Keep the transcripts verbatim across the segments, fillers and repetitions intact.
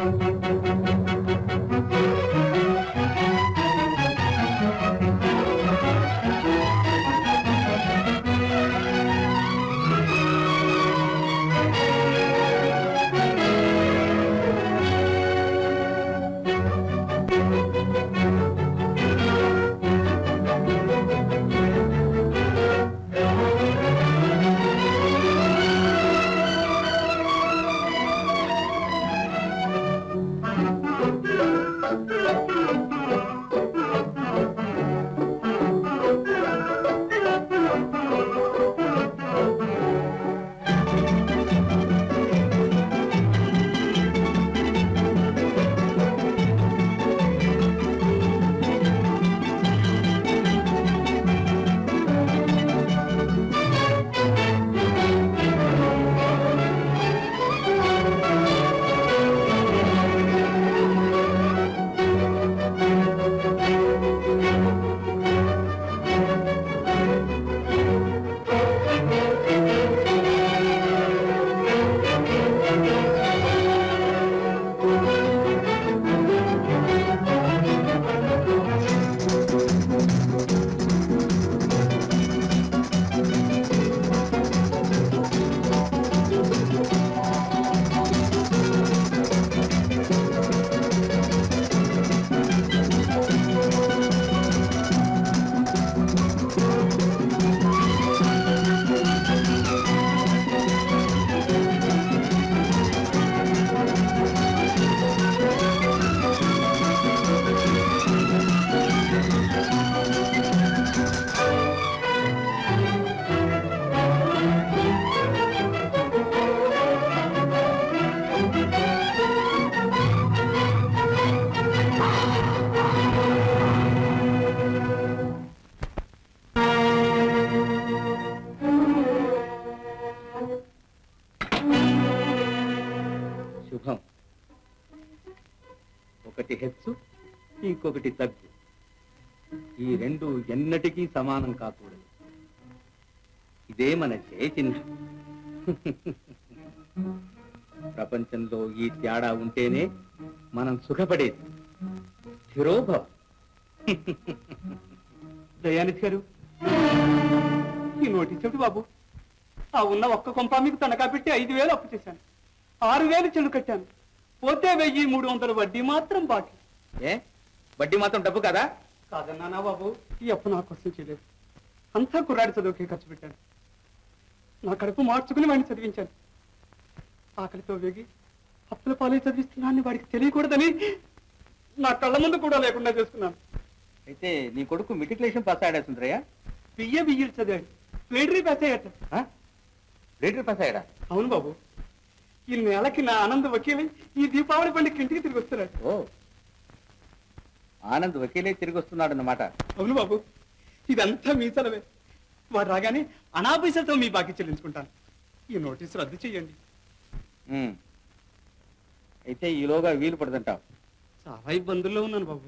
ఇంకొకటి తగ్గు. ఈ రెండు ఎన్నటికీ సమానం కాకూడదు. ఇదే మన జయ చిహ్నం. ప్రపంచంలో ఈ తేడా ఉంటేనే మనం సుఖపడేది. స్థిరోభవ. దయానిధి గారు, ఈ నోటీస్ చెప్పి బాబు. ఆ ఉన్న ఒక్క కొంప మీకు తనఖా పెట్టి ఐదు వేలు అప్పు చేశాను. ఆరు వేలు చెల్లు కట్టాను. పోతే వెయ్యి మూడు వందలు వడ్డీ మాత్రం బాకీ. ఏ వడ్డీ మాత్రం డబ్బు కదా? కాదన్నానా బాబు, ఈ అప్పు నా కోసం చేయలేదు. అంతా కుర్రాడి చదువుకే ఖర్చు పెట్టాను. నా కడుపు మార్చుకుని వాడిని చదివించాను. ఆకలితో వేగి అప్పుల పాలే చదివిస్తున్నాన్ని వాడికి తెలియకూడదని నా కళ్ళ ముందు కూడా లేకుండా చేసుకున్నాను. అయితే నీ కొడుకు మెట్రికులేషన్ పాస్ అయ్యాడా సుందరయ్య? బియ్య బియ్యలు చదివాడు. ప్లేటరీ పాస్ అయ్యాట. ప్లేటరీ పాస్ అయ్యాడా? అవును బాబు. ఈ నెలకి నా ఆనంద్ వకీలై ఈ దీపావళి పండుగ ఇంటికి తిరిగి వస్తున్నాడు. ఓ, ఆనంద్ వకీలే తిరిగి వస్తున్నాడు అన్నమాట. అవును బాబు, ఇదంతా మీ సెలవే. వాడు రాగానే అనాపైసలతో మీ బాకీ చెల్లించుకుంటాను. ఈ నోటీసు రద్దు చెయ్యండి. అయితే ఈలోగా వీలు పడుతుంటావు. చాలా ఇబ్బందుల్లో ఉన్నాను బాబు.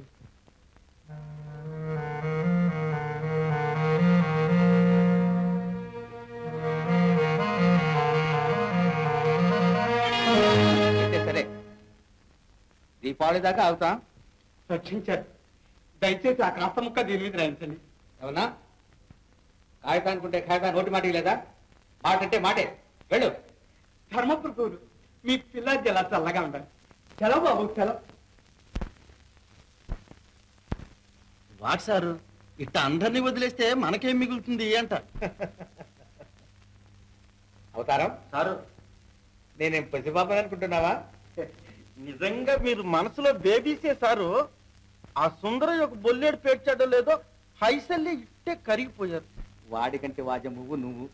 అయితే సరే, దీపావళి దాకా అవుతా. రక్షించారు. దయచేసి ఆ కాస్త ముక్క దీని మీద రాయించండి. అవునా? కాగితానుకుంటే కాగితా నోటి మాట లేదా? మాట అంటే మాటే. వెళ్ళు. ధర్మప్రభువులు, మీ పిల్ల జల చల్లగా ఉండాలి. సెలవు బాబు, సెలవు. వాట్ సారు, ఇట్ట అందరినీ వదిలేస్తే మనకేం మిగులుతుంది అంట. అవతారం సారు, నేనేం పసిబాబని అనుకుంటున్నావా? నిజంగా మీరు మనసులో బేబీసే సారు. ఆ సుందరం ఒక బొల్లేడు పేర్చాడో లేదో హైసల్లి ఇట్టే కరిగిపోయారు. వాడికంటే వాజ నువ్వు నువ్వు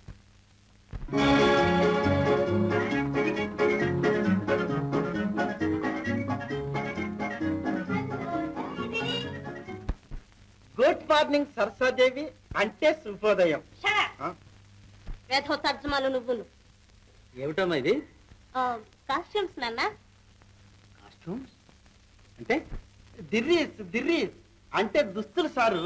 గుడ్ మార్నింగ్ సరసాదేవి, అంటే శుభోదయం. తర్జుమాలు నువ్వు ఏమిటమ్మా ఇది? కాస్ట్యూమ్స్ నాన్న. కాస్ట్యూమ్స్ అంటే? దిర్రీస్ దిర్రీస్ అంటే దుస్తులు సారు.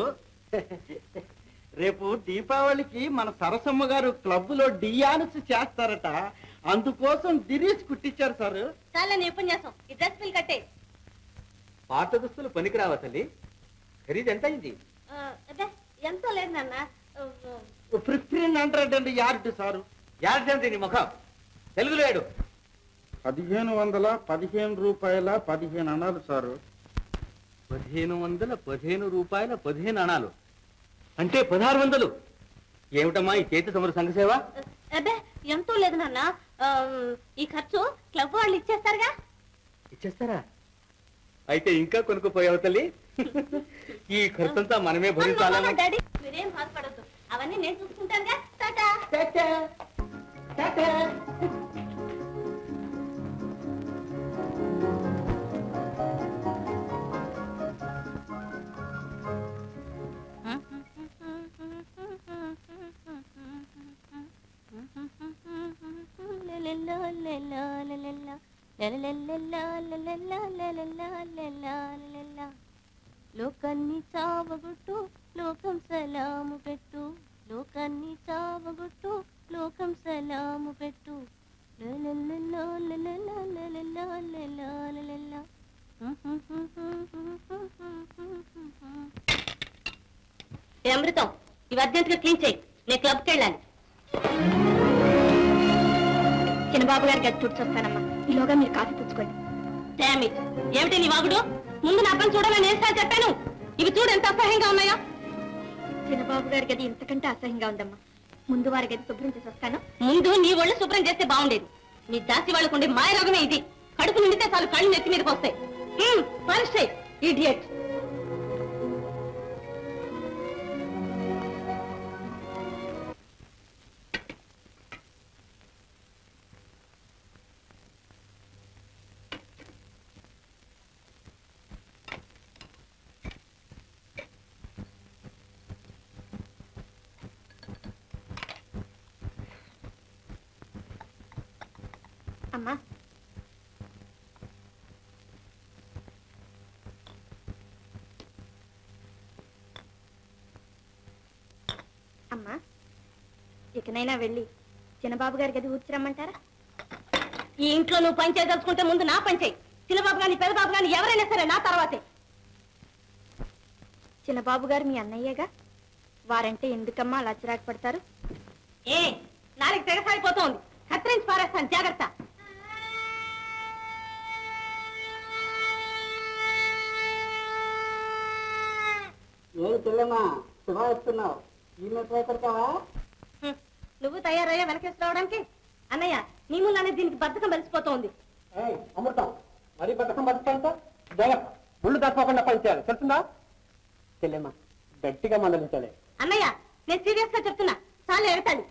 రేపు దీపావళికి మన సరసమ్మ గారు క్లబ్ లో డియాన్స్ చేస్తారట. అందుకోసం దిరీష్ కుట్టించారు సార్. చాలా నీ ఉపన్యాసం. ఈ డ్రెస్ బిల్ కట్టే. పాత దుస్తులు పనికిరావా తల్లి? ఖరీదు ఎంత అయింది? అదే ఎంతో లేదు నాన్న. ఫిఫ్టీన్ హండ్రెడ్ అండి యార్డ్ సారు. యార్డ్ ఎంత నీ ముఖం? తెలుగులో ఏడు. పదిహేను వందల పదిహేను రూపాయల పదిహేను అణాలు సారు. పదిహేను వందల పదిహేను రూపాయల పదిహేను అణాలు అంటే పదహారు వందలు. ఏమిటమ్మా ఈ చేతి తమరు సంఘ సేవ? అదే ఎంతో లేదు నాన్న. ఈ ఖర్చు క్లబ్ వాళ్ళు ఇచ్చేస్తారుగా. ఇచ్చేస్తారా? అయితే ఇంకా కొనుక్కుపోయావు తల్లి. ఈ ఖర్చంతా మనమే భరించాలా? డాడీ మీరేం బాధపడద్దు, అవన్నీ నేను చూసుకుంటానుగా. టాటా. లోకాన్ని చావగొట్టు, లోకం సలాము పెట్టు, లోకాన్ని చావగొట్టు, లోకం సలాము పెట్టు. అమృతం, ఇవి అర్జెంట్గా క్లీన్ చేయి. నేను క్లబ్కి వెళ్ళాలి. చిన్నబాబు గారికి అది తుడిచొస్తానమ్మా. ఈలోగా మీరు కాఫీ పుచ్చుకోండి. డామిట్, ఏమిటి నీ వాగుడు? ముందు నా పని చూడాలని ఏసారి చెప్పాను. ఇవి చూడు ఎంత అసహ్యంగా ఉన్నాయో. చిన్నబాబు గారి గది ఇంతకంటే అసహ్యంగా ఉందమ్మా. ముందు వారి గది శుభ్రం చేసి వస్తాను. ముందు నీ ఒళ్ళు శుభ్రం చేస్తే బాగుండేది. నీ దాసి వాళ్ళకు ఉండే మాయ రోగమే ఇది. కడుపు నిండితే చాలు కళ్ళు నెత్తి మీదకి వస్తాయి. పరిస్థితి ఇడియట్. అమ్మా, అమ్మా ఇకనైనా వెళ్ళి చిన్నబాబు గారి గది ఊడ్చిరమ్మంటారా? ఈ ఇంట్లో నువ్వు పని చేయదలుచుకుంటే ముందు నా పని చేయి. చిన్నబాబు గాని పెద్దబాబు గాని ఎవరైనా సరే నా తర్వాతే. చిన్నబాబు గారు మీ అన్నయ్యగా, వారంటే ఎందుకమ్మా అలా చిరాకు పడతారు? ఏ నాలుగు తెగసాగిపోతోంది. కత్తిరించి పారేస్తాను, జాగ్రత్త. నేను చెల్లెమ్మా శుభాస్తున్నావు. నువ్వు తయారయ్యా వెనకేసి రావడానికి? అన్నయ్య నీ ముందు దీనికి బద్ధకం కలిసిపోతోంది. అమృతం, మరీ బద్ధకం బతుకంతా జాగ్రత్త. ముళ్ళు దాచుకోకుండా పనిచేయాలి, తెలుస్తుందా? చెల్లెమ్మా గట్టిగా మందలించాలి. అన్నయ్య నేను సీరియస్ గా చెప్తున్నా, చాలా ఎడతాడు.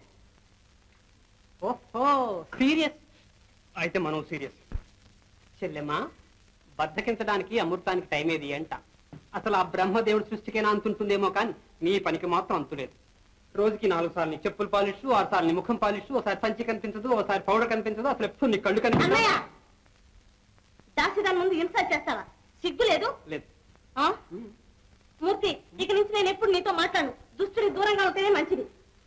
ఓహో సీరియస్ అయితే మనం సీరియస్. చెల్లెమ్మా బద్దకించడానికి అమృతానికి టైం ఏది అంట. అసలు ఆ బ్రహ్మదేవుడి సృష్టికైనా అంతుంటుందేమో కానీ నీ పనికి మాత్రం అంతులేదు. రోజుకి నాలుగు సార్లు నీ చెప్పులు పాలిష్, ఆరు సార్లు నీ ముఖం పాలిష్, ఒకసారి సంచి కనిపించదు, ఒకసారి పౌడర్ కనిపించదు, అసలు ఎప్పుడు నీ కళ్ళు కనిపించదు. దాసి దాని ముందు ఇన్సల్ట్ చేస్తావా? సిగ్గు లేదు? లేదు. మూర్తి, ఇక నుంచి నేను ఎప్పుడు నీతో మాట్లాడను. దుస్తుడికి దూరంగా ఉంటేనే మంచిది.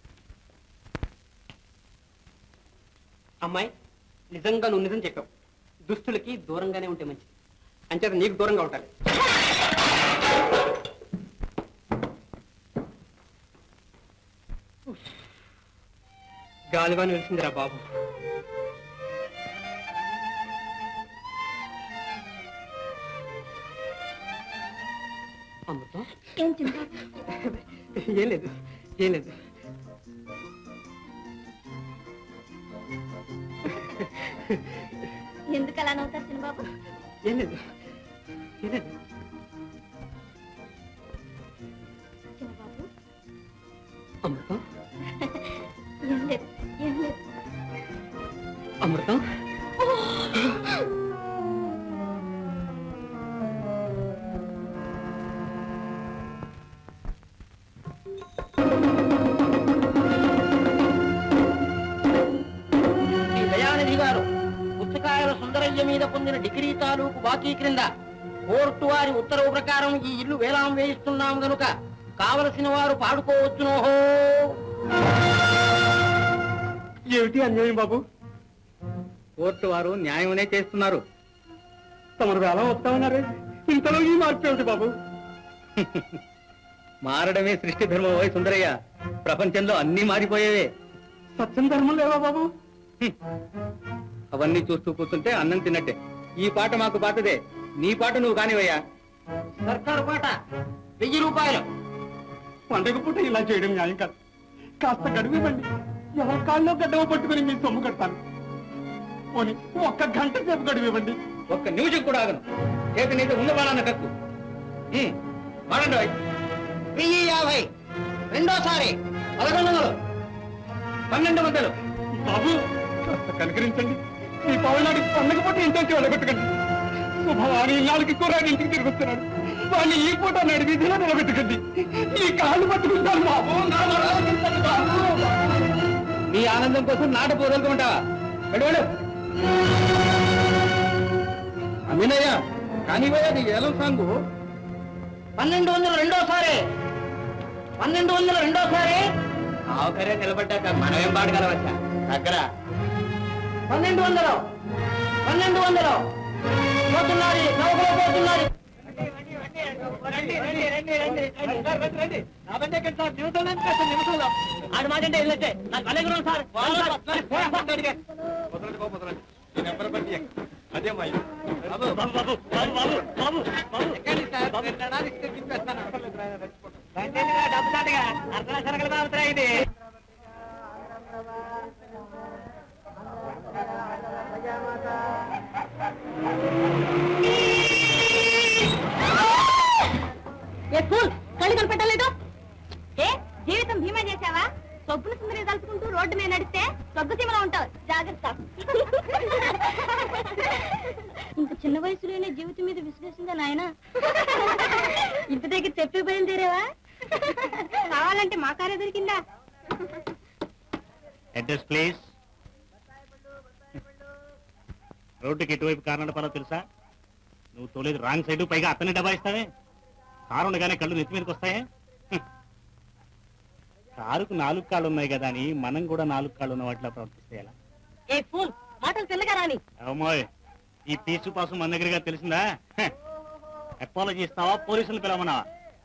అమ్మాయి నిజంగా నువ్వు నిజం చెప్పావు. దుస్తులకి దూరంగానే ఉంటే మంచిది. అంచేత నీకు దూరంగా ఉంటాను. గాలివాన్ వెలిసిందిరా బాబు. అమృతం ఏం లేదు, ఏం లేదు. ఎందుకు అలా నవ్వుతారు చిన్నబాబు? ఏం లేదు, ఏం లేదు. చిన్నబాబు అమృతం, ఏం లేదు, ఏం లేదు. అమృతం పుస్తకాల సుందరయ్య మీద పొందిన డిగ్రీ తాలూకు బాకీ క్రింద కోర్టు వారి ఉత్తర్వు ప్రకారం ఈ ఇల్లు వేలాం వేయిస్తున్నాం గనుక కావలసిన వారు పాడుకోవచ్చునోహో. ఏమిటి అన్యాయం బాబు? కోర్టు వారు న్యాయమనే చేస్తున్నారు. తమరు ఎలా వస్తామన్నారే, ఇంతలో ఈ మార్పు ఏమిటి బాబు? మారడమే సృష్టి ధర్మం ఓయ్ సుందరయ్య. ప్రపంచంలో అన్నీ మారిపోయేవే. సత్యం ధర్మం లేవా బాబు? అవన్నీ చూస్తూ కూర్చుంటే అన్నం తిన్నట్టే. ఈ పాట మాకు పాతదే, నీ పాట నువ్వు కానివయ్యా. సర్కారు పాట వెయ్యి రూపాయలు. పండగ పూట ఇలా చేయడం న్యాయం కాదు. కాస్త గడువు ఇవ్వండి. ఎవరి కాళ్ళలో గడ్డవ పట్టుకుని మీ సొమ్ము కడతాను. పోనీ ఒక్క గంట సేపు గడువు ఇవ్వండి. ఒక్క నిమిషం కూడా ఆగను. చేతనైతే ఉన్న వాళ్ళన్న కక్కు. వాడండి అవి. వెయ్యి యాభై. రెండోసారి పదకొండు వందలు. పన్నెండు వందలు. బాబు కాస్త కనుకరించండి. మీ పవనాడి పండగ పూట ఇంటికి వెళ్ళగొట్టకండి. శుభవారి ఇన్నాళ్ళకి కూరాడు ఇంటికి తిరిగి వస్తున్నాడు. వాడిని ఈ పూట నడి వీధిలో నిలబెట్టకండి. ఈ కాళ్ళు పట్టుకుంటాను బాబు. నీ ఆనందం కోసం నాట పోదలుకుంటావా? వెళ్ళు. అమీనయ్య కానివయ్య నీ ఏలం సాంగు. పన్నెండు వందలు రెండోసారి. పన్నెండు వందలు రెండోసారి. ఆఖరే నిలబడ్డాక మనమేం పాడగలవచ్చా? దగ్గర పన్నెండు వందలు. పన్నెండు వందలు. పోతున్నది నౌకలో పోతున్నది. ఆడు మాట అంటే వెళ్ళొచ్చే నాకు అలాగే సార్. అదే మా బాబు బాబు బాబు బాబు బాబు బాబు బాబు డబ్బు సాటగా అర్థం సరకలు బాగుతురా ఇది. కళ్ళు కనిపెట్టలేదు. ఏ జీవితం భీమా చేశావా? సొబ్బుల సుందరి తలుచుకుంటూ రోడ్డు మీద నడిస్తే సొగ్గు సీమలో ఉంటావు. జాగ్రత్త. ఇంత చిన్న వయసులోనే జీవితం మీద విశ్లేషిందా నాయన? ఇంటి దగ్గర చెప్పి బయలుదేరావా? కావాలంటే మా కారే దొరికిందా? Address please. రోడ్డుకి ఎటువైపు కారణాల పర్వ తెలుసా? నువ్వు తోలేదు రాంగ్ సైడ్, పైగా అతన్ని డబాయిస్తావే. కారు ఉండగానే కళ్ళు నెత్తి మీదకి వస్తాయే. కారుకు నాలుగు కాళ్ళు ఉన్నాయి కదా అని మనం కూడా నాలుగు కాళ్ళు ఉన్న వాటిలో ప్రవర్తిస్తే ఎలా? ఏ ఫూల్, మాటలు తెల్లగా రాని. అమ్మాయి ఈ పీసు పాసు మన దగ్గరగా తెలిసిందా? అపాలజీ ఇస్తావా, పోలీసులు పిలవమన్నావా?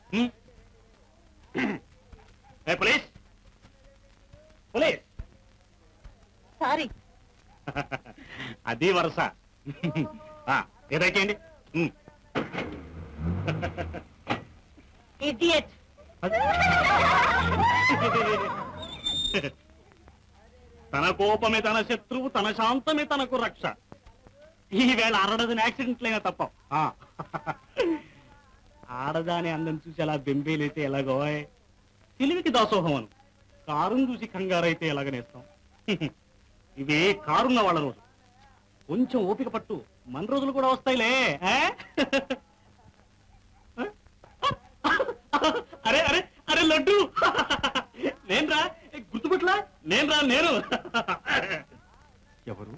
Police police. సారీ. అది వరుస. ఏదైతే ఇడియట్. తన కోపమే తన శత్రువు, తన శాంతమే తనకు రక్ష. ఈవేళ అరడదని యాక్సిడెంట్లైనా తప్ప. ఆడదాని అందం చూసి అలా బెంబేలైతే ఎలాగో, తెలివికి దాసోహం అను. కారును చూసి కంగారైతే ఎలాగనేస్తాం. ఇవే కారున్న వాళ్ళ రోజు. కొంచెం ఓపిక పట్టు, మన రోజులు కూడా వస్తాయిలే. అరే అరే అరే లడ్డు, నేనురా, గుర్తుపట్లా? నేనురా నేను. ఎవరు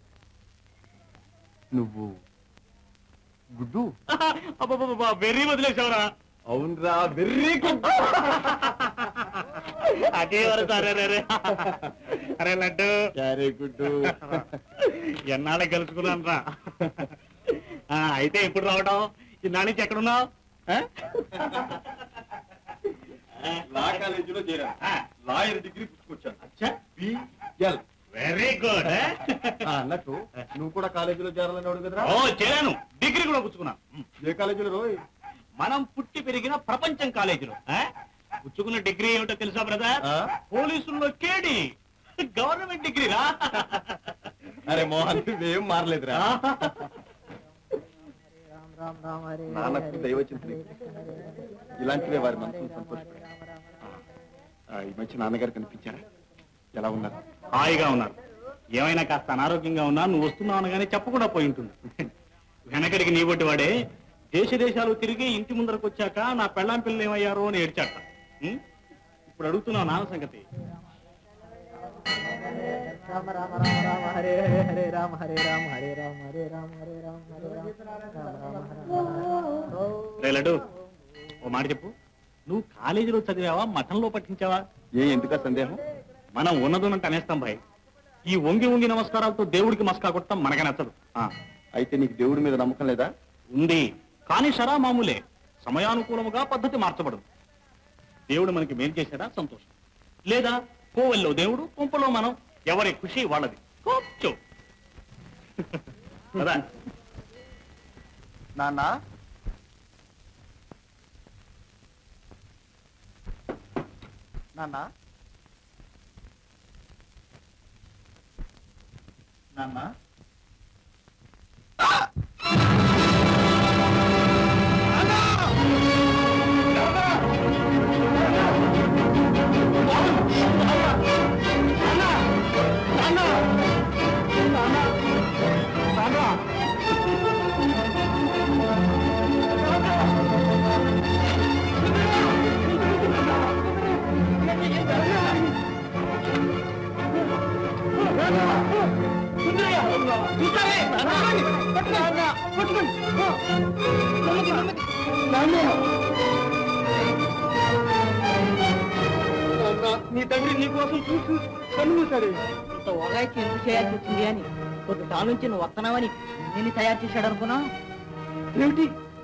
నువ్వు? గుడ్డు? అబ్బా వెర్రీ వదిలేసావురా. అవునరా, వెర్రీ గుడ్. అదే వరకు. అరే అరే అరే లడ్డు, క్యారే గుడ్డు. ఎన్నాళ్ళ కలుసుకున్నాను రా. అయితే ఎప్పుడు రావడం? ఇన్నాళ్ళ నుంచి ఎక్కడున్నావు? లా కాలేజీలో చేరా, లాయర్ డిగ్రీ పుచ్చుకొచ్చాను. Very good. అన్నట్టు నువ్వు కూడా కాలేజీలో చేరాలని కదరా? ఓ చేరాను, డిగ్రీ కూడా పుచ్చుకున్నాను. ఏ కాలేజీలో రోయ్? మనం పుట్టి పెరిగిన ప్రపంచం కాలేజీలో. పుచ్చుకున్న డిగ్రీ ఏమిటో తెలుసా బ్రదర్? పోలీసుల్లో కేడి, గవర్నమెంట్ డిగ్రీ రా. అరే మోహన్, నువ్వేం మారలేదురా. నాన్నకు దైవచింతనే, ఇలాంటివే వారి మనసును సంతోషపడే. ఈ మధ్య నాన్నగారు కనిపించారా? ఎలా ఉన్నారు? హాయిగా ఉన్నారు. ఏమైనా కాస్త అనారోగ్యంగా ఉన్నా నువ్వు వస్తున్నావు అనగానే చెప్పకుండా పోయి ఉంటుంది. వెనకడికి నీ బట్టి వాడే దేశ దేశాలు తిరిగి ఇంటి ముందరకు వచ్చాక నా పెళ్ళాం పిల్లలు ఏమయ్యారో అని ఏడ్చాట. ఇప్పుడు అడుగుతున్నావు నాన్న సంగతి. రామ రామ రామ రామ హరే హరే హరే రామ హరే రామ హరే రామ హరే రామ హరే రామ హరే రామ. రే లడ్డు, ఓ మాట చెప్పు. నువ్వు కాలేజీలో చదివావా, మఠంలో పట్టించావా? ఏ ఎందుక సందేహం? మనం ఉన్నదున్నట్టు అనేస్తాం భాయ్. ఈ వంగి వంగి నమస్కారాలతో దేవుడికి మస్కా కొట్టడం మనకి నచ్చదు. అయితే నీకు దేవుడి మీద నమ్మకం లేదా? ఉంది, కానీ షరా మామూలే. సమయానుకూలముగా పద్ధతి మార్చబడదు. దేవుడు మనకి మేలు చేశాడా సంతోషం, లేదా కోవెల్లో దేవుడు కొంపలో మనం, ఎవరి ఖుషి వాళ్ళది. కూర్చో. నాన్న నాన్న నాన్న నీ తండ్రి నీ కోసం చూసి కన్నుమూశాడు. ఇంత ఒగాయికి ఎందుకు చేయాల్సి వచ్చింది అని కొద్ది కాలం నుంచి నువ్వు వస్తున్నావని నేను తయారు చేశాడు అనుకున్నా. ఏమిటి?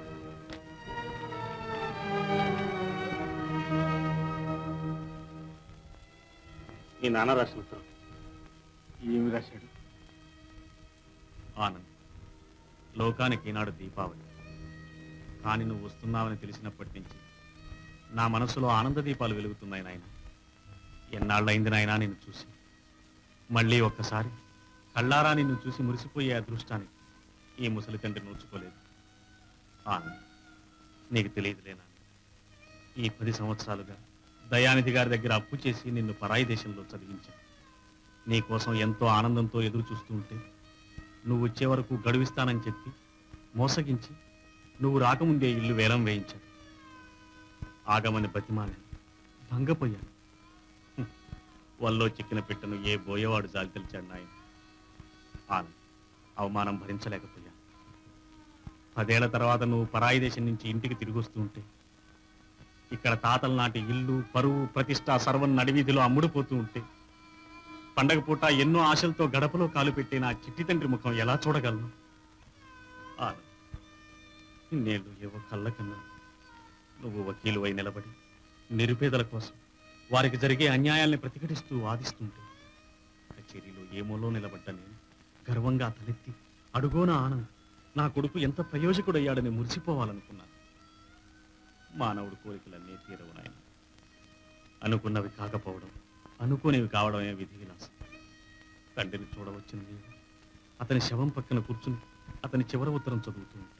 ఈ నాన్న రాసిన ఉత్తరం. ఏమి రాశాడు? ఆనంద్, లోకానికి ఈనాడు దీపావళి, కానీ నువ్వు వస్తున్నావని తెలిసినప్పటి నుంచి నా మనసులో ఆనంద దీపాలు వెలుగుతున్నాయి నాయన. ఎన్నాళ్ళైంది నాయనా నిన్ను చూసి. మళ్ళీ ఒక్కసారి కళ్ళారా నిన్ను చూసి మురిసిపోయే అదృష్టాన్ని ఈ ముసలి తండ్రి నోచుకోలేదు. ఆనంద్, నీకు తెలియదులేనా, ఈ పది సంవత్సరాలుగా దయానిధి గారి దగ్గర అప్పు చేసి నిన్ను పరాయి దేశంలో చదివించాను. నీ కోసం ఎంతో ఆనందంతో ఎదురు చూస్తూ ఉంటే నువ్వు వచ్చే వరకు గడువిస్తానని చెప్పి మోసగించి నువ్వు రాకముందే ఇల్లు వేలం వేయించాను. ఆగమని బతిమాలను, భంగపోయాను. వల్లో చిక్కిన పెట్టను ఏ బోయేవాడు జాలి తెలిచాడు నాయన. ఆనంద్, అవమానం భరించలేకపోయాను. పదేళ్ల తర్వాత నువ్వు పరాయి దేశం నుంచి ఇంటికి తిరిగి వస్తూ ఉంటే ఇక్కడ తాతల నాటి ఇల్లు, పరువు, ప్రతిష్ట సర్వం నడివీధిలో అమ్ముడుపోతూ ఉంటే పండగ పూట ఎన్నో ఆశలతో గడపలో కాలు పెట్టి నా చిట్టి తండ్రి ముఖం ఎలా చూడగలను? ఆనంద్, నేను ఏవో కళ్ళ కన్నా నువ్వు వకీలు అయి నిలబడి నిరుపేదల కోసం వారికి జరిగే అన్యాయాల్ని ప్రతిఘటిస్తూ వాదిస్తుంటే కచేరీలో ఏమోలో నిలబడ్డా నేను గర్వంగా తలెత్తి అడుగోన ఆనంద్ నా కొడుకు ఎంత ప్రయోజకుడయ్యాడని మురిసిపోవాలనుకున్నాను. మానవుడు కోరికలన్నీ తీరవు నాయన. అనుకున్నవి కాకపోవడం, అనుకోనివి కావడమే విధి విలాసం. తండ్రిని చూడవచ్చింది, అతని శవం పక్కన కూర్చుని అతని చివరి ఉత్తరం చదువుతూ ఉంటాం.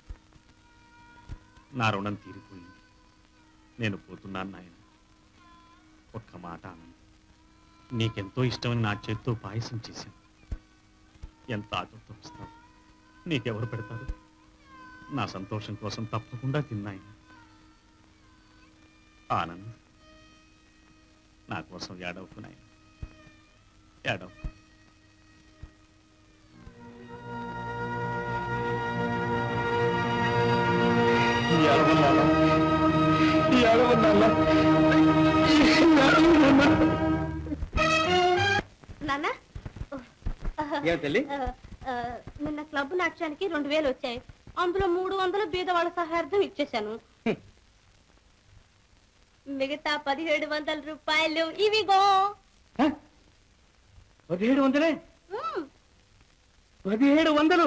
నా రుణం తీరిపోయింది, నేను పోతున్నాను నాయన. ఒక్క మాట ఆనంద్, నీకెంతో ఇష్టమని నా చేత్తో పాయసం చేశాను. ఎంత ఆకలితో వస్తావు, నీకెవరు పెడతారు? నా సంతోషం కోసం తప్పకుండా తిన్నాయన. ఆనంద్, నా కోసం ఏడవకు నాయన, ఏడవకు. నాన్న, తల్లి, నిన్న క్లబ్ నాట్యానికి రెండు వేలు వచ్చాయి. అందులో మూడు వందలు బీద వాళ్ళ సహాయార్థం ఇచ్చేశాను. మిగతా పదిహేడు వందల రూపాయలు ఇవిగో. పదిహేడు వందలే? పదిహేడు వందలు?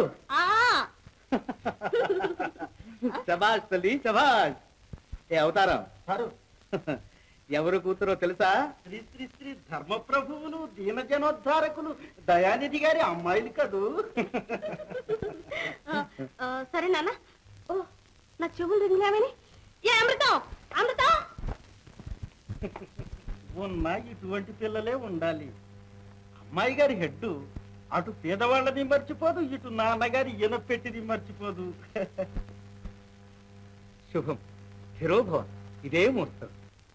శబాష్ తల్లి, శబాష్. ఏ అవతారం ఎవరు కూతురో తెలుసా? శ్రీ శ్రీ శ్రీ ధర్మప్రభువులు, దీన జనోద్ధారకులు, దయానిధి గారి అమ్మాయిలు కదూ. సరే నాన్న. ఓ, నా చెవులు రింగినామని. ఏ అమృతం, అమృతం. ఉన్న ఇటువంటి పిల్లలే ఉండాలి. అమ్మాయి గారి హెడ్డు అటు పేదవాళ్ళని మర్చిపోదు, ఇటు నాన్నగారి ఎనపెట్టిది మర్చిపోదు. శుభం, హిరోభవ. ఇదే ముహూర్తం.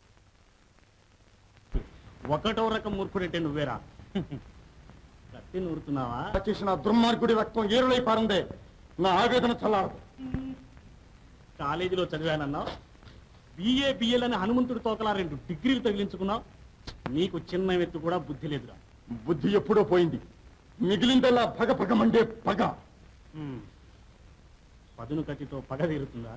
ఒకటో రకం మూర్ఖుడంటే నువ్వేరా? కత్తి నూరుతున్నావా? చేసిన దుర్మార్గుడి రక్తం ఏరులై పారిందే, నా ఆవేదన చల్లారదు. కాలేజీలో చదివానన్నావు, బిఏ బిఎల్ అని హనుమంతుడి తోకలా రెండు డిగ్రీలు తగిలించుకున్నావు. నీకు చిన్న ఎత్తు కూడా బుద్ధి లేదురా. బుద్ధి ఎప్పుడో పోయింది. మిగిలిందల్లా పగ పగమండే పగ. పదును కత్తితో పగ తీరుతుందా?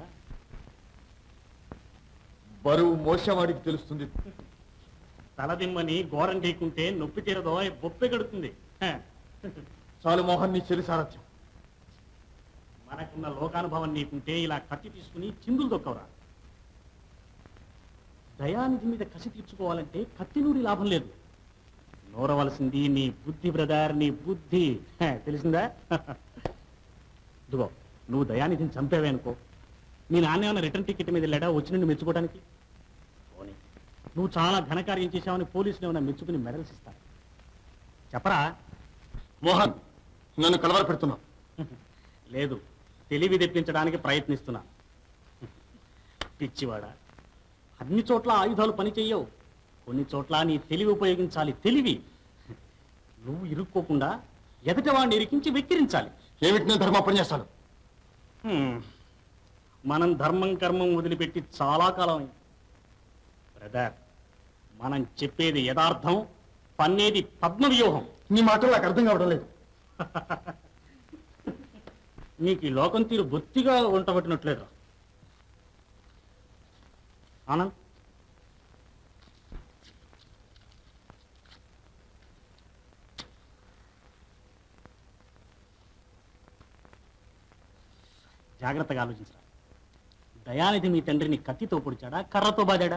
బరువు మోసవాడికి తెలుస్తుంది. తలదిమ్మని ఘోరం చేయకుంటే నొప్పి తీరదో బొప్పే గడుతుంది. చాలు మోహన్, నీ చెరి సారథ్యం. మనకున్న లోకానుభవం నీకుంటే ఇలా కత్తి తీసుకుని చిందులు దొక్కవరా. దయానిధి మీద కసి తీర్చుకోవాలంటే కత్తి నూరి లాభం లేదు. నూరవలసింది నీ బుద్ధి బ్రదర్, నీ బుద్ధి. తెలిసిందా? ఇదిగో, నువ్వు దయానిధిని చంపేవే అనుకో, నీ నాన్న ఏమైనా రిటర్న్ టికెట్ మీద వెళ్ళాడా వచ్చి నుండి మెచ్చుకోవడానికి? పోనీ నువ్వు చాలా ఘనకార్యం చేశావని పోలీసులు ఏమైనా మెచ్చుకుని మెడల్స్ ఇస్తారు. చెప్పరా? మోహన్, నన్ను కలవర పెడుతున్నా. లేదు, తెలివి తెప్పించడానికి ప్రయత్నిస్తున్నా. పిచ్చివాడా, అన్ని చోట్ల ఆయుధాలు పని చెయ్యవు. కొన్ని చోట్ల నీ తెలివి ఉపయోగించాలి. తెలివి. నువ్వు ఇరుక్కోకుండా ఎదుటి వాడిని ఇరికించి వెక్కిరించాలి. ఏమిటి నేను ధర్మ పని చేస్తాను? మనం ధర్మం కర్మం వదిలిపెట్టి చాలా కాలం అయింది బ్రదర్. మనం చెప్పేది యథార్థం, పన్నేది పద్మ వ్యూహం. నీ మాటలు నాకు అర్థం కావడం లేదు. నీకు ఈ లోకం తీరు బొత్తిగా వంటబట్టినట్లేదు. ఆనంద్, జాగ్రత్తగా ఆలోచించరా. దయానిధి మీ తండ్రిని కత్తితో పొడిచాడా, కర్రతో బాదాడా?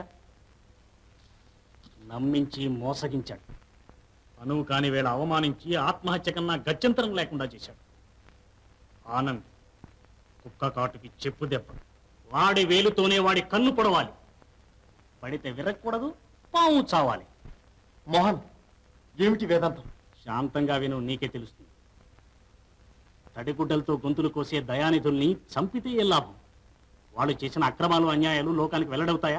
నమ్మించి మోసగించాడు. అనువు కాని వేళ అవమానించి ఆత్మహత్య కన్నా గత్యంతరం లేకుండా చేశాడు. ఆనంద్ కుక్క కాటుకి చెప్పు దెబ్బ. వాడి వేలుతోనే వాడి కన్ను పొడవాలి. పడితే విరగకూడదు, పాము చావాలి. మోహన్, ఏమిటి వేదాంతం? శాంతంగా విను, నీకే తెలుస్తుంది. తడిగుడ్డలతో గొంతులు కోసే దయానిధుల్ని చంపితే ఏ లాభం? వాళ్ళు చేసిన అక్రమాలు అన్యాయాలు లోకానికి వెల్లడవుతాయా?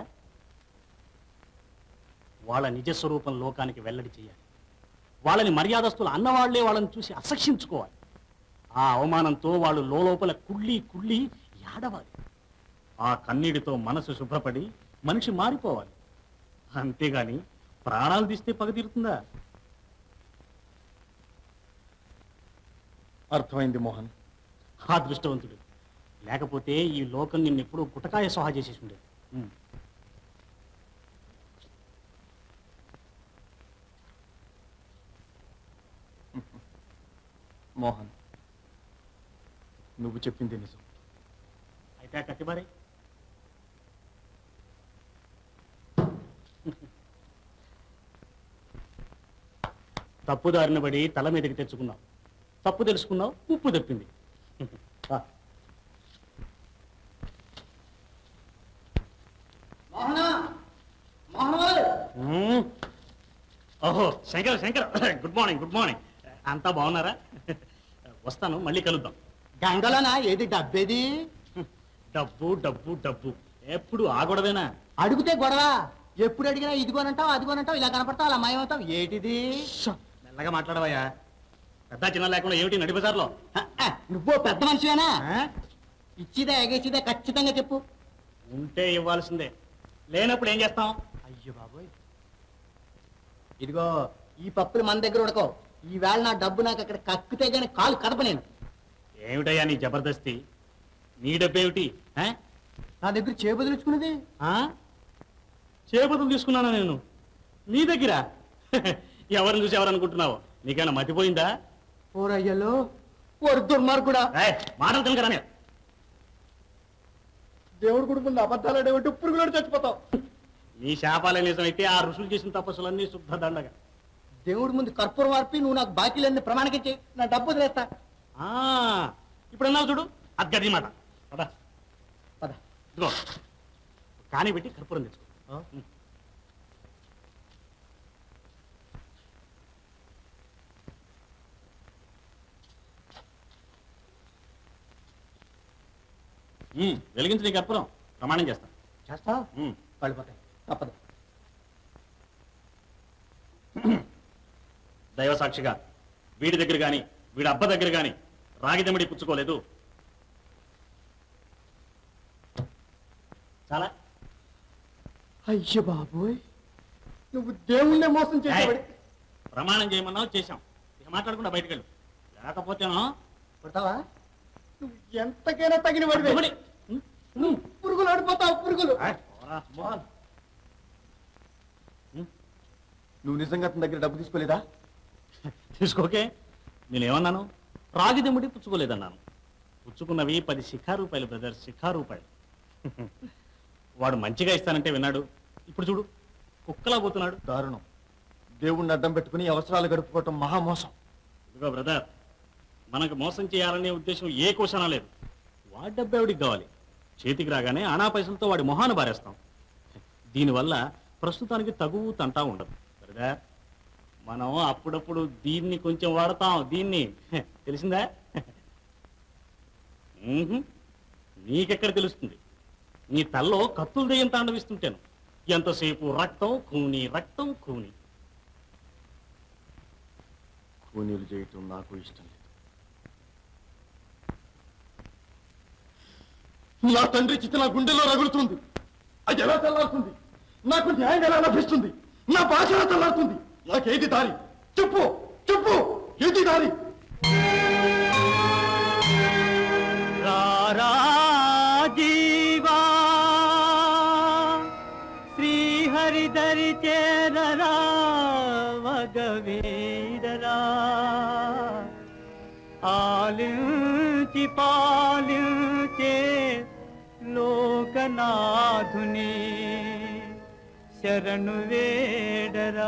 వాళ్ళ నిజస్వరూపం లోకానికి వెల్లడి చేయాలి. వాళ్ళని మర్యాదస్తులు అన్నవాళ్లే వాళ్ళని చూసి అసక్షించుకోవాలి. ఆ అవమానంతో వాళ్ళు లోపల కుళ్ళి కుళ్ళి ఏడవాలి. ఆ కన్నీటితో మనసు శుభ్రపడి మనిషి మారిపోవాలి. అంతేగాని ప్రాణాలు తీస్తే పగ తీరుతుందా? అర్థమైంది మోహన్. అదృష్టవంతుడు. లేకపోతే ఈ లోకం నిన్నెప్పుడూ గుటకాయ సహా చేసేసి ఉండేది. మోహన్, నువ్వు చెప్పింది నిజం. అయితే ఆ కత్తిబారే. తప్పుదారిన పడి తల మీదకి తెచ్చుకున్నావు. తప్పు తెలుసుకున్నావు, ఉప్పు తప్పింది. ఓహో Shankar, Shankar, good morning, good morning. అంతా బాగున్నారా? వస్తాను, మళ్ళీ కలుద్దాం. గంగలోనా ఏది డబ్బేది? డబ్బు డబ్బు డబ్బు ఎప్పుడు ఆ గొడవేనా? అడిగితే గొడవ. ఎప్పుడు అడిగినా ఇదిగోనంటావు అదిగోనంటావు, ఇలా కనపడతావు అలా మాయమవుతావు. ఏటిది? మెల్లగా మాట్లాడవయ్యా. పెద్ద చిన్న లేకుండా ఏమిటి నడి బజార్లో? నువ్వు పెద్ద మనిషివేనా? ఇచ్చిదా ఎగేసిదా ఖచ్చితంగా చెప్పు. ఉంటే ఇవ్వాల్సిందే, లేనప్పుడు ఏం చేస్తాం? అయ్యో బాబోయ్, ఇదిగో ఈ పప్పులు మన దగ్గర ఉడకో. ఈవేళ నా డబ్బు నాకు అక్కడ కక్కితే గానీ కాలు కదపలేను. ఏమిటయ్యా నీ జబర్దస్తి? నీ డబ్బేమిటి? నా దగ్గర చేబదులుచుకున్నది. చేబదులు తీసుకున్నానా నేను నీ దగ్గర? ఎవరిని చూసి ఎవరనుకుంటున్నావు? నీకైనా మతిపోయిందా? ఓరయ్యలో ఓరు దుర్మార్గుడా. మాటలు తినకరానే. దేవుడు గుడి ముందు అబద్ధాలు ఆడేవంటే పురుగులో చచ్చిపోతావు. నీ శాపాలే నిజమైతే ఆ ఋషులు చేసిన తపస్సులన్నీ శుద్ధ దండగా. దేవుడి ముందు కర్పూరం వార్పి నువ్వు నాకు బాకీలన్నీ ప్రమాణకించి నా డబ్బు వదిలేస్తా. ఇప్పుడు అన్నావు చూడు, అది గది మాట. పద పద. ఇదిగో కానీ పెట్టి కర్పూరం తెచ్చుకో. వెలిగించి నీ కర్పూరం ప్రమాణం చేస్తాను. చేస్తా? పడిపోతాయి, తప్పదు. దైవ సాక్షిగా వీడి దగ్గర గాని వీడి అబ్బ దగ్గర గాని రాగిదమిడి పుచ్చుకోలేదు. చాలా. అయ్యో బాబోయ్, నువ్వు దేవుణ్ణే మోసం చేసేవాడి. ప్రమాణం చేయమన్నావు చేశాం. ఇక మాట్లాడకుండా బయటకు వెళ్ళు, లేకపోతేనో కొడతావా? నువ్వు ఎంతకైనా తగిన వాడివే. నువ్వు పురుగులు ఆడిపోతావు, పురుగులు. నువ్వు నిజంగా అతని దగ్గర డబ్బు తీసుకోలేదా? తీసుకోకే, నేనేమన్నాను? రాగిదెముడి పుచ్చుకోలేదన్నాను. పుచ్చుకున్నవి పది శిఖా రూపాయలు బ్రదర్, శిఖా రూపాయలు. వాడు మంచిగా ఇస్తానంటే విన్నాడు, ఇప్పుడు చూడు కుక్కలా పోతున్నాడు. దారుణం. దేవుణ్ణి అడ్డం పెట్టుకుని అవసరాలు గడుపుకోవటం మహామోసం. ఇదిగో బ్రదర్, మనకు మోసం చేయాలనే ఉద్దేశం ఏ కోసనా లేదు. వాడి డబ్బు ఎవడికి కావాలి? చేతికి రాగానే ఆనా పైసలతో వాడి మొహాన బారేస్తాం. దీనివల్ల ప్రస్తుతానికి తగువు తంటా ఉండదు బ్రదర్. మనం అప్పుడప్పుడు దీన్ని కొంచెం వాడతాం. దీన్ని తెలిసిందా? నీకెక్కడ తెలుస్తుంది? నీ తల్లో కత్తులు దెయ్యం తాండవిస్తుంటాను. ఎంతసేపు రక్తం కూని, రక్తం కూని. కూనీలు చేయటం నాకు ఇష్టం లేదు. నా తండ్రి చిత్త నా గుండెలో రగులుతుంది. అది ఎలా తెల్లారుతుంది? నాకు న్యాయం ఎలా లభిస్తుంది? నా భాష ఎలా తెల్లారుతుంది? నాకేది దారి? చెప్పు చెప్పు, ఏది దారి? రాజీవా శ్రీహరిదరి చేరరా వగవీడరా ఆలించి పాలించే లోకనాథుని శరణు వేడరా.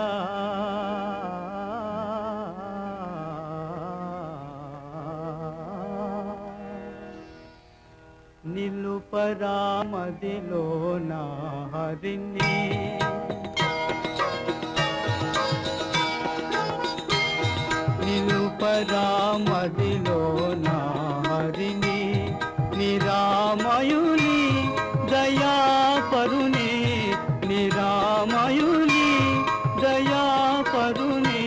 నిలుపరామదిలో నా హరిని నిలుపరామదిలో నా హరిని నిరామయుని దయాపరుని నిరామయుని దయాపరుని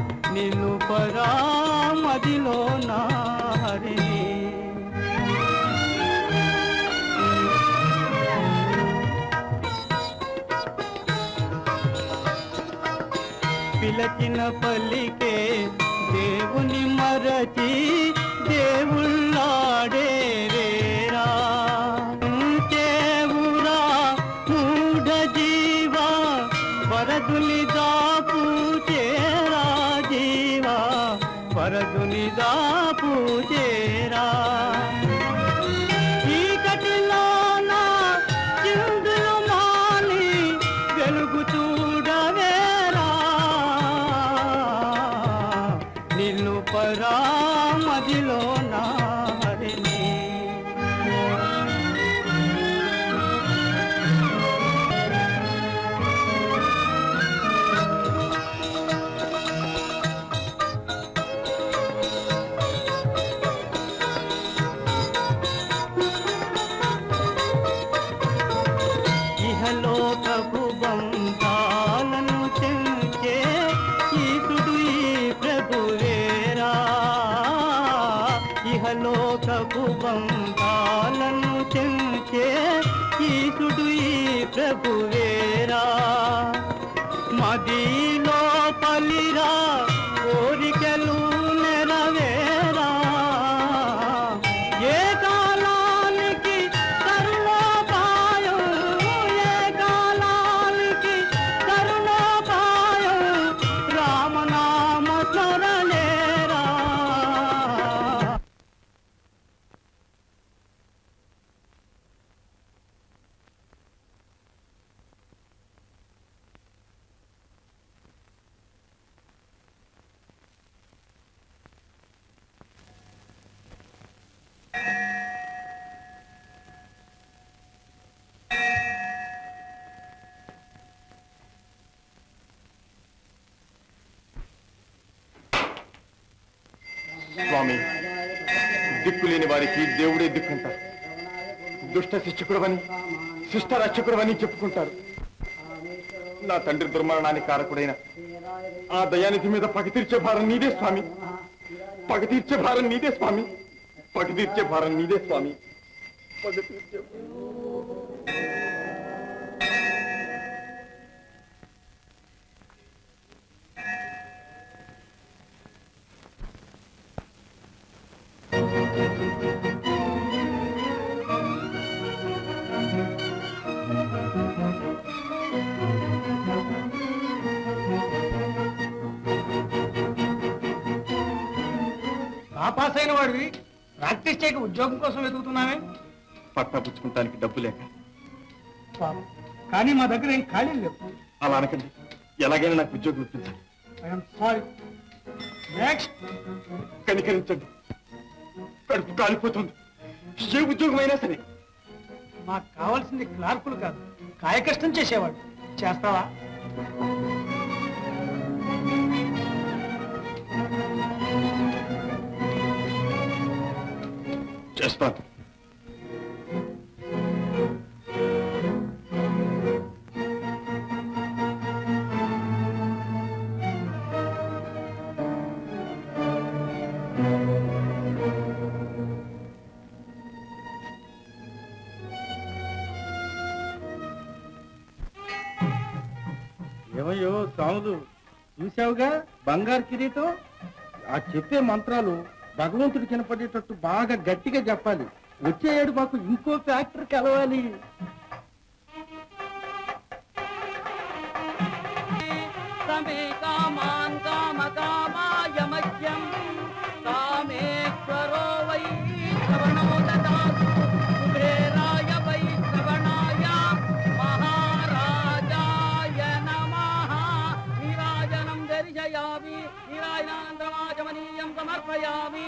నిలుపరామదిలో నా హరిని. పిలచిన పల్లికే దేవుని మరచి దేవుళ్ళాడే రేరా చేవురా మూఢ జీవా వరదుని దాపు చేరా జీవా వరదుని దాపు చేరా. చీకటిలోనా చిందులు మాని వెలుగు చూడవేరా నిలుపరామదిలో నా హరిని. ఇహలోకపు బంధాలను తెంచే ఈసుడు ఈ ప్రభువేరా ఇహలోకపు బంధాలను తెంచే ఈసుడు ఈ ప్రభువేరా. మదిలో పలిరా కోరికలు నెరవేరా ఏ కాలానికి కరుణోపాయం ఏ కాలానికి కరుణోపాయం రామనామ స్మరణేరా. స్వామి, దిక్కులేని వారికి దేవుడే దిక్కుంటారు. దుష్ట శిక్షకుడవని శిష్ట రక్షకుడవని చెప్పుకుంటారు. నా తండ్రి దుర్మరణానికి కారకుడైన ఆ దయానిధి మీద పగ తీర్చే భారం నీదే స్వామి. పగ తీర్చే భారం నీదే స్వామి. పగ తీర్చే భారం నీదే స్వామి. పగ తీర్చే పాస్ అయిన వాడివి ప్రాక్టీస్ చేయక ఉద్యోగం కోసం వెతుకుతున్నావే? పట్టా పుచ్చుకుంటానికి డబ్బు లేక. పాపం, కానీ మా దగ్గర ఏం ఖాళీ లేవు. అలా అనకండి, ఎలాగైనా నాకు ఉద్యోగం ఇప్పించాలి. I'm sorry. నెక్స్ట్. కనికరించండి, కడుపు కాలిపోతుంది. ఏ ఉద్యోగం అయినా సరే. మాకు కావాల్సింది క్లార్కులు కాదు, కాయ కష్టం చేసేవాడు. చేస్తావా? చేస్తాను. ఏమయ్యో సాములు, చూసావుగా బంగారు కిరీటం? ఆ చెప్పే మంత్రాలు భగవంతుడి కనపడేటట్టు బాగా గట్టిగా చెప్పాలి. వచ్చే ఏడు మాకు ఇంకో ఫ్యాక్టరీ కలవాలి. సమర్పయామి.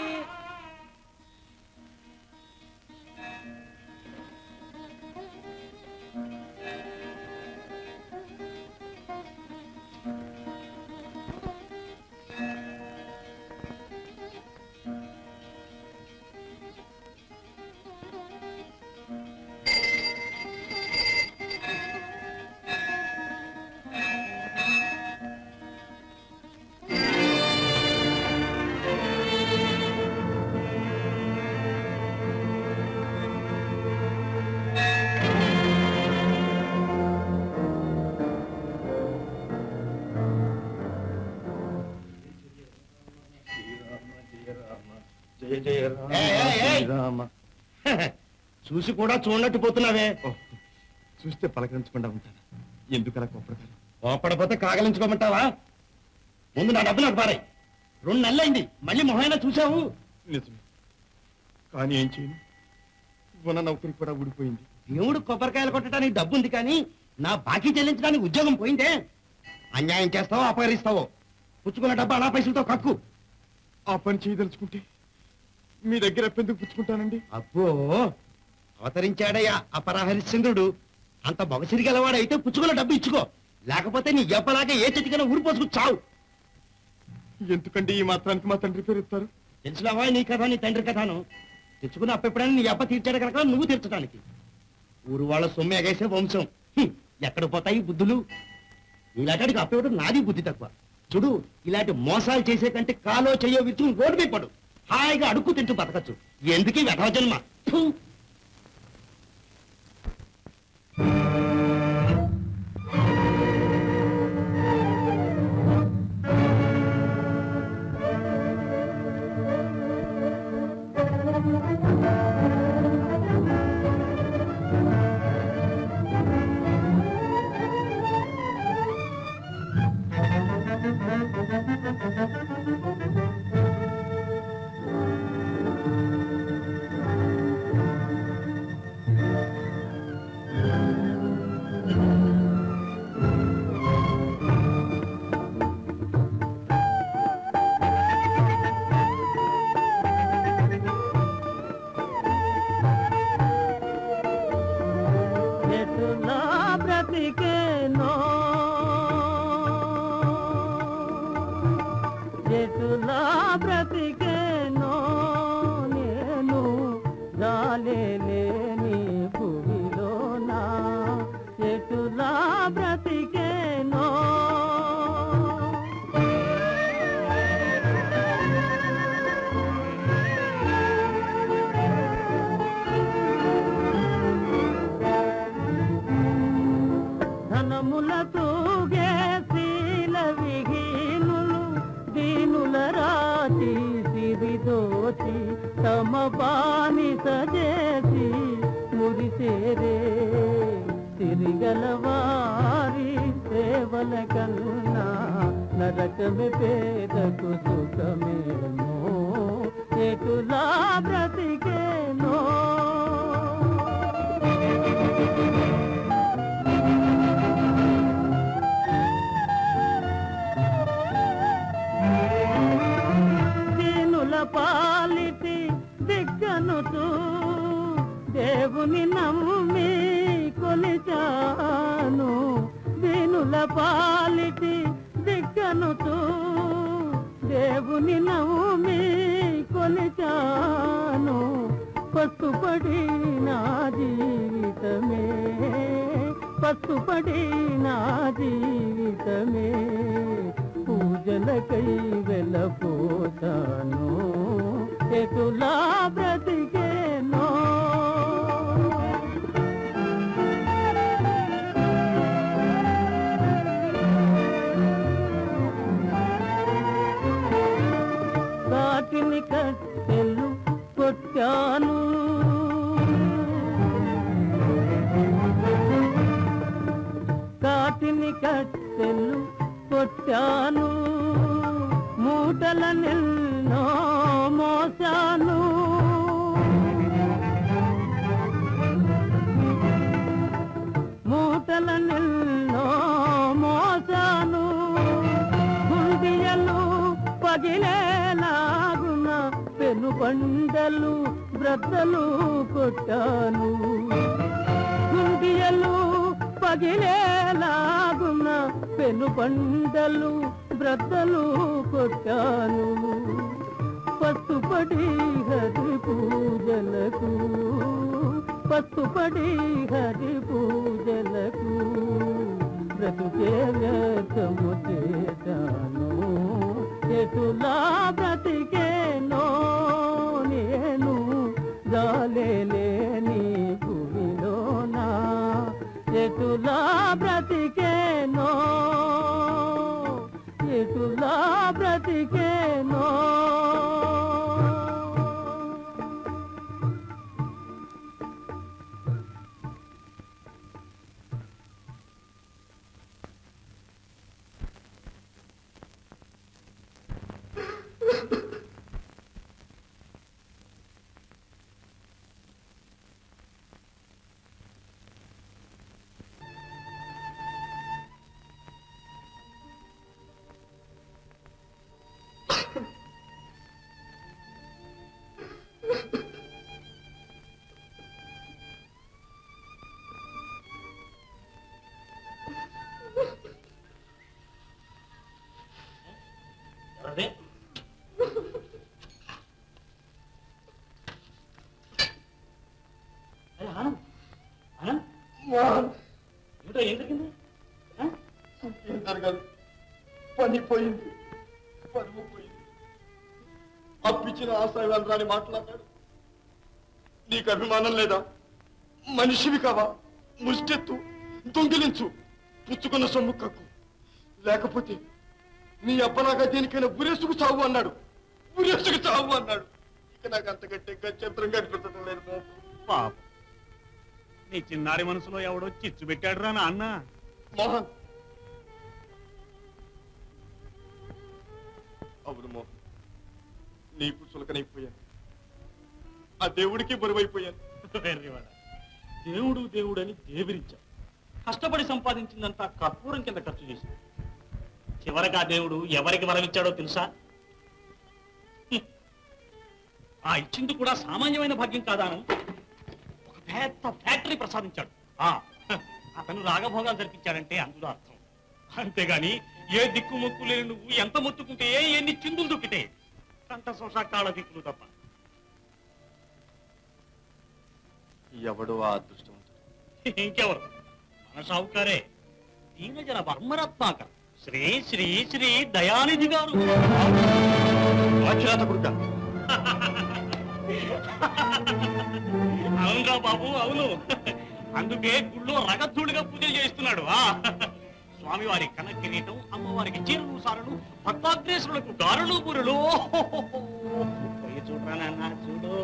చూసి కూడా చూడనట్టు పోతున్నావే. చూస్తే పలకరించకుండా ఉంటాను. ఎందుకలా కోపడతాను? కోపడపోతే కాగలించుకోమంటావా? ముందు నా డబ్బు నాకు పారాయి. రెండు నెలలైంది, మళ్ళీ మొహైనా చూసావు. నిజమే, కానీ ఏం చేయను, ఉన్న నౌకరి కూడా ఊడిపోయింది. దేవుడు కొబ్బరికాయలు కొట్టడానికి డబ్బు ఉంది, కానీ నా బాకీ చెల్లించడానికి ఉద్యోగం పోయిందే. అన్యాయం చేస్తావో అపహరిస్తావో, పుచ్చుకున్న డబ్బు అనా పైసలతో కక్కు. ఆ పని చేయదలుచుకుంటే మీ దగ్గర ఎప్పెందుకు పుచ్చుకుంటానండి? అబ్బో, అవతరించాడయ్యా అపరహరిశ్చంద్రుడు. అంత మొగసిరి గలవాడైతే పుచ్చుకున్న డబ్బు ఇచ్చుకో, లేకపోతే నీ ఎప్పలాగా ఏ చెట్టుకైనా ఊరిపోసుకు చావు. ఎందుకండి ఈ మాత్రానికి మా తండ్రి పేరు ఎత్తారు? తెలుసులావా నీ కథ, నీ తండ్రి కథను. తెచ్చుకున్న అప్పెప్పుడైనా నీ అప్ప తీర్చాడు కనుక నువ్వు తీర్చడానికి. ఊరు వాళ్ళ సొమ్ము ఎగేసే వంశం. ఎక్కడ పోతాయి బుద్ధులు? ఇలాంటికి అప్పివ్వడం నాది బుద్ధి తక్కువ. చూడు, ఇలాంటి మోసాలు చేసే కంటే కాలో చెయ్యో విచ్చు రోడ్డు మీద పడు, హాయిగా అడుక్కు తింటూ బతకచ్చు. ఎందుకీ వెధవ జన్మ? నరకమే పేదకు సుఖమేమో ఎటులా బ్రతికేనో దీనుల పాలిటి దిగ్గనుతూ దేవుని నమ్మి కొలిచాను దీనుల పాలిటి దిగ్గనుతూ దేవుని నమ్మి కొలిచాను పసుపడి నా జీవితమే పసుపడి నా జీవితమే పూజలకై వెళ్ళపోతాను ఎటులా బ్రతికేనో కాటిని కట్టెలు కొట్టాను కాటిని కట్టెలు కొట్టాను మూటల నిన్నో మోసాను మూటల నిన్నో మోసాను గుండియలు పగిలేలాగున పెనుబండలు బ్రద్దలు కొట్టాను గుండియలు పగిలేలాగున పెనుబండలు బ్రద్దలు కొట్టాను పసుపడి హరి పూజలకు పసుపడి హరి పూజలకు బ్రతుకే వ్యర్థము చేశాను ఎటులా బ్రతికేనో నేను జాలేని భూమిలోనా ఎటులా బ్రతికేనో ఎటులా బ్రతికేనో అదే ఆనంద్ ఆనంద్ ఏమిటో ఏం జరిగింది ఏం జరగాలి పని పోయింది పరువు పోయింది అప్పిచ్చిన ఆశయాలు రాని మాట్లాడాడు నీకు అభిమానం లేదా మనిషివి కావా ముష్టెత్తు దొంగిలించు పుచ్చుకున్న సొమ్ము కక్కు లేకపోతే నీ అబ్బలాగా దేనికైనా ఉరేసుకు చావు అన్నాడు ఉరేసుకు చావు అన్నాడు ఇక నాకు అంతకంటే గచ్చంతరం కనిపించడం లేదు బాబు పాప నీ చిన్నారి మనసులో ఎవడో చిచ్చు పెట్టాడు రా నాన్న మోహన్ అవును మోహన్ నీకు చులకనైపోయాను ఆ దేవుడికి బరువైపోయాను దేవుడు దేవుడు అని దేవిరించావు కష్టపడి సంపాదించిందంతా కర్పూరం కింద ఖర్చు చేశాడు చివరికి ఆ దేవుడు ఎవరికి వరమిచ్చాడో తెలుసా ఆ ఇచ్చింది కూడా సామాన్యమైన భాగ్యం కాదాను ఒక పెద్ద ఫ్యాక్టరీ ప్రసాదించాడు ఆ అతను రాగభోగాలు జరిపించాడంటే అందులో అర్థం అంతేగాని ఏ దిక్కు మొక్కు లేని నువ్వు ఎంత మొత్తుకుంటే ఎన్ని చిందులు దొక్కితే కంట శోష కాళ్ళ దిక్కులు తప్ప ఎవడు ఆ అదృష్టవంతుడు ఇంకెవరు మన సావుకారే దీనజన బర్మరత్నాకర్ శ్రీ శ్రీ శ్రీ దయానిధి గారు అవునురా బాబు అవును అందుకే గుళ్ళో రగధుడిగా పూజలు చేస్తున్నాడు ఆ స్వామివారి కన కిరీటం అమ్మవారికి చీరలు సారలు భక్తాగ్రేసులకు గారులు బురులు పోయి చూడరా నాన్న చూడు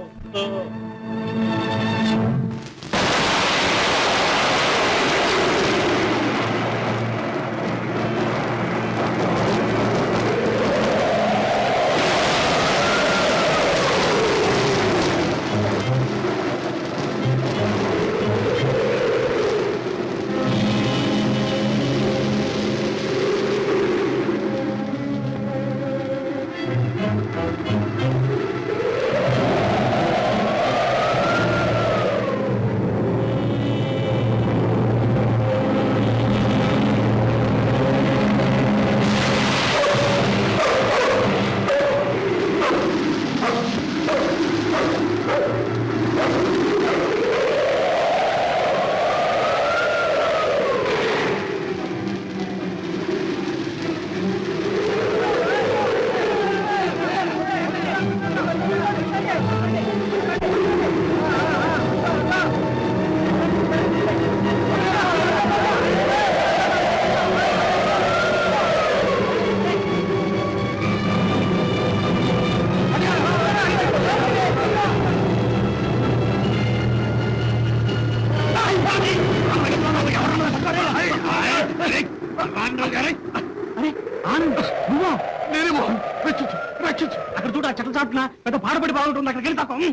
చాటున పెద్ద పాడబడి బాగుంటుంది అక్కడికి వెళ్ళి తప్ప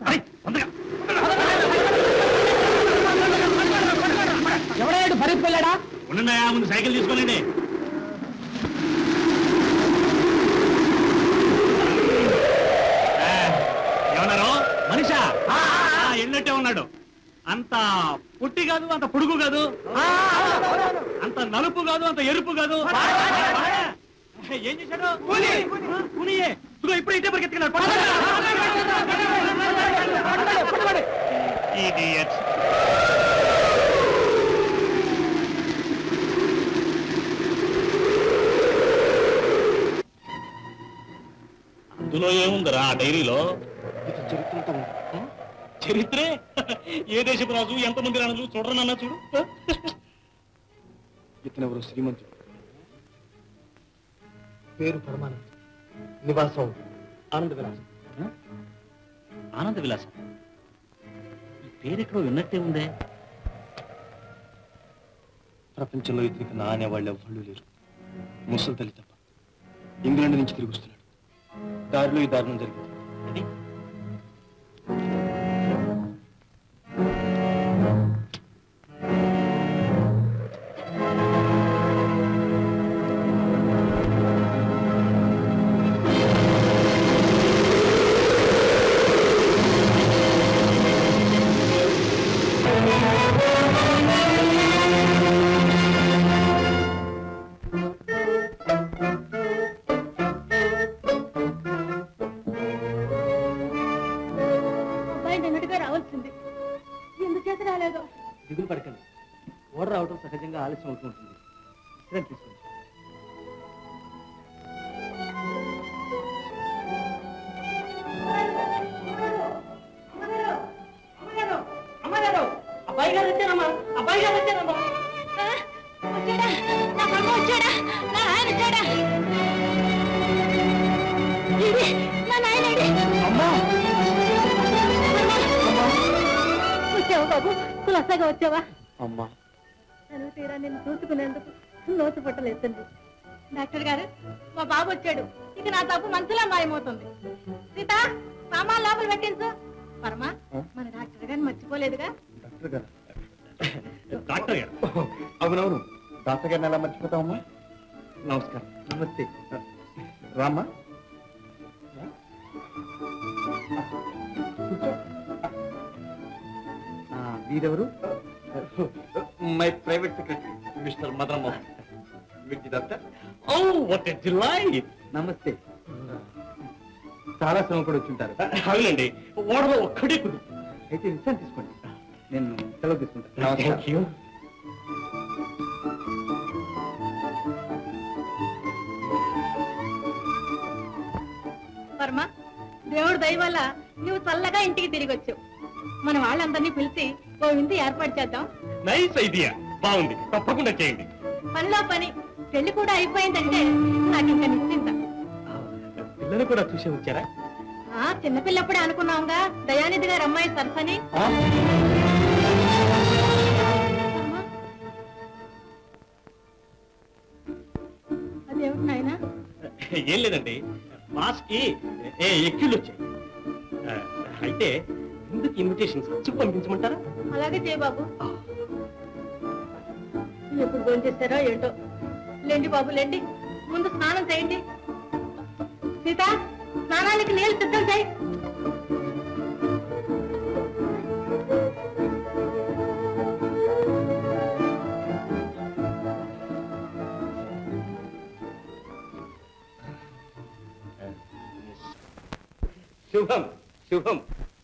ఎవడాడు పరిస్థితి వెళ్ళాడా ఉన్నాయా ముందు సైకిల్ తీసుకోనండి ఏమన్నారు మనిషా ఎన్నట్టే ఉన్నాడు అంత పుట్టి కాదు అంత పొడుగు కాదు అంత నలుపు కాదు అంత ఎరుపు కాదు ఏం చేశాడు కూనియే ఇప్పుడు ఇటే పరిగెత్తుకున్నాడు అందులో ఏముందిరా ఆ డైరీలో చరిత్రే ఏ దేశపు రాజు ఎంతమంది రాజులు చూడరనన్నా చూడు ఇతనెవరు శ్రీమంతుడు పేరు పరమానంద్ నివాసం ఆనంద విలాసం ఆనంద విలాసం ఈ పేరెక్కడో విన్నట్టే ఉందే ప్రపంచంలో ఇతనికి నా అనేవాళ్ళు ఎవ్వళ్ళు లేరు ముసలి తల్లి తప్ప ఇంగ్లాండ్ నుంచి తిరిగి వస్తున్నాడు దారిలో ఈ దారుణం జరిగింది దిగులు పడకండి ఓడ రావడం సహజంగా ఆలస్యం అవుతూ ఉంటుంది విశ్రాంతి తీసుకోండి అబ్బాయి గారు వచ్చారమ్మా అబ్బాయి గారు వచ్చారమ్మా వచ్చాడా నా బాబు వచ్చాడా నా ఆయన వచ్చాడా ఇది నా నాయనడి వచ్చావా బాబు కులసాగా వచ్చావా అమ్మా నన్ను తీరా నేను చూసుకునేందుకు లోతు పట్టలేదండి డాక్టర్ గారు మా బాబు వచ్చాడు ఇక నా తప్పు మనసులా మాయమవుతుంది సీత సామాన్ లోపల పెట్టించు పరమా మన డాక్టర్ గారిని మర్చిపోలేదుగా డాక్టర్ గారు డాక్టర్ గారు అవునవును డాక్టర్ గారిని ఎలా మర్చిపోతావమ్మా నమస్కారం నమస్తే రామ్మా వీరెవరు my private secretary mister Madan Mohan వీటి doctor oh what a delight నమస్తే చాలా శ్రమ కూడా వచ్చుంటారు అవునండి ఓడలో ఒక్కడే కుదు అయితే విశ్రాంతి తీసుకోండి నేను సెలవు తీసుకుంటాను నమస్కారం పరమా దేవుడు దయ వల్ల నువ్వు చల్లగా ఇంటికి తిరిగి వచ్చావు మన వాళ్ళందరినీ పిలిచి ఓ విందు ఏర్పాటు చేద్దాం నైస్ ఐడియా బాగుంది తప్పకుండా చేయండి పనిలో పని పెళ్లి కూడా అయిపోయిందంటే నాకు ఇంకా నిశ్చింత పిల్లలు కూడా చూసే వచ్చారా ఆ చిన్నపిల్లప్పుడే అనుకున్నాంగా దయానిధి గారు అమ్మాయి సరసని అదేమిటి నాయనా ఏం లేదండి మాస్ కి ఎక్కిళ్ళు వచ్చాయి అయితే ముందుకు ఇన్విటేషన్స్ ఇచ్చి పంపించమంటారా అలాగే చేయ బాబు ఎప్పుడు ఫోన్ చేస్తారో ఏంటో లేండి బాబు లేండి ముందు స్నానం చేయండి సీత స్నానానికి నీళ్ళు సిద్ధం చేయి శుభం శుభం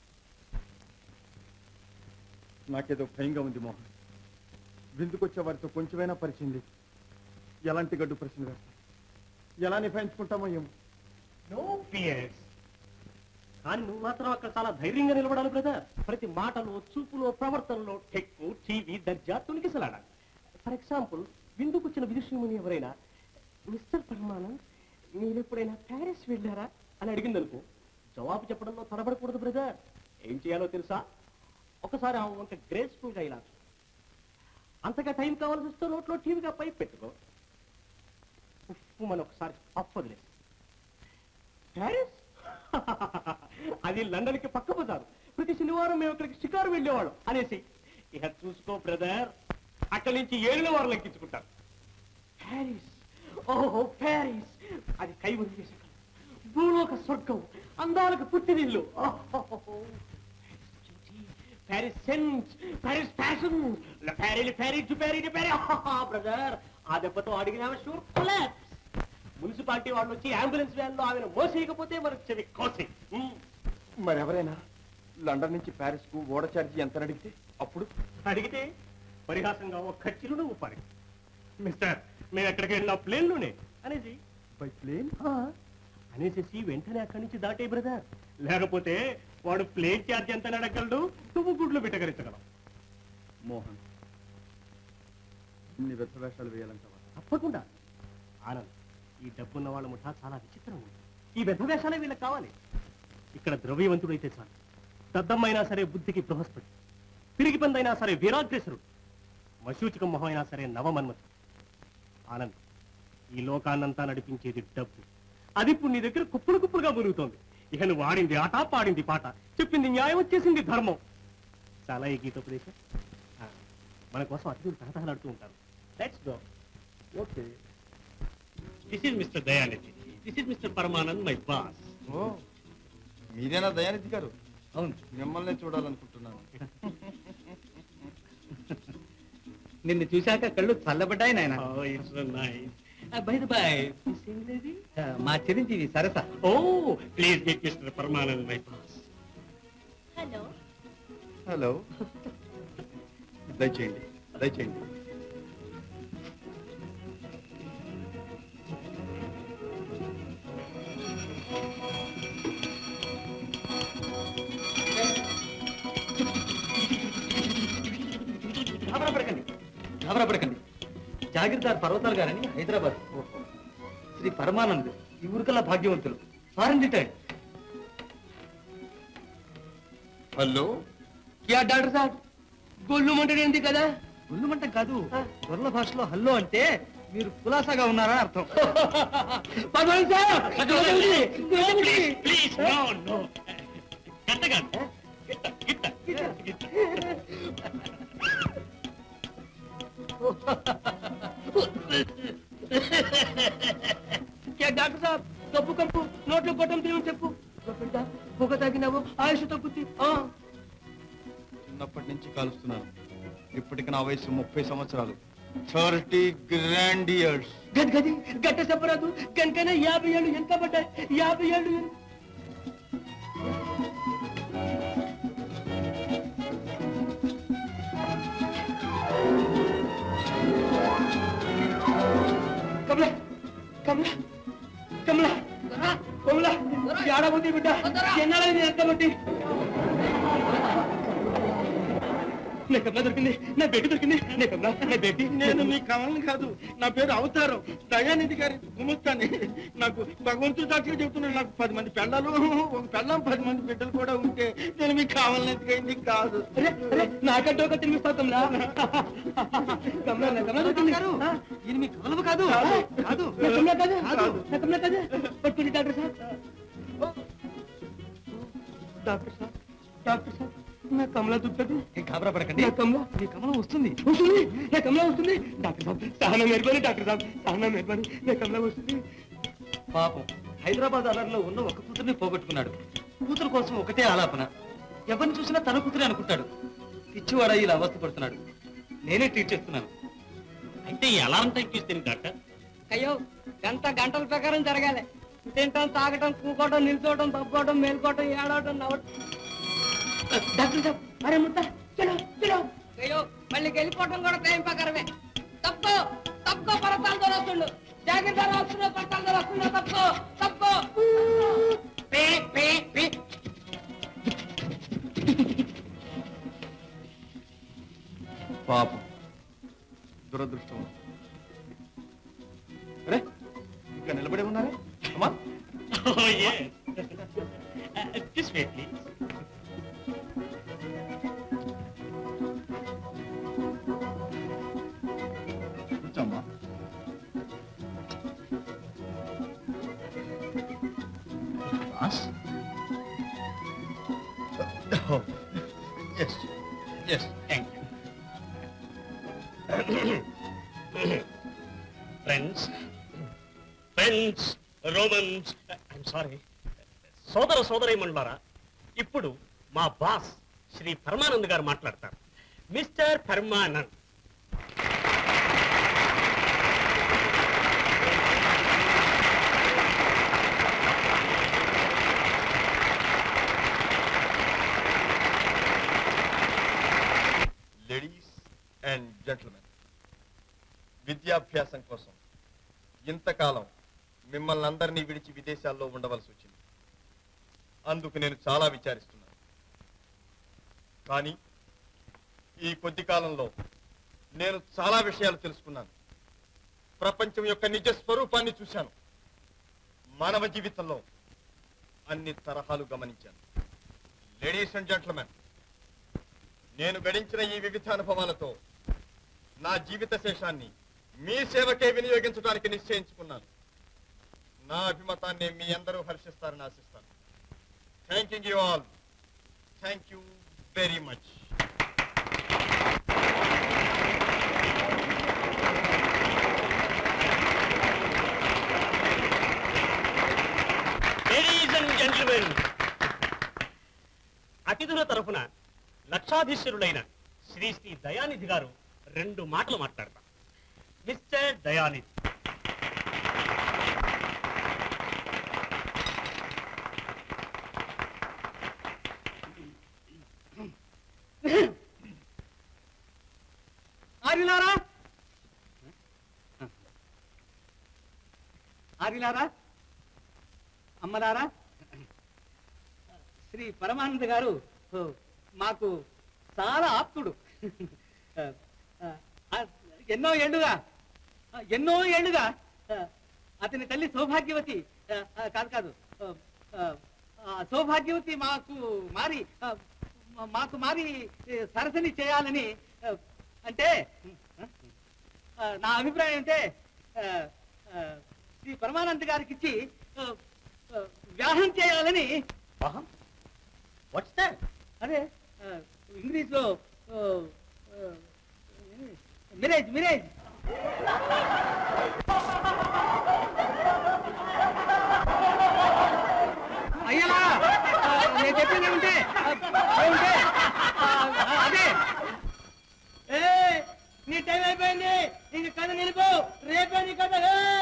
నాకేదో భయంగా ఉంది మోహన్ విందుకొచ్చే వారితో కొంచెమైనా పరిచయం లేదు ఎలాంటి గడ్డు ప్రశ్న వేస్తాం ఎలా నిభాయించుకుంటామో ఏమో నో ఫియర్స్ కానీ నువ్వు మాత్రం అక్కడ చాలా ధైర్యంగా నిలబడాలి బ్రదర్ ప్రతి మాటలో చూపులో ప్రవర్తనలో టెక్కు టీవీ దర్జా తొలికిసలాడాలి ఫర్ ఎగ్జాంపుల్ విందుకు వచ్చిన విదుషుముని ఎవరైనా మిస్టర్ పరమానంద్ మీరెప్పుడైనా ప్యారిస్ వెళ్ళారా అని అడిగింది అనుకో జవాబు చెప్పడంలో తడబడకూడదు బ్రదర్ ఏం చేయాలో తెలుసా ఒకసారి ఆ వంక గ్రేస్ఫుల్ గా ఇలా అంతగా టైం కావాల్సి వస్తే నోట్లో టీవీగా పై పెట్టుకో ఉప్పు మన ఒకసారి అప్పు వదిలేసి ప్యారిస్ అది లండన్ కి పక్క బజారు. ప్రతి శనివారం మేము అక్కడికి షికారు వెళ్ళేవాళ్ళం అనేసి. ఇక చూసుకో బ్రదర్, అక్కడి నుంచి ఏళ్ళ వారు లెక్కించుకుంటారు. ప్యారిస్, ఓహో ప్యారిస్, అది కైవరి దేశం, భూలోక స్వర్గం, అందాలకు పుట్టినిల్లు. Paris sense, Paris fashion, Paris Paris Paris Paris. Brother, ఆ దెబ్బతో అడిగినామా షూర్ కొలాప్స్. మున్సిపాలిటీ వాళ్ళు వచ్చి అంబులెన్స్ వ్యాన్ లో ఆమెను మోసేయకపోతే మనకు చెవి కోసి. మరి ఎవరైనా లండన్ నుంచి ప్యారిస్ కు ఓడ ఛార్జీ ఎంత అడిగితే అప్పుడు అడిగితే పరిహాసంగా ఒక్క చిరునవ్వు పరి, మిస్టర్ మేము ఎక్కడికి వెళ్ళినా ప్లేన్ లోనే అనేసి బై ప్లేన్ అనేసేసి వెంటనే అక్కడి నుంచి దాటే బ్రదర్. లేకపోతే వాడు ప్లేన్ ఛార్జ్ ఎంత అడగలడు, నువ్వు గుడ్లు పెట్టగలించగలవు. మోహన్, ఇన్ని వ్యర్థ వేషాలు వేయాలంటావా? తప్పకుండా ఆనంద్, ఈ డబ్బున్న వాళ్ళ ముఠా చాలా విచిత్రం ఉంది. ఈ వ్యర్థ వేషాలే వీళ్ళకి కావాలి. ఇక్కడ ద్రవ్యవంతుడైతే చాలు, దద్దమ్మైనా సరే బుద్ధికి బృహస్పతి, పిరిగి పందైనా సరే వీరాగ్రేసరుడు, మశూచిక మొహం అయినా సరే నవమన్మథుడు. ఆనంద్, ఈ లోకాన్నంతా నడిపించేది డబ్బు. అది ఇప్పుడు నీ దగ్గర కుప్పులు కుప్పులుగా మురుగుతోంది. ఇక నువ్వు ఆడింది ఆట, పాడింది పాట, చెప్పింది న్యాయం, వచ్చేసింది ధర్మం. చాలా ఈ గీతోపదేశం. మన కోసం అతిథులు తహతహలాడుతూ ఉంటారు. Let's go. Okay. This is mister Dayanidhi. This is mister Paramanand, my boss. ఓ, మీరేనా దయానిధి గారు? అవును, మిమ్మల్ని చూడాలనుకుంటున్నాను. నిన్ను చూశాక కళ్ళు చల్లబడ్డాయి నాయన. బై ద బై, మా చిరంజీవి Sarasa. Oh please meet mister Paramanand, my boss. Hello hello, దయచేయండి దయచేయండి. గాబరాపడకండి గాబరాపడకండి జాగీర్దార్ పర్వతాలు గారని హైదరాబాద్. శ్రీ పరమానంద్ ఈ ఊరికల్లా భాగ్యవంతులు, ఫారెన్ రిటైర్డ్. హలో, క్యా డాక్టర్ సాబ్, గొల్లు మంటేంది కదా? గొల్లు మంట కాదు, గొర్రెల భాషలో హల్లో అంటే మీరు కులాసాగా ఉన్నారని అర్థం. ప్లీజ్ నో నో, గట్టగా గిట్ట గిట్ట గిట్ట. డాక్టర్ సాబ్, కప్పు కప్పు నోట్లో కొట్టం తిని చెప్పు. పొగ తాగినావు, ఆయుష్ తగ్గుద్ది. చిన్నప్పటి నుంచి కాలుస్తున్నాను. ఇప్పటికి నా వయసు ముప్పై సంవత్సరాలు, థర్టీ గ్రాండ్ ఇయర్స్. గది గది గట్ట చెప్పరాదు, కనుకనే యాభై ఏళ్ళు ఎంత పడ్డాయి. యాభై ఏళ్ళు కమలా కమలా కమలా కమలా ఏడబోతుంది బిడ్డ, ఎన్నాళ్ళని ఎంతబట్టి నా కమలా దొరికింది, నా బేటీ దొరికింది. నా కమలా, నా బేటీ. నేను మీ కమలని కాదు, నా పేరు అవతారం, దయానిధి గారి గుమస్తాని. నాకు భగవంతుడు సాక్షిగా చెబుతున్నాను, నాకు పది మంది పిల్లలు, ఒక పిల్లం, పది మంది బిడ్డలు కూడా ఉంటే నేను మీకు కావాలనేది కాదు. నాకంటే ఒక తినిపిస్తావు కమలా. కమలా, నా కమలా దొరికింది. ఇది మీ కమలము కాదు కాదు, నా కమలా కాదు, నా కమలా కాదు. పట్టుకుని doctor sir, doctor sir, doctor sir, నా కమలా దుఃఖది. గాబరా పడకండి, నా కమలా, నీ కమలా వస్తుంది వస్తుంది, నా కమలా వస్తుంది. డాక్టర్ సాబ్, సహనా మెరుపని, డాక్టర్ సాబ్, సహనా మెరుపని, నా కమలా వస్తుంది. పాపం హైదరాబాద్ అలర్లో ఉన్న ఒక కూతుర్ని పోగొట్టుకున్నాడు. కూతురు కోసం ఒకటే ఆలాపన, ఎవరిని చూసినా తన కూతురే అనుకుంటాడు. పిచ్చివాడ ఇలా అవస్థ పడుతున్నాడు. నేనే ట్రీట్ చేస్తున్నాను. అయితే ఈ అలారం టైం తీస్తే డాక్టర్. అయ్యో, గంట గంటల ప్రకారం జరగాలి. తింటాం, తాగటం, కూకోవడం, నిల్చోవడం, తప్పుకోవడం, మేల్కోవడం, ఏడవటం, నవ్వటం. డాక్టర్ సాబ్, అరే ముట్ట, చలో చలో. అయ్యో, మళ్ళీ వెళ్ళిపోవటం కూడా టైం ప్రకారమే. తప్పుకో తప్పుకో, పరతాలతో వస్తుండు. జాగ్రత్త, వస్తుండో పరతాలతో వస్తుండో. తప్పుకో తప్పుకో. పే పే పే. పాపం, దురదృష్టం. అరే, ఇంకా నిలబడి ఉన్నారే? అమ్మా, Oh yes. This way, please. కూర్చోమ్మా. Boss, yes thank you. Friends friends Romans I'm sorry సోదర సోదరీమణులారా, ఇప్పుడు మా బాస్ శ్రీ పరమానంద్ గారు మాట్లాడతారు. Mister Paramanand. Ladies and gentlemen, విద్యాభ్యాసం కోసం ఇంతకాలం మిమ్మల్ని అందరినీ విడిచి విదేశాల్లో ఉండవలసి వచ్చింది. అందుకు నేను చాలా విచారిస్తున్నాను. కానీ ఈ కొద్ది కాలంలో నేను చాలా విషయాలు తెలుసుకున్నాను. ప్రపంచం యొక్క నిజ స్వరూపాన్ని చూశాను. మానవ జీవితంలో అన్ని తరహాలు గమనించాను. లేడీస్ అండ్ జెంట్మెన్, నేను గడించిన ఈ వివిధ అనుభవాలతో నా జీవిత శేషాన్ని మీ సేవకే వినియోగించడానికి నిశ్చయించుకున్నాను. నా అభిమతాన్ని మీ అందరూ హర్షిస్తారని ఆశిస్తాను. Thank you all. Thank you very much. Ladies and gentlemen, అతిథుల తరఫున లక్షాధీశ్వరులైన శ్రీ శ్రీ దయానిధి గారు రెండు మాటలు మాట్లాడతారు. మిస్టర్ దయానిధి. ఆర్యులారా ఆర్యులారా అమ్మలారా, శ్రీ పరమానంద గారు మాకు చాలా ఆప్తుడు. ఎన్నో ఏళ్లుగా ఎన్నో ఏళ్లుగా అతని తల్లి సౌభాగ్యవతి కాదు కాదు సౌభాగ్యవతి మాకు మారి మాకు మారి సరసని చేయాలని, అంటే నా అభిప్రాయం అంటే శ్రీ పరమానంద గారికి ఇచ్చి వివాహం చేయాలని. What's that? అదే ఇంగ్లీష్ లో మ్యారేజ్ మ్యారేజ్ అయ్యలా నేను చెప్పింది ఉంటే ఉంటే అదే. ఏ నీ టైం అయిపోయింది, ఇంక కథ నిలిపో, రేపే నీ కథ.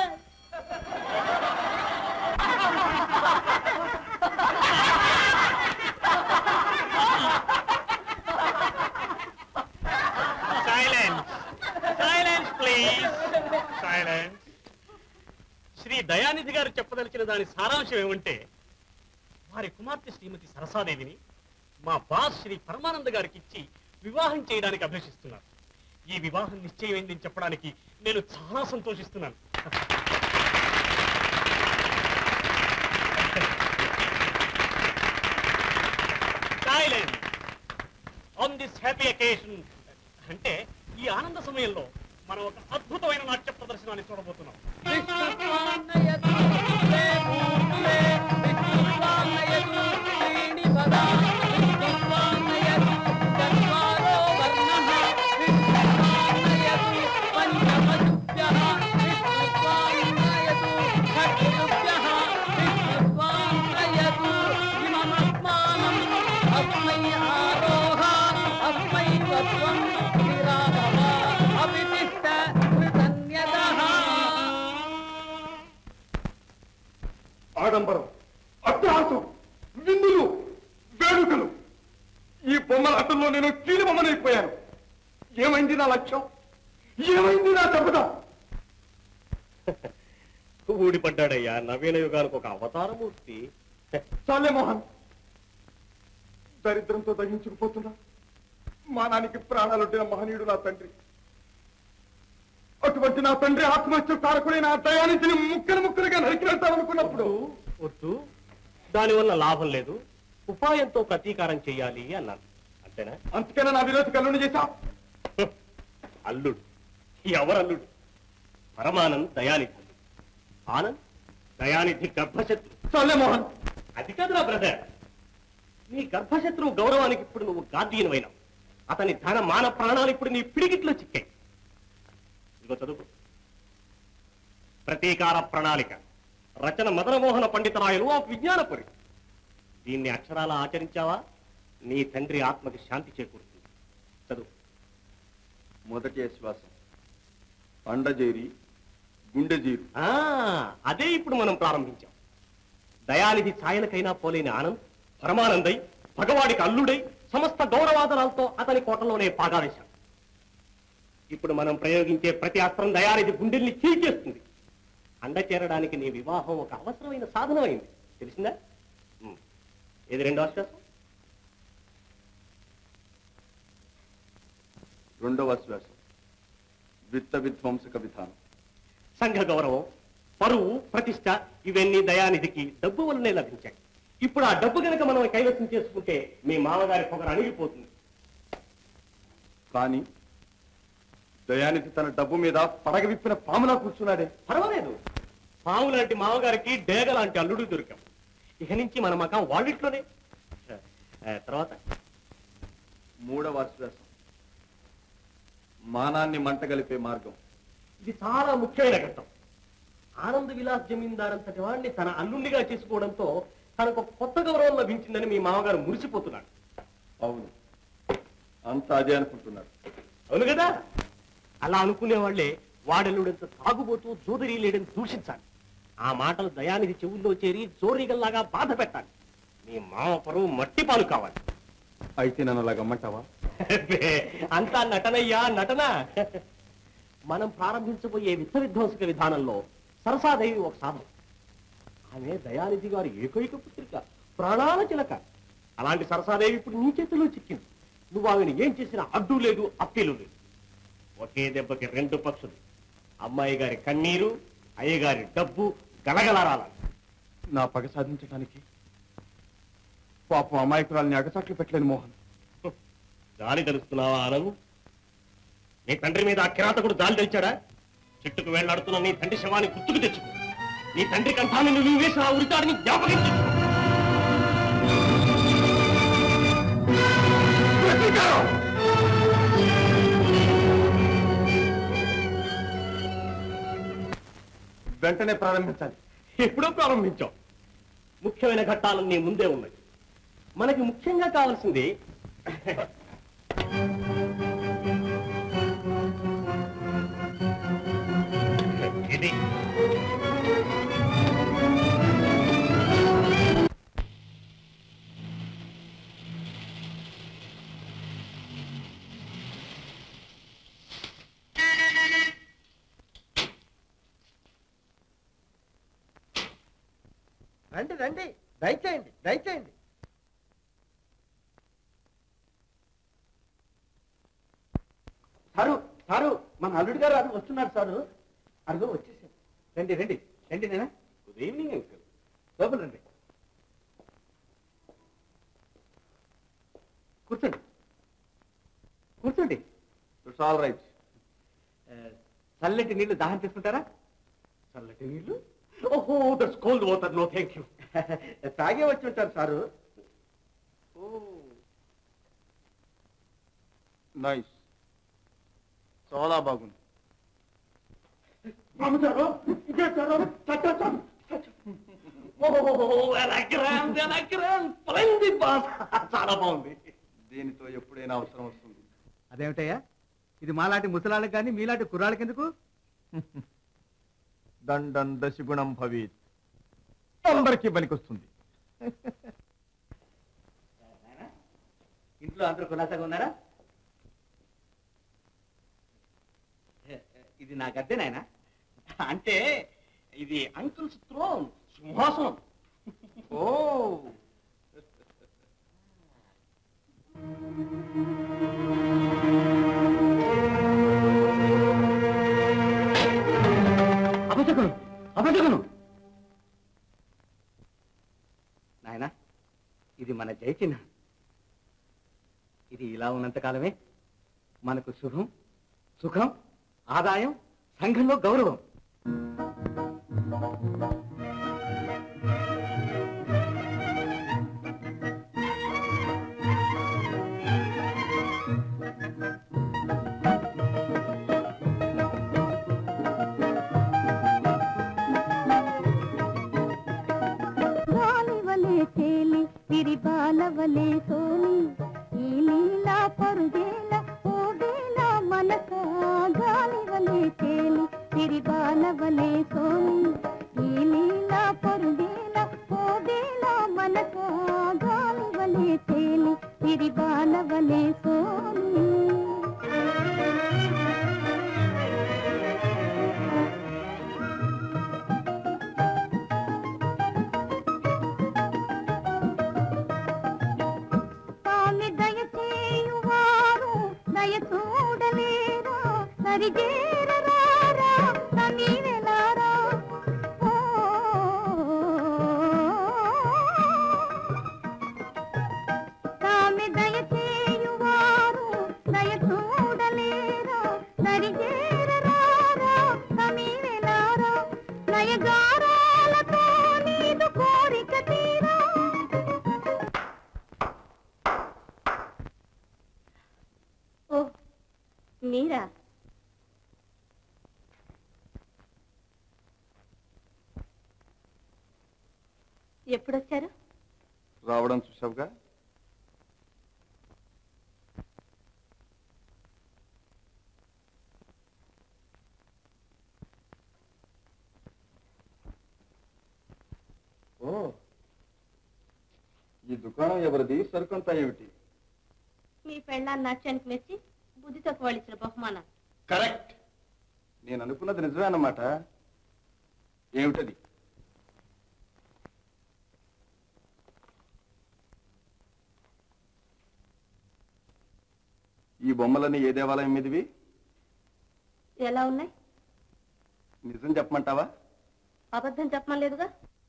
శ్రీ దయానిధి గారు చెప్పదలిచిన దాని సారాంశం ఏమంటే, వారి కుమార్తె శ్రీమతి సరసాదేవిని మా బాస్ శ్రీ పరమానంద గారికి ఇచ్చి వివాహం చేయడానికి అభ్యసిస్తున్నారు. ఈ వివాహం నిశ్చయమైందని చెప్పడానికి నేను చాలా సంతోషిస్తున్నాను. Silence on this happy occasion. అంటే ఈ ఆనంద సమయంలో మనం ఒక అద్భుతమైన నాట్య ప్రదర్శనాన్ని చూడబోతున్నాం. ఆడంబరం, అత్యాసం, విందులు, వేడుకలు, ఈ బొమ్మల ఆటల్లో నేను కీలు బొమ్మనైపోయాను. ఏమైంది నా లక్ష్యం? ఏమైంది నా చెబుదా? ఊడిపడ్డాడయ్యా నవీన యుగానికి ఒక అవతారమూర్తి. చాలే మోహన్, దరిద్రంతో దహించుకుపోతున్నా. మానానికి ప్రాణాలొడ్డిన మహనీయుడు నా తండ్రి. అటువంటి నా తండ్రి ఆత్మహత్య కారకుడైన ఆ దయానిధిని ముక్కలు ముక్కలుగా నరికినట్టాలనుకున్నప్పుడు వద్దు, దానివల్ల లాభం లేదు, ఉపాయంతో ప్రతీకారం చెయ్యాలి అన్నాను. అంతేనా? అంతకైనా నా విరోధి కల్లుని చేశా. అల్లుడు? ఎవరల్లుడు? పరమానంద్ దయానిధి. ఆనంద్ దయానిధి గర్భశత్రు. చాలే మోహన్, అది కాదురా బ్రదర్. నీ గర్భశత్రువు గౌరవానికి ఇప్పుడు నువ్వు గార్డియన్ అయినావు. అతని ధన మాన ప్రాణాలు ఇప్పుడు నీ పిడికిట్లో చిక్కాయి. ఇదిగో చదువు. ప్రతీకార ప్రణాళిక, రచన మదనమోహన పండితరాయలు ఆఫ్ విజ్ఞానపురి. దీన్ని అక్షరాల ఆచరించావా నీ తండ్రి ఆత్మకి శాంతి చేకూరుతుంది. చదువు. మొదటి ఆశ్వాసం అండజేరి గుండెజీరు. అదే ఇప్పుడు మనం ప్రారంభించాం. దయానిధి ఛాయలకైనా పోలేని ఆనంద్ పరమానందై భగవాడికి అల్లుడై సమస్త గౌరవాదనాలతో అతని కోటలోనే పాగావేశాం. ఇప్పుడు మనం ప్రయోగించే ప్రతి అస్త్రం దయానిధి గుండెల్ని చీల్చేస్తుంది. అండ చేరడానికి నీ వివాహం ఒక అవసరమైన సాధనమైంది. తెలిసిందా? ఏది రెండో ఆశ్వాసం? రెండవ ఆశ్వాసం విత్త విధ్వంసక విధానం. సంఘ గౌరవం, పరువు, ప్రతిష్ట ఇవన్నీ దయానిధికి డబ్బు వల్లనే లభించాయి. ఇప్పుడు ఆ డబ్బు కనుక మనం కైవసం చేసుకుంటే మీ మామగారి పొగరు అణిగిపోతుంది. కానీ దయానిధి తన డబ్బు మీద పడగ విప్పిన పాములా కూర్చున్నాడే. పర్వాలేదు, పాము లాంటి మామగారికి డేగ లాంటి అల్లుడు దొరికాం. ఇక నుంచి మన మకం వాళ్ళిట్లోనే. తర్వాత మూడవ ఆశ్వాసం మానాన్ని మంటగలిపే మార్గం. ఇది చాలా ముఖ్యమైన ఘట్టం. ఆనంద విలాస్ జమీందారంతటి వాడిని తన అల్లుండిగా చేసుకోవడంతో తనకు కొత్త గౌరవం లభించిందని మీ మామగారు మురిసిపోతున్నాడు. అవును, అంతా అదే అనుకుంటున్నాడు. అవును కదా? అలా అనుకునే వాళ్లే వాడెల్లుడంత తాగుబోతూ జోదరి లేడని దూషించాలి. ఆ మాటలు దయానిధి చెవుల్లో చేరి జోరీగల్లాగా బాధ పెట్టాలి. మీ మామ పరువు మట్టి పాలు కావాలి. అయితే నన్ను అలా గమ్మంటావా? అంతా నటనయ్యా, నటన. మనం ప్రారంభించబోయే విత్త విధ్వంసక విధానంలో సరసాదేవి ఒక సాధన. ఆమె దయానిధి గారి ఏకైక పుత్రిక, ప్రాణాల చిలక. అలాంటి సరసాదేవి ఇప్పుడు నీ చేతిలో చిక్కింది. నువ్వు ఆమెను ఏం చేసినా అడ్డు లేదు, అప్పీలు లేదు. ఒకే దెబ్బకి రెండు పక్షులు. అమ్మాయి గారి కన్నీరు, అయ్యగారి డబ్బు గలగలరాలి. నా పగ సాధించడానికి పాపం అమాయకురాల్ని అగచాట్లు పెట్టలేను మోహన్. జాలి తెలుస్తున్నావా ఆనంద్? నీ తండ్రి మీద ఆ కిరాతకుడు జాలి తెలిచాడా? చెట్టుకు వేళ్లాడుతున్న నీ తండ్రి శవాన్ని గుర్తుకు తెచ్చుకో. నీ తండ్రి కంఠాన్ని నువ్వు వేసిన ఆ ఉరితాడిని జ్ఞాపకం తెచ్చుకో. వెంటనే ప్రారంభించాలి. ఎప్పుడో ప్రారంభించాం. ముఖ్యమైన ఘట్టాలన్నీ ముందే ఉన్నాయి. మనకి ముఖ్యంగా కావాల్సింది ఇది. రండి రండి, దయచేయండి దయచేయండి. సారు సారు మన అల్లుడు గారు అది వస్తున్నారు సారు. అదిగో వచ్చేసారు. రండి రండి రండి. నేనా గుడ్ ఈవినింగ్ అంకుల్. లోపల రండి, కూర్చోండి కూర్చోండి. It's all right. చల్లటి నీళ్లు దాహం తీసుకుంటారా? చల్లటి నీళ్ళు? ఓహో, that's cold water. No thank you. తాగే వచ్చి ఉంటారు సారు. నైస్, చాలా బాగుంది. చాలా బాగుంది. దీనితో ఎప్పుడైనా అవసరం వస్తుంది. అదేమిటయ్యా, ఇది మాలాంటి ముసలాళ్ళకి కానీ మీలాంటి కుర్రాళ్ళకి ఎందుకు? దండం దశగుణం భవేత్, అందరికీ పనికొస్తుంది. ఇంట్లో అందరూ కులాసాగా ఉన్నారా? ఇది నా గద్దె నాయన. అంటే ఇది అంకుల్స్ థ్రోన్, సింహాసనం. ఓ, అపశకును అపశకును. నాయన, ఇది మన జయచిహ్న. ఇది ఇలా ఉన్నంత కాలమే మనకు శుభం, సుఖం, ఆదాయం, సంఘంలో గౌరవం. బాలవలే సోని ఈ లీలా పరుగేల ఓవేల మనక గాలివలే తేలి తిరి బాలవలే సోని ఈ లీలా పరుగేల ఓవేల మనక గాలివలే తేలి తిరి బాలవలే సోని చూడలేరా సరిగేరరారా సమీవెలారా తామె దయచేయువారు దయ చూడలేరా సరిగేరరారా సమీవెలారా నయగారాలతో నీదు కోరిక తీరా. మీరా? ఎప్పుడొచ్చారు? రావడం చూసావుగా. ఓ, ఈ దుకాణం ఎవరిది? సరుకంతా ఏమిటి? మీ పెళ్ళాన్ని నాట్యానికి మెచ్చి బుద్ధితో వాళ్ళు ఇచ్చిన బహుమానం. కరెక్ట్. నేను అనుకున్నది నిజమే అన్నమాట. ఏమిటది? ఈ బొమ్మలన్నీ ఏ దేవాలయం మీదివి? ఎలా ఉన్నాయి? నిజం చెప్పమంటావా? అబద్ధం చెప్పమలేదుగా.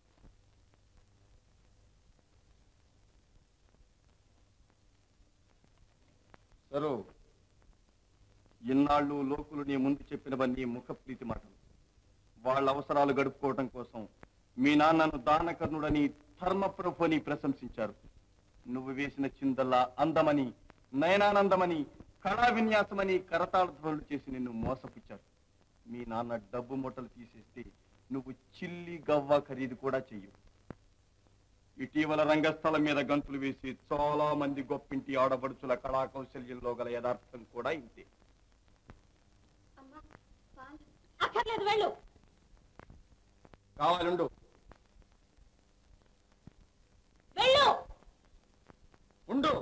సరు, ఇన్నాళ్ళు లోకులు నీ ముందు చెప్పినవన్నీ ముఖప్రీతి మాటలు. వాళ్ళ అవసరాలు గడుపుకోవటం కోసం మీ నాన్నను దానకర్ణుడని ధర్మప్రభు అని ప్రశంసించారు. నువ్వు వేసిన చిందల్లా అందమని, నయనానందమని, కళా విన్యాసమని కరతాళధ్వనులు చేసి నిన్ను మోసపుచ్చారు. మీ నాన్న డబ్బు మూటలు తీసేస్తే నువ్వు చిల్లి గవ్వ ఖరీదు కూడా చెయ్యవు. ఇటీవల రంగస్థలం మీద గంతులు వేసి చాలా మంది గొప్పింటి ఆడపడుచుల కళా కౌశల్యంలో గల యథార్థం కూడా ఇంతే. కావాలండు ఉండు.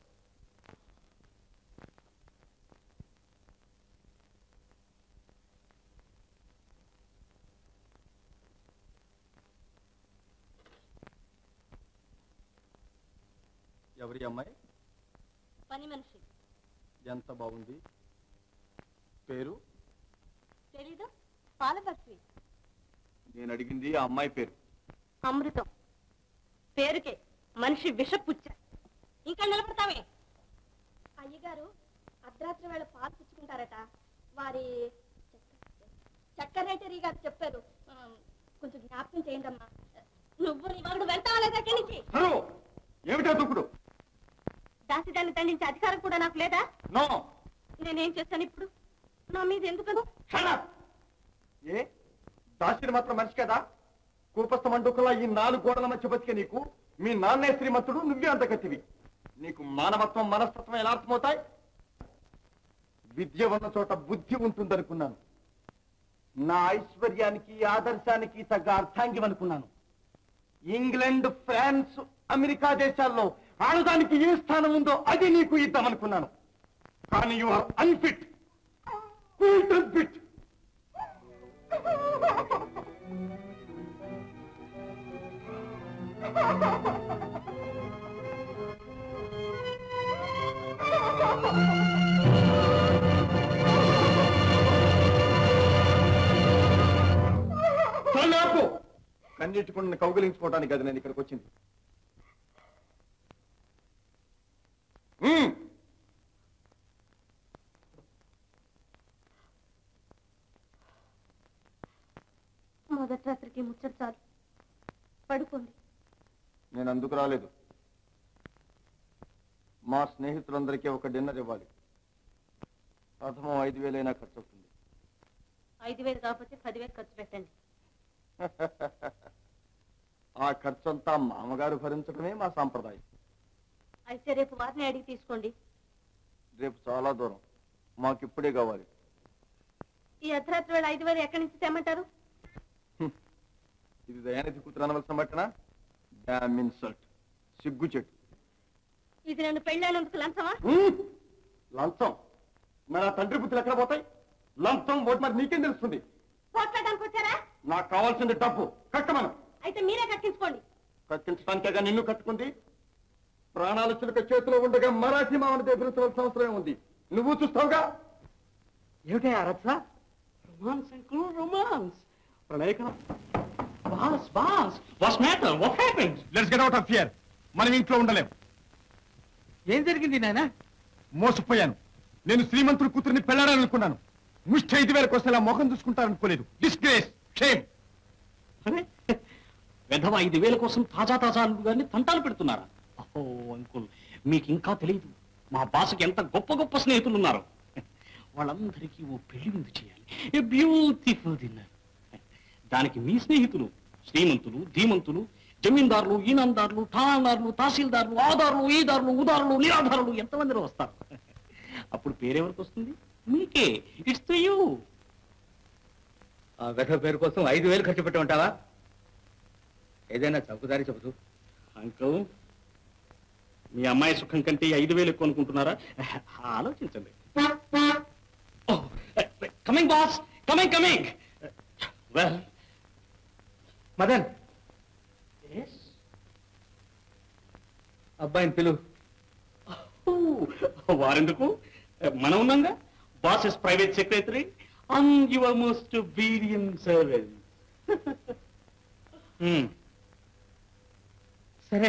ఎవరి అమ్మాయి? పని మనిషి. ఎంత బాగుంది. పేరు? తెలీదు. పాలపర్తి. నేను అడిగింది ఆ అమ్మాయి పేరు. అమృతం. పేరుకే మనిషి విషపుచ్చ. ఇంకా నిలబడతావే? అయ్యగారు అర్ధరాత్రి వేళ పాలు పుచ్చుకుంటారట. వారి చక్కరేటరీ గారు చెప్పారు. కొంచెం జ్ఞాపకం చేయండి అమ్మా. నువ్వు నీ వాడు వెళ్తావా లేదా అక్కడి నుంచి? ఏమిటా దుక్కుడు? దాసిదాన్ని దండించే అధికారం కూడా నాకు లేదా? నేనేం చేస్తాను ఇప్పుడు? నా మీద ఎందుకు? ఏ దాసిని మాత్రం మనిషి కదా? కూపస్థ మండుకలా ఈ నాలుగు గోడల మధ్య బతికే నీకు మీ నాన్నే శ్రీమంతుడు, నువ్వే అంత కత్తివి. నీకు మానవత్వం మనస్తత్వం ఎలా అర్థమవుతాయి? విద్య ఉన్న చోట బుద్ధి ఉంటుందనుకున్నాను. నా ఐశ్వర్యానికి ఆదర్శానికి తగ్గ అర్థాంగి అనుకున్నాను. ఇంగ్లాండ్, ఫ్రాన్స్, అమెరికా దేశాల్లో ఆడదానికి ఏ స్థానం ఉందో అది నీకు ఇద్దామనుకున్నాను. కానీ యు ఆర్ అన్ఫిట్, అన్ఫిట్. కన్నీటికుండా కౌగిలించుకోవడానికి అది నేను ఇక్కడికి వచ్చింది. మొదటి రాత్రికి ముచ్చట చాలు, పడుకోండి. నేను అందుకు రాలేదు. మా స్నేహితులందరికీ ఒక డిన్నర్ ఇవ్వాలి. ప్రథమం ఐదు వేలైనా ఖర్చు అవుతుంది. ఐదు వేలు కాకపోతే పదివేలు ఖర్చు పెట్టండి. ఆ ఖర్చంతా మామగారు భరించడమే మా సాంప్రదాయం. అయితే రేపు వారిని అడిగి తీసుకోండి. రేపు చాలా దూరం, మాకు ఇప్పుడే కావాలి. ఈ అర్ధరాత్రి వేళ ఐదు వేలు ఎక్కడి నుంచి తెమ్మంటారు? ఇది దయానిధి కూతురు అనవలసిన బట్టనా? డామ్ ఇన్సల్ట్, సిగ్గు చెట్టు. ఇది నన్ను పెళ్ళైనందుకు లంచమా? లంచం? మరి ఆ తండ్రి బుద్ధులు ఎక్కడ పోతాయి? లంచం ఓటు మరి నీకేం తెలుస్తుంది? పోట్లాడడానికి వచ్చారా? నాకు కావాల్సింది డబ్బు, కట్టమను. అయితే మీరే కట్టించుకోండి. కట్టించడానికేగా నిన్ను కట్టుకుంది. ప్రాణాల చిలుక చేతిలో ఉండగా మరాఠీ మామను ఎదురించవలసిన అవసరం ఉంది. నువ్వు చూస్తావుగా. ఏమిటే రచ్చ? Romance uncle, romance. ప్రణయకం. Boss boss what's matter? What happened? Let's get out of here. మనం ఇంట్లో ఉండలేం. ఏం జరిగింది నాయన? మోసపోయాను. నేను శ్రీమంతుడు కూతురిని పెళ్లాడాలనుకున్నాను. ముష్టి ఐదు వేల కోసం ఇలా మొహం చూసుకుంటారనుకోలేదు. Disgrace, shame. వెధవ ఐదు వేల కోసం తాజా తాజా అల్లుడు గారిని తంటాలు పెడుతున్నారా? అహో అంకుల్, మీకు ఇంకా తెలియదు మా బాసుకి ఎంత గొప్ప గొప్ప స్నేహితులు ఉన్నారు. వాళ్ళందరికీ ఓ పెళ్లి విందు చేయాలి. A beautiful dinner. దానికి మీ స్నేహితులు శ్రీమంతులు, ధీమంతులు, జమీందారులు, ఈనాందారులు, ఠాణాదారులు, తహసీల్దారులు, ఆధారులు, ఈదారులు, ఉదారులు, నిరాధారులు ఎంతమందిలో వస్తారు. అప్పుడు పేరెవరికి వస్తుంది? మీకే. It's to you. ఆ వెధ పేరు కోసం ఐదు వేలు ఖర్చు పెట్టమంటావా? ఏదైనా చౌకదారి చెబుతూ. అంకుల్, మీ అమ్మాయి సుఖం కంటే ఐదు వేలు ఎక్కువ అనుకుంటున్నారా? ఆలోచించండి. Coming boss, coming coming. Well Madan, అబ్బాయిని పిలు. వారెందుకు? మనం ఉన్నాగా. Boss is private secretary and your most obedient servant. సరే.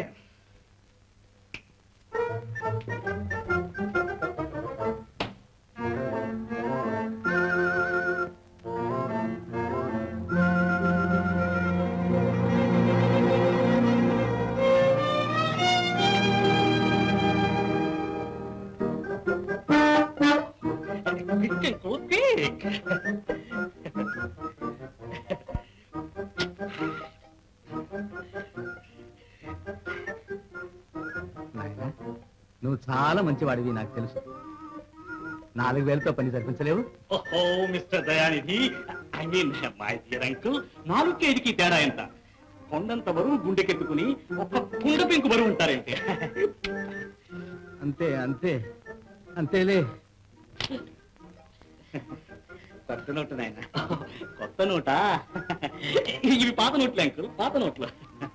నువ్వు చాలా మంచివాడివి నాకు తెలుసు. నాలుగు వేలతో పని జరిపించలేవు. ఓహో mister Dayanidhi, I mean my dear uncle, నాలుగు కేజీకి తేడా ఎంత? కొండంత బరువు గుండెకెత్తుకుని ఒక కుండ పెంకు బరువు ఉంటారేంటి? అంతే అంతే అంతేలే. కొత్త నోటు నాయన. కొత్త నోటా? ఇవి పాత నోట్లు అంకుల్, పాత నోట్లు.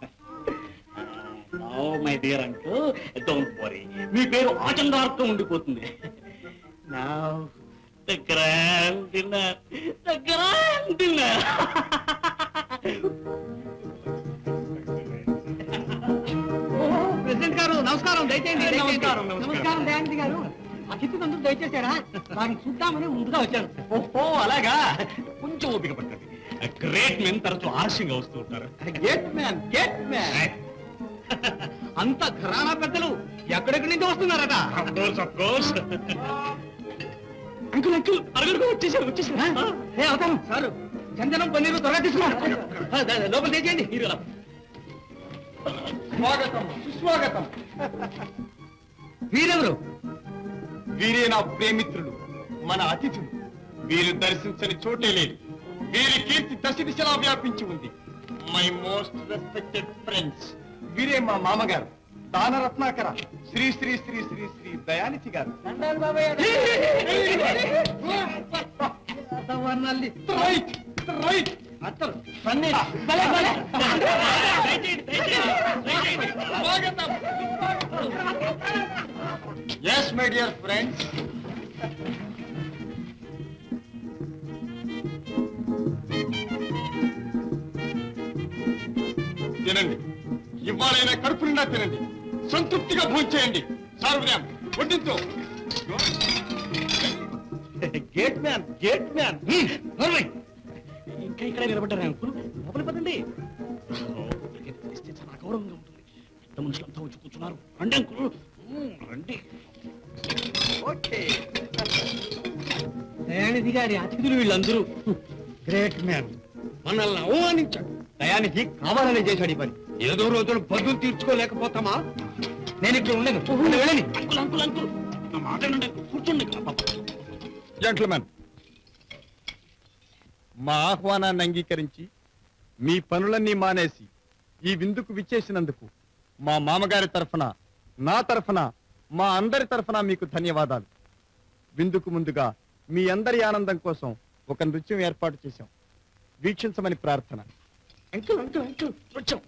My dear uncle, don't worry, మీ పేరు ఆచందార్థం ఉండిపోతుంది. Now the grand dinner, the grand dinner. President గారు నమస్కారం. దయచేయండి. నమస్కారం. నమస్కారం దయానిధి గారు. అతిథులందరూ దయచేశారా? వారిని చూద్దామని ముందుగా వచ్చాను. ఓహో అలాగా. కొంచెం ఓపిక పట్టండి. గ్రేట్ మెన్ తరచు ఆలస్యంగా వస్తూ ఉంటారు. Gate man, gate man. అంత ఘరానా పెద్దలు ఎక్కడెక్కడి నుంచి వస్తున్నారట? Of course, of course. Uncle uncle అడుగుడుకు వచ్చేసారు వచ్చేసారు. ఏ అవతారం సారు, చందనం పన్నీరు త్వరగా తీసుకున్నారు. లోపల తెచ్చేయండి. మీరు అలా. స్వాగతం, సుస్వాగతం. వీరెవరు? వీరే నా ప్రేమిత్రులు, మన అతిథులు. వీరు దర్శించని చోటే లేదు. వీరి కీర్తి దశ దిశలా వ్యాపించి ఉంది. మై మోస్ట్ రెస్పెక్టెడ్ ఫ్రెండ్స్, వీరే మా మామగారు దానరత్నాకర శ్రీ శ్రీ శ్రీ శ్రీ శ్రీ దయానిధి గారు. Right right. అత్తరు yes my dear friends, తినండి. ఇవాళైనా కడుపు నిండా తినండి, సంతృప్తిగా భోంచేయండి. సార్వజనం వడ్డించు. Gate man, gate man. ఇంకా ఇక్కడ నిలబడ్డారా అంకుల్? లోపలి పదండి. చాలా గౌరవంగా ఉంటుంది. పెద్ద మనుషులంతా వచ్చి కూర్చున్నారు. రండి అంకుల్, రండి. ఓకే. దయానిధి గారి అతిథులు వీళ్ళందరూ. గ్రేట్ మ్యాన్, మనల్ని అవమానించాడు. దయానిధి కావాలని చేశాడు ఈ పని. ఏదో రోజులు బదులు తీర్చుకోలేకపోతామా? నేను ఇక్కడ ఉండను. వెళ్ళని అంకుల్ అంకుల్ నా మాట వినండి. కూర్చోండి. జెంట్లమెన్, మా ఆహ్వానాన్ని అంగీకరించి మీ పనులన్నీ మానేసి ఈ విందుకు విచ్చేసినందుకు మా మామగారి తరఫున, నా తరఫున, మా అందరి తరఫున మీకు ధన్యవాదాలు. విందుకు ముందుగా మీ అందరి ఆనందం కోసం ఒక నృత్యం ఏర్పాటు చేశాం. వీక్షించమని ప్రార్థన. అంకుల్ అంకుల్ అంకుల్ వచ్చాం.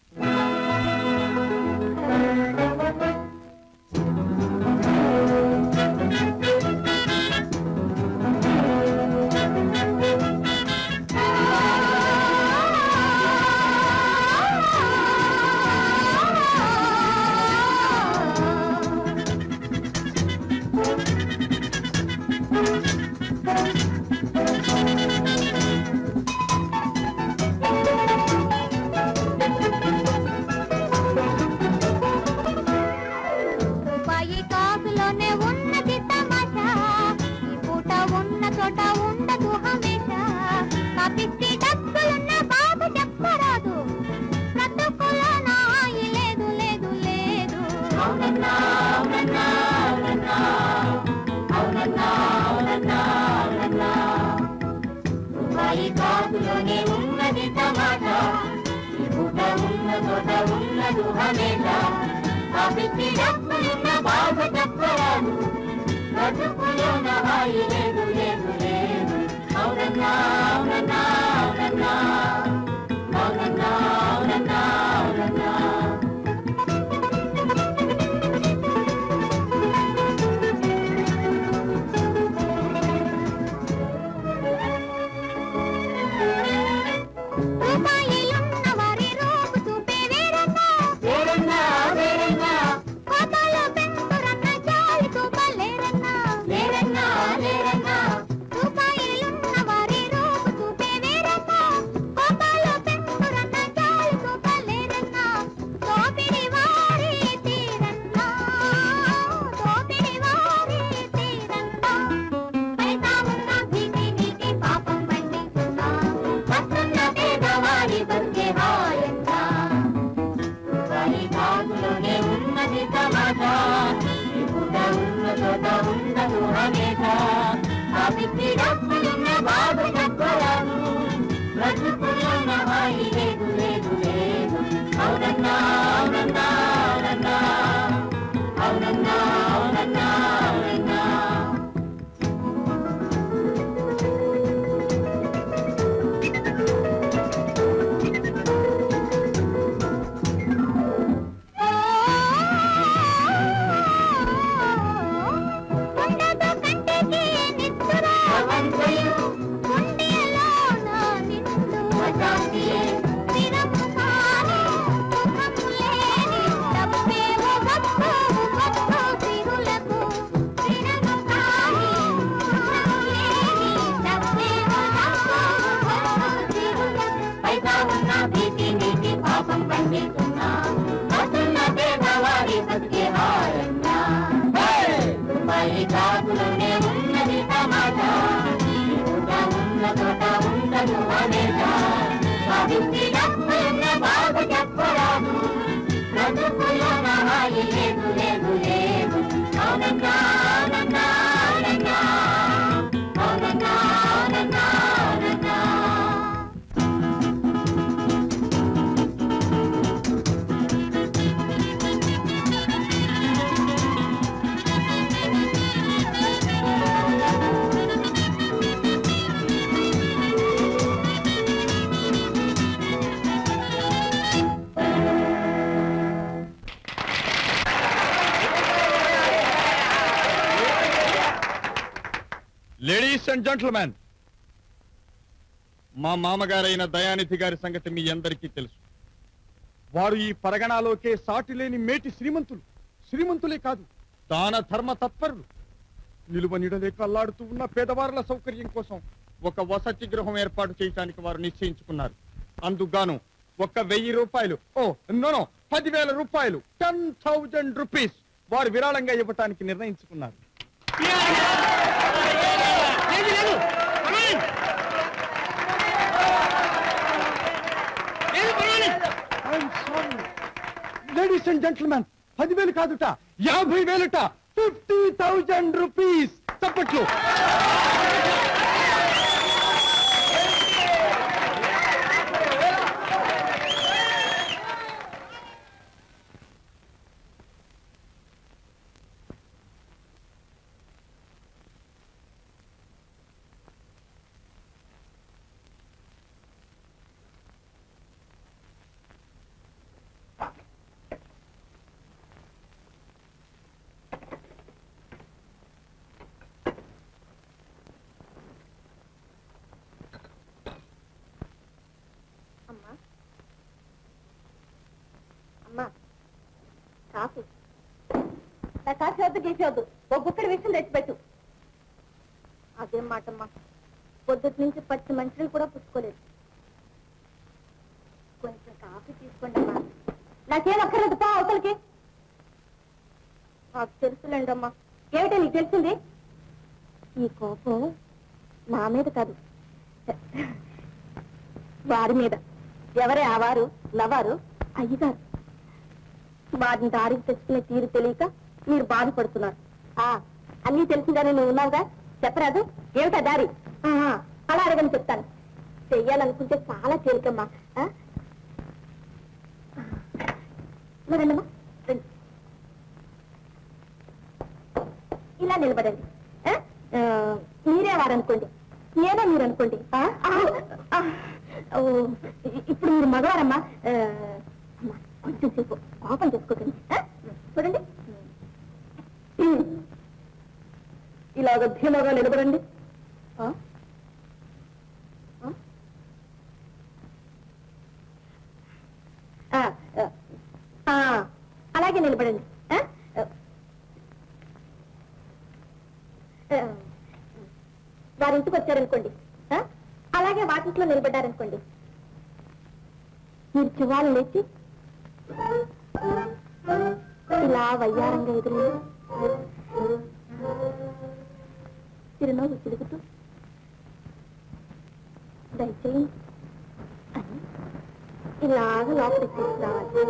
లేడీస్ అండ్ జెంట్లమెన్, మా మామగారైన దయానిధి గారి సంగతి మీ అందరికీ తెలుసు. వారు ఈ పరగణాలోకే సాటి లేని మేటి శ్రీమంతులు. శ్రీమంతులే కాదు, దాన ధర్మ తత్పరులు. నిలువ నిడలేక అల్లాడుతూ ఉన్న పేదవారుల సౌకర్యం కోసం ఒక వసతి గృహం ఏర్పాటు చేయడానికి వారు నిశ్చయించుకున్నారు. అందుగాను ఒక వెయ్యి రూపాయలు ఓ నోనో పదివేల రూపాయలు టెన్ థౌజండ్ రూపీస్ వారు విరాళంగా ఇవ్వటానికి నిర్ణయించుకున్నారు. లేడీస్ అండ్ జెంట్మెన్, పదివేలు కాదుట, యాభై వేలుట, ఫిఫ్టీ థౌజండ్ రూపీస్. చప్పట్లు. కాఫీ నా కాఫీ వద్దు గీసేవద్దు, ఒక గుక్కడి విషయం తెచ్చిపెట్టు. అదేం మాటమ్మా, పొద్దుటి నుంచి పచ్చి మంచిని కూడా పుచ్చుకోలేదు. కొంచెం కాఫీ తీసుకోండి అమ్మా. నాకేం అక్కర్లేదు, పా అవతలకి. నాకు తెలుసులేండి అమ్మా. ఏమిటో నీకు తెలిసింది? ఈ కోపం నా మీద కాదు, వారి మీద. ఎవరే ఆ వారు? నవారు అయ్యగారు. వారిని దారికి తెచ్చుకునే తీరు తెలియక మీరు బాధపడుతున్నారు. ఆ అన్నీ తెలిసిందని నువ్వు ఉన్నావుగా, చెప్పరాదు ఏమిటా దారి? అలా అడగని చెప్తాను. చెయ్యాలనుకుంటే చాలా తేలికమ్మా. మరన్నమ్మా రండి, ఇలా నిలబడండి. మీరే వారనుకోండి, నేనే మీరు అనుకోండి. ఇప్పుడు మీరు మగవారమ్మా. కొంచెం సేపు కోపం చేసుకోకండి. చూడండి, ఇలాగ ధీమాగా నిలబడండి. అలాగే నిలబడండి. వారింటికి వచ్చారనుకోండి, అలాగే వాకిట్లో నిలబడ్డారనుకోండి. మీరు చివాలు లేచి ఇలా వయ్యారంగా ఎదురు చిరునవ్వు చిలుగుతూ దయచేయండి అని ఇలాగ లోపలికి తీసుకురావాలి.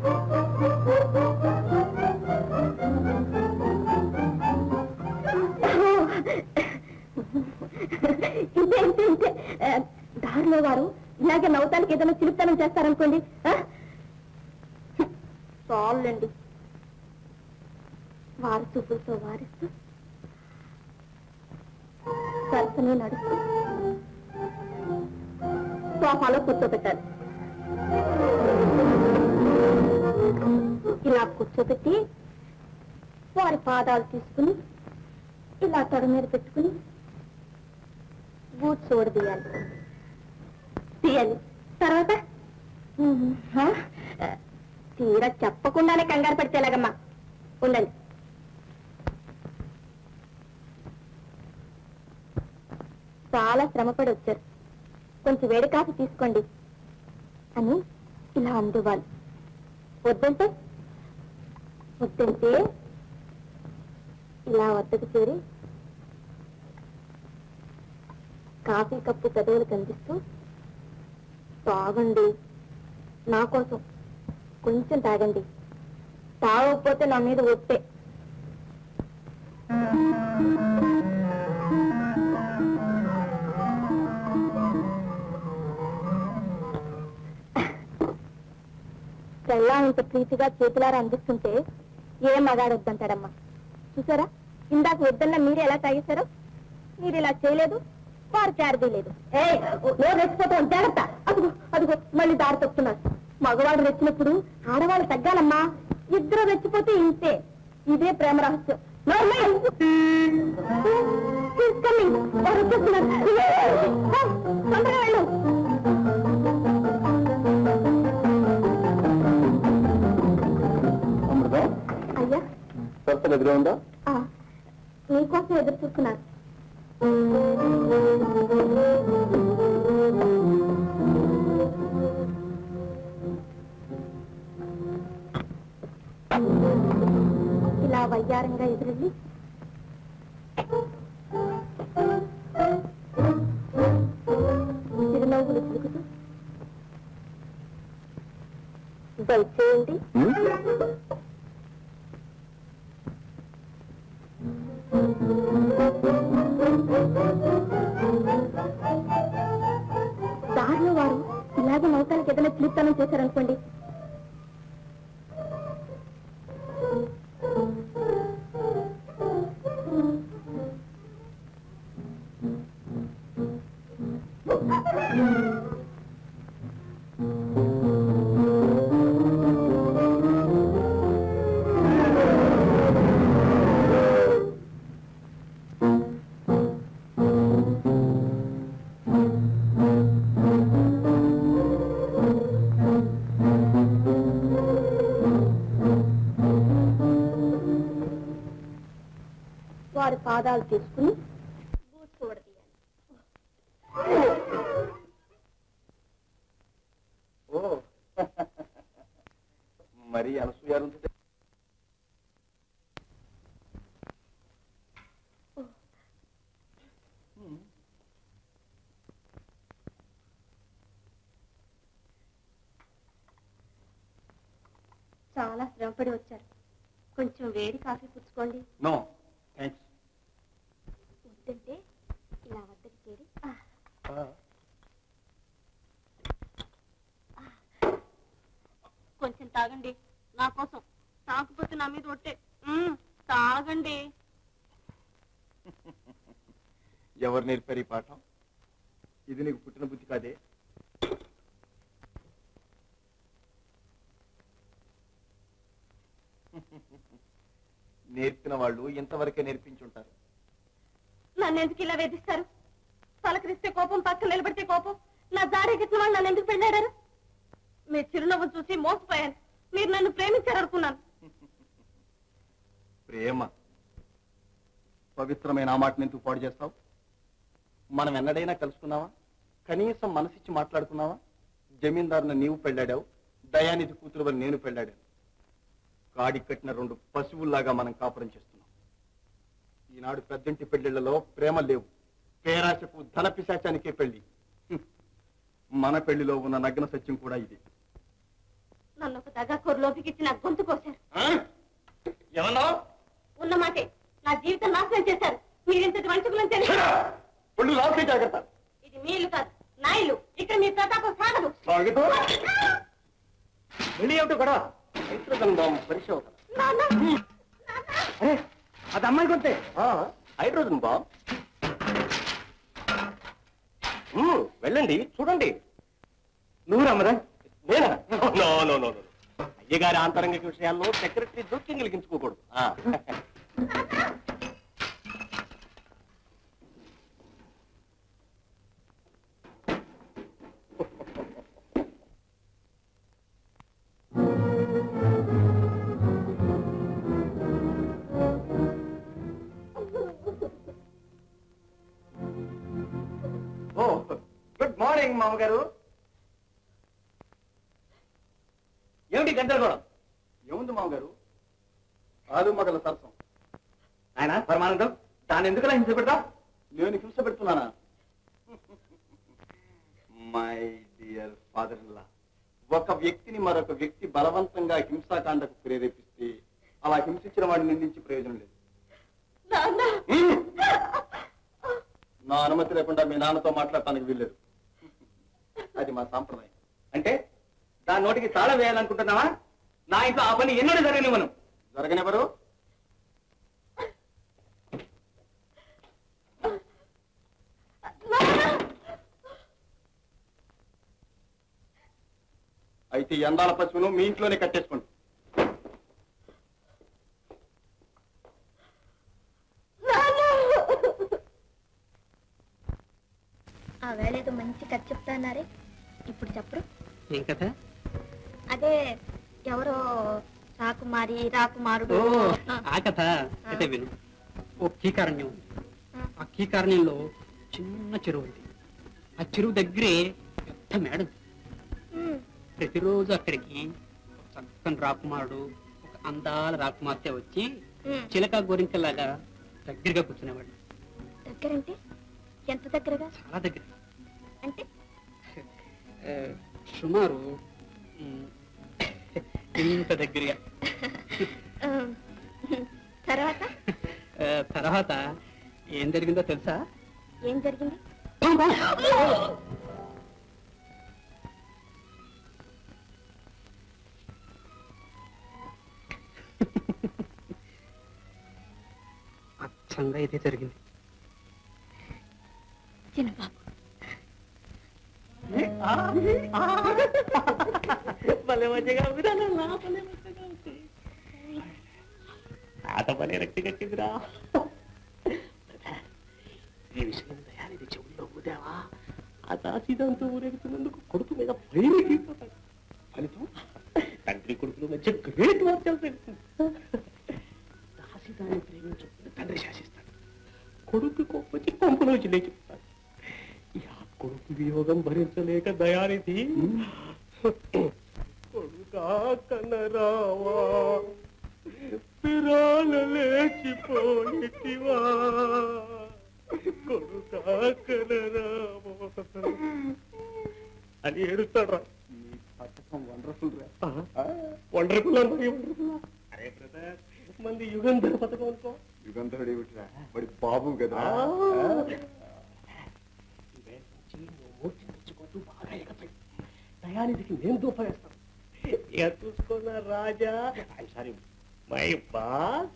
ఇంతే ఇంతే ఇంతే. దారిలో వారు ఇలాగే నవ్వుతానికి ఏదైనా చిలుపుతనం చేస్తారనుకోండి, చాలండి. వారి చూపులతో వారిస్తూ సరసనే నడుస్తూ సోఫాలో కూర్చోబెట్టాలి. ఇలా కూర్చోబెట్టి వారి పాదాలు తీసుకుని ఇలా తొడ మీద పెట్టుకుని బూట్స్ ఓడదీయాలి. తీయాలి. తర్వాత తీరా చెప్పకుండానే కంగారు పడితేలాగమ్మా. ఉండండి. చాలా శ్రమపడి వచ్చారు, కొంచెం వేడి కాఫీ తీసుకోండి అని ఇలా అందువాలి. వద్దంటే వద్దంటే ఇలా వద్దకు చేరి కాఫీ కప్పు పెదవులు కనిపిస్తూ తాగండి, నా కోసం కొంచెం తాగండి, తాగకపోతే నా మీద ఒట్టే. పెళ్ళాంత ప్రీతిగా చేతులారా అందిస్తుంటే ఏ మగాడొద్దంటాడమ్మా. చూసారా, ఇందాక వద్దన్నా మీరే ఎలా తాగేశారో. మీరు ఇలా చేయలేదు, వారు చారదీ లేదు. ఏ నోరు రెచ్చిపోతాం, జాగ్రత్త. అదిగో అదిగో మళ్ళీ దారి తప్పుతున్నారు. మగవాడు రెచ్చినప్పుడు ఆడవాళ్ళు తగ్గాలమ్మా. ఇద్దరు రెచ్చిపోతే ఇంతే. ఇదే ప్రేమ రహస్యం. తొందరగా వెళ్ళు. అయ్యా సరసన ఎదురు ఉందా? నీకోసం ఎదురు చూస్తున్నారు. ఇలా వయ్యారంగా ఎదురెళ్ళి చిరునవ్వులు చిలుకుతూ దయచేయండి అవమానం చేశారనుకోండి. వారి పాదాలు తీసుకుని బూసుకోవడదీయాలి. ఓ మరి అనసూయాలు చాలా శ్రమపడి వచ్చారు. కొంచెం వేడి కాఫీ పుచ్చుకోండి. No thanks. వద్దంటే ఇలా వద్దకి చేరి కొంచెం తాగండి నా కోసం. తాకపోతే నా మీద ఒట్టే. తాగండి. ఎవరు నేర్పారు ఈ పాఠం? ఇది నీకు పుట్టిన బుద్ధి కాదే. నేర్పిన వాళ్ళు ఇంతవరకే నేర్పించుంటారు. నన్ను ఎందుకు ఇలా వేధిస్తారు? పలకరిస్తే కోపం, పక్కన నిలబడితే కోపం. నా జాడే గిట్టిన వాళ్ళు నన్ను ఎందుకు పెళ్ళాడారు? మీ చిరునవ్వు చూసి మోసపోయాను. మీరు నన్ను ప్రేమించారనుకున్నాను. ప్రేమ పవిత్రమైన ఆ మాటను ఎందుకు పాడు చేస్తావు? మనం ఎన్నడైనా కలుసుకున్నావా? కనీసం మనసిచ్చి మాట్లాడుకున్నావా? జమీందారుని నీవు పెళ్ళాడావు, దయానిధి కూతురు వల్ల నేను పెళ్ళాడాను. కాడి కట్టిన రెండు పశువుల్లాగా మనం కాపురం చేస్తున్నాం. ఈనాడు పెద్దంటి పెళ్లిళ్లలో ప్రేమ లేవు. పేరాశకు ధన పిశాచానికే పెళ్లి. మన పెళ్లిలో ఉన్న నగ్న సత్యం కూడా ఇది. నన్ను ఒక దగాకోరు లోపికిచ్చి నా గొంతు కోశారు. ఏమన్నా? ఉన్న మాటే నా జీవితం నాశనం చేశారు. మీరింతటి వంచుకులని తెలియదు. ఒళ్ళు రాసే జాగ్రత్త. ఇది మీ ఇల్లు కాదు, నా ఇల్లు. ఇక్కడ మీ ప్రతాపం సాగదు. వెళ్ళి ఏమిటో కూడా పరిశోధన. అది అమ్మాయి కొంటే హైడ్రోజన్ బాంబ్. వెళ్ళండి, చూడండి. నువ్వు రమ్మరా? నేనా? No no no no. అయ్యగారి ఆంతరంగిక విషయాల్లో సెక్రటరీ జోక్యం కలిగించుకోకూడదు. గుడ్ మార్నింగ్ మామగారు. ఏమిటి గందరగోళం? ఏముంది మామగారు? ఆలు మగల సరసం. ఆయన పరమానందం, దాన్ని ఎందుకలా హింస పెడతా? నేను హింస పెడుతున్నానా? My dear father in law, ఒక వ్యక్తిని మరొక వ్యక్తి బలవంతంగా హింసాకాండకు ప్రేరేపిస్తే అలా హింసించిన వాడిని నిందించి ప్రయోజనం లేదు. నా అనుమతి లేకుండా మీ నాన్నతో మాట్లాడటానికి వీల్లేదు. అది మా సాంప్రదాయం. అంటే దాని నోటికి తాళం వేయాలనుకుంటున్నావా? నా ఇంట్లో ఆ పని ఎన్నడూ జరగనివ్వను. జరగనివ్వరు? అయితే ఈ అందాల పశువును మీ ఇంట్లోనే కట్టేసుకోండి. ఆ వేళేదో మంచి కథ చెప్తాన్నారే, ఇప్పుడు చెప్పరు. ఏం కథ? అదే ఎవరో రాకుమారి రాకుమారుడు. ఆ కథ అయితే విను. ఓ కీకారణ్యం ఉంది. ఆ కీకారణ్యంలో చిన్న చెరువు ఉంది. ఆ చెరువు దగ్గరే పెద్ద మేడ. ప్రతిరోజు అక్కడికి ఒక చక్కని రాకుమారుడు, ఒక అందాల రాకుమార్తె వచ్చి చిలక గోరింకలాగా దగ్గరగా కూర్చునేవాడు. దగ్గరంటే ఎంత దగ్గరగా? చాలా దగ్గర. అంటే సుమారు ఇంత దగ్గరగా. తర్వాత తర్వాత ఏం జరిగిందో తెలుసా? ఏం జరిగింది? అచ్చంగా ఇదే జరిగింది. చిన్నబాబు భలే మంచిగా ఆట పని రక్తి కట్టిందిరా. ఈ విషయం దయానిధి చెవుల్లో ఊదావా ఆ దాసీదంతో ఊరేగుతున్నందుకు కొడుకు మీద ప్రేమిపోతాడు. ఫలితం తండ్రి కొడుకుల మధ్య గ్రేట్ వార్తలు తెలుస్తుంది. దాసీదాన్ని ప్రేమించుకుంటే తండ్రి శాసిస్తాడు, కొడుకు కోపొచ్చి కొంపలోంచి లేచిపోతాడు. ఆ కొడుకు వియోగం భరించలేక దయానిధి కొడుకా కనరావా పిరాల లేచిపోయితివా కొడుకా కనరావా అని ఏడుస్తాడు. మీ పథకం వండర్ఫుల్ రా. వండర్ఫుల్ అన్నది వండర్ఫుల్. అరే బ్రదర్ మంది యుగంధర పథకం అనుకో. యుగంధరుడు ఏమిటిరా, వాడి బాబు కదా. మూర్తిని తెచ్చుకుంటూ బాగా ఎగతాయి. దయానిధికి నేను దూపవేస్తాను. ఇక చూసుకున్న రాజా ఐ సారీ మై బాస్.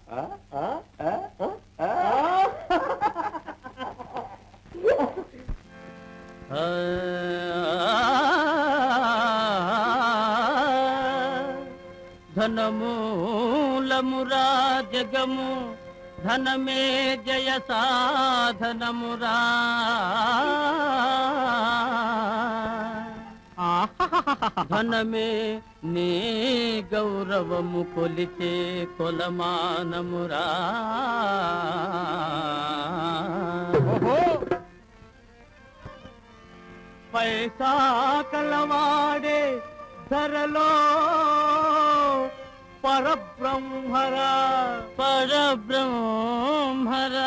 ధనమూలమురా జగము ధనమే జయ సాధనమురా. ధనమే నీ గౌరవము కొలిచే కొలమానమురా. పైసా కలవాడే ధరలో పరబ్రహ్మరా పరబ్రహ్మరా.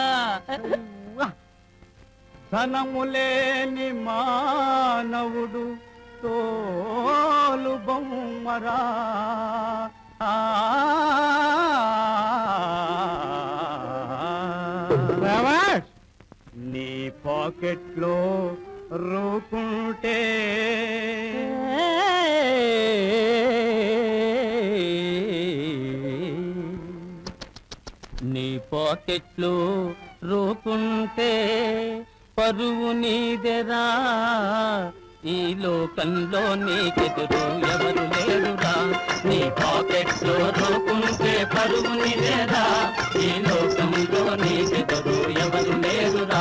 ధనములేని మానవుడు తోలు బొమ్మరా. నీ పాకెట్లో రూపుంటే నీ పాకెట్లో రూపుంటే పరువు నీదెరా. ఈ లోకంలో నీకెదురు ఎవరు లేరురా. నీ పాకెట్లో రూపుంటే పరువు నీదెరా. ఈ లోకంలో నీకెదురు ఎవరు లేరురా.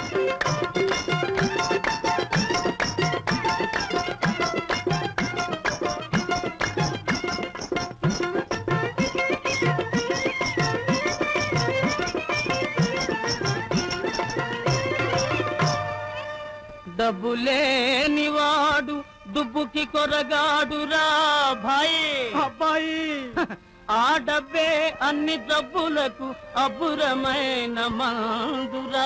డబ్బులేనివాడు దుబ్బుకి కొరగాడురా భాయి అబ్బాయి. ఆ డబ్బే అన్ని జబ్బులకు అబ్బురమైన మందురా.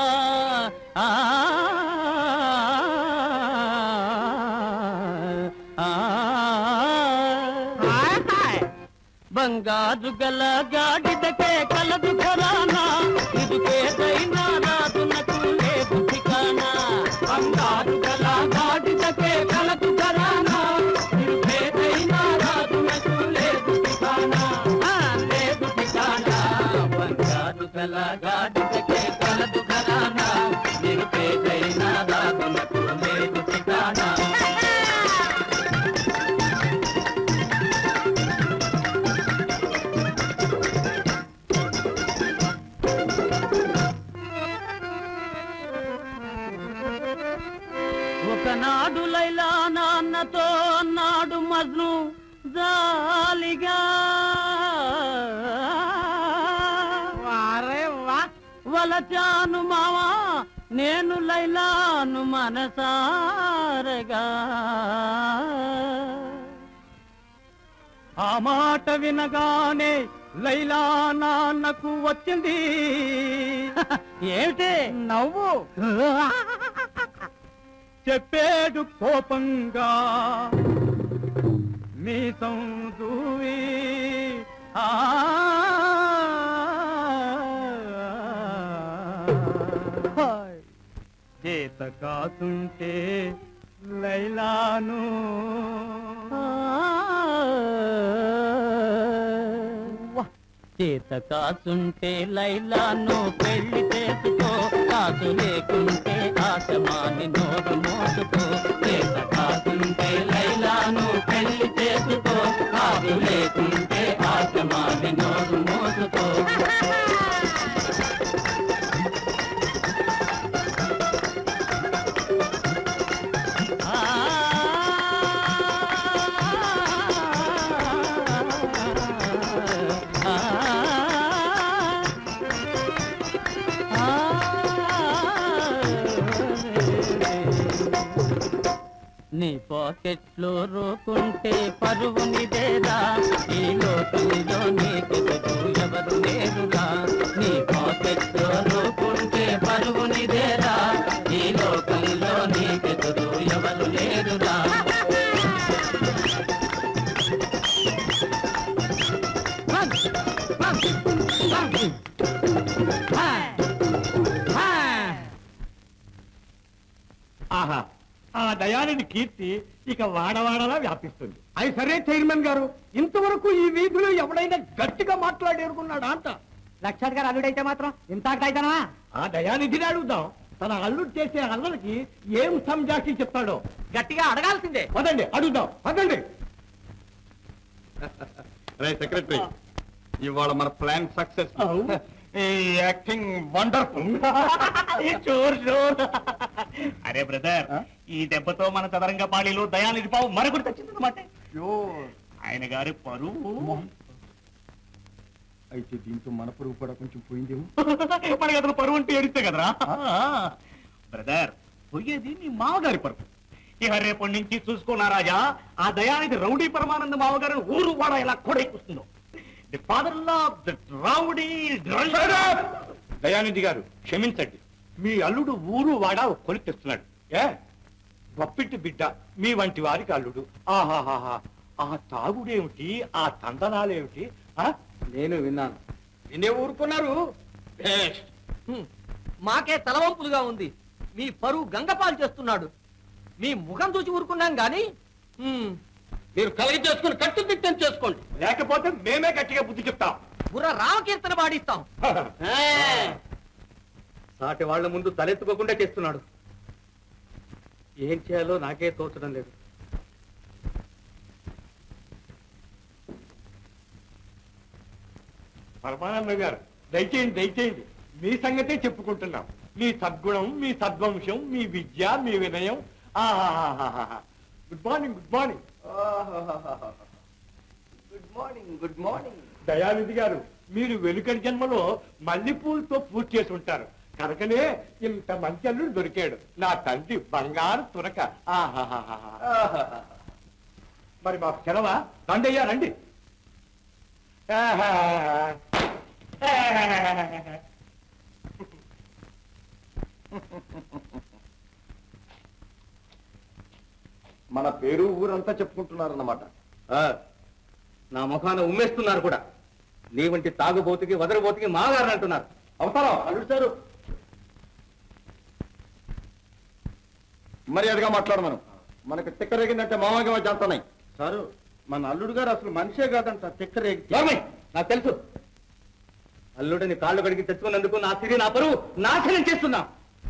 బంగారు గల గాడిదకే కలదు ఘరానా. ఇదుకేదైనా రాదునకు లేదు ఠికానా. బంగారు గల గాడిదకే కలదు ఘరానా. ఇదుకేదైనా రాదునకు లేదు ఠికానా. లేదు ఠికానా. బంగారు గల గాడిదకే కలదు ఘరానా. ఇదుకేదైనా రాదునకు లేదు ఠికానా. ఒకనాడు లైలా నాన్నతో నాడు మజ్ను జాలిగా. వలచాను మావా నేను లైలాను మనసారగా. ఆ మాట వినగానే లైలా నాన్నకు వచ్చింది ఏమిటే నవ్వు. చెప్పేడు కోపంగా మీసం దూవి. చేత కాతుంటే లైలాను చేత కాసుంటే లైలాను పెళ్లి చేసుకో, కాసు లేకుంటే ఆసమాని నోరు మోసుకో. చేత కాసుంటే లైలాను పెళ్లి చేసుకో, కాసు లేకుంటే ఆసమాని నోరు మోసుకో. నీ పాకెట్లో రోకుంటే పరువు నిదేరా, ఈ లోకంలో నీకెదురు ఎవరు లేరురా. నీ పాకెట్లో రోకుంటే పరువు నిదేరా, ఈ లోకంలో నీకెదురు ఎవరు లేరురా. ఆహా, ఆ దయానిధి కీర్తి ఇక వాడవాడలా వ్యాపిస్తుంది. అది సరే చైర్మన్ గారు, ఇంతవరకు ఈ వీధిలో ఎవడైనా గట్టిగా మాట్లాడేరుకున్నాడా అంట. లక్షాధి గారు అల్లుడైతే మాత్రం ఇంత అయితేనా? ఆ దయానిధిని అడుగుదాం, తన అల్లుడు చేసే అల్లరికి ఏం సంజాషి చెప్తాడో. గట్టిగా అడగాల్సిందే. పదండి అడుగుదాం, పదండి. సెక్రటరీ, ఇవాళ మన ప్లాన్ సక్సెస్. Acting wonderful. అరే బ్రదర్, ఈ దెబ్బతో మన చదరంగపాళిలో దయానిధి పావు మరొకటి తెచ్చిందన్నమాట. ఆయన గారి పరువు. అయితే దీంతో మన పరువు కూడా కొంచెం పోయిందేమో. మనకి అతను పరువు అంటే ఏడిస్తే కదరా. బ్రదర్, పోయేది నీ మామగారి పరువు. ఇక రేపటి నుంచి చూసుకున్నా రాజా, ఆ దయానిధి రౌడీ పరమానంద మామగారిని ఊరు వాడ ఎలా కొడైకొస్తుందో. The father law rowdy. Dayanidhi గారు క్షమించండి, మీ అల్లుడు ఊరు వాడ కొలిపిస్తున్నాడు. ఏ గొప్పిట్టి బిడ్డ మీ వంటి వారికి అల్లుడు. ఆహాహాహా, ఆ తాగుడేమిటి, ఆ తందనాలేమిటి? నేను విన్నాను, వినే ఊరుకున్నారు. మాకే తలవంపులుగా ఉంది. మీ పరువు గంగపాలు చేస్తున్నాడు. మీ ముఖం చూసి ఊరుకున్నాం గాని మీరు కలగి చేసుకుని కట్టు దిట్టం చేసుకోండి, లేకపోతే మేమే గట్టిగా బుద్ధి చెప్తాం. బుర్ర రామకీర్తన పాడిస్తాం. సాటి వాళ్ళ ముందు తలెత్తుకోకుండా చేస్తున్నాడు. ఏం చేయాలో నాకే తోచడం లేదు. పరమానంద గారు, దయచేయండి దయచేయండి, మీ సంగతే చెప్పుకుంటున్నాం. మీ సద్గుణం, మీ సద్వంశం, మీ విద్య, మీ వినయం. Good morning, good morning. Good morning, good morning. Dayanidhi గారు, మీరు వెనుకటి జన్మలో మల్లెపూలతో పూర్తి చేసి ఉంటారు కనుకనే ఇంత మంచి అల్లుడు దొరికాడు. నా తండ్రి బంగారు తురక. మరి మాకు సెలవా? రండయ్యా రండి. మన పేరు ఊరంతా చెప్పుకుంటున్నారన్నమాట. నా ముఖాన ఉమ్మేస్తున్నారు కూడా. నీ వంటి తాగుబోతుకి వదరబోతుకి మాగారు అంటున్నారు. అవసరం అల్లుడు సారు. మర్యాదగా మాట్లాడు. మనం మనకి తిక్కరేగిందంటే మామూలుగా చేస్తున్నాయి సారు. మన అల్లుడు గారు అసలు మనిషే కాదంట, తిక్కరేగి. నాకు తెలుసు. అల్లుడిని కాళ్ళు కడిగి తెచ్చుకున్నందుకు నా సిరి, నా పరువు నాశనం చేస్తున్నా.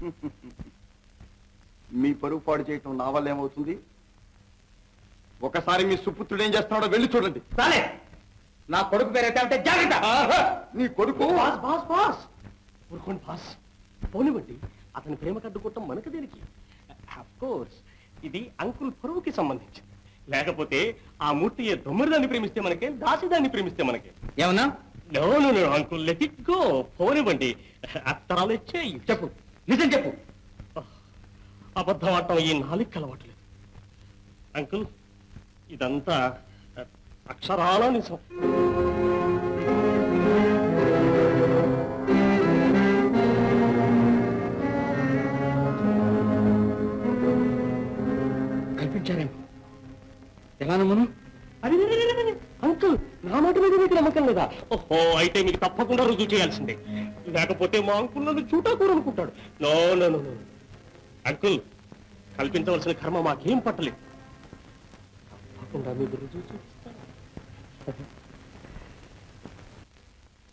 మీ పరువు పాడు చేయటం నా వల్ల ఏమవుతుంది? ఒకసారి మీ సుపుత్రుడు ఏం చేస్తున్నాడో వెళ్ళి చూడండి. సరే, నా కొడుకు పేరైతే అంటే జాగ్రత్త. నీ కొడుకు బాస్ బాస్ బాస్ ఊరుకోండి బాస్. పోనివ్వండి, అతని ప్రేమ కట్టుకోవటం మనకు దేనికి? ఆఫ్ కోర్స్ ఇది అంకుల్ పరువుకి సంబంధించింది. లేకపోతే ఆ మూర్తి దొమ్మరిదాన్ని ప్రేమిస్తే మనకే, దాసిదాన్ని ప్రేమిస్తే మనకే. ఏమన్నా? No no no uncle, let it go. పోనివ్వండి, అత్తరాలు ఇచ్చేయి. చెప్పు, నిజం చెప్పు. అబద్ధం ఆడటం ఈ నాలుగు అలవాట్లేదు అంకుల్. ఇదంతా అక్షరాల నిజం. కల్పించారేమో. ఎలా నమ్మను? అంకుల్, నా మాట మీద మీకు నమ్మకం లేదా? ఓహో, అయితే మీకు తప్పకుండా రుజువు చేయాల్సిందే. లేకపోతే మా అంకుల్ నన్ను చూటాకూర అనుకుంటాడు. నో నో నో అంకుల్, కల్పించవలసిన కర్మ మాకేం పట్టలేదు. తప్పకుండా మీకు రుజువు చూపిస్తాను.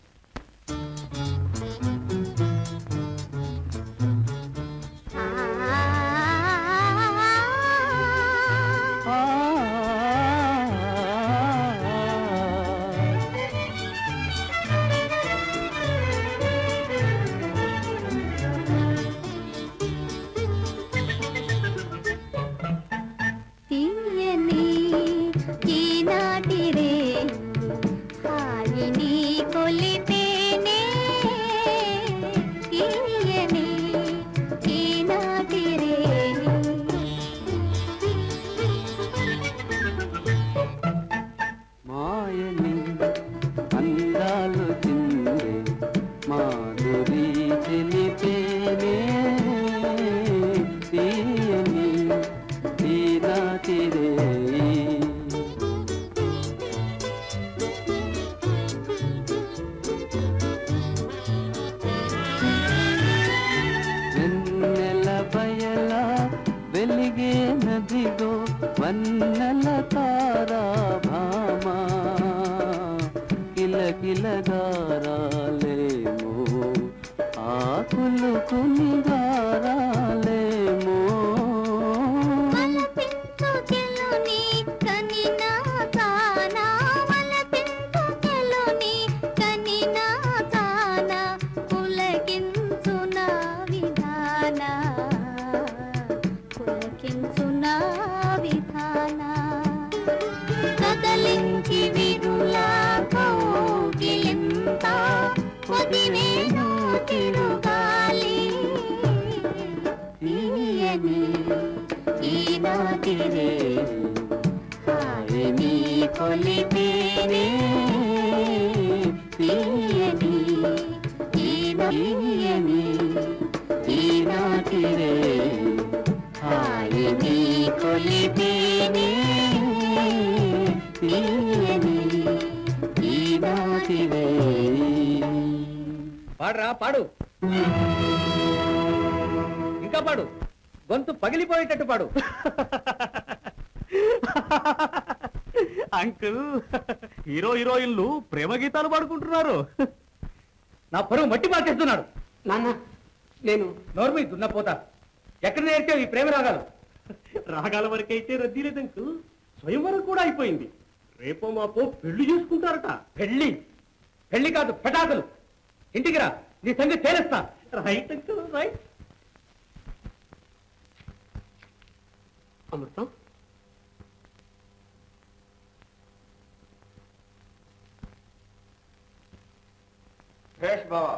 వన్నెల తారా భామా కిలకిలగారాలేమో ఆకులు కునిగారాలేమో కొలిపేనే తీయని ఈయని ఈనాటిరే హాయని కొలిపేనే తీయని ఈనాటిరే. పాడరా పాడు, ఇంకా పాడు, గొంతు పగిలిపోయేటట్టు పాడు. అంకుల్, హీరో హీరోయిన్లు ప్రేమ గీతాలు పాడుకుంటున్నారు. నా పరువు మట్టి పాటేస్తున్నాడు. నాన్న నేను నోర్మి దున్నపోతా, ఎక్కడ నేర్చావు ఈ ప్రేమ రాగాలు? రాగాల వరకైతే రద్దీ లేదు అంకుల్, స్వయంవరం కూడా అయిపోయింది. రేపో మాపో పెళ్లి చేసుకుంటారట. పెళ్లి పెళ్లి కాదు, పెటాకులు. ఇంటికి రా, నీ సంగతి తేలుస్తా. Right uncle, right. అమృతం, భేష్ బావా,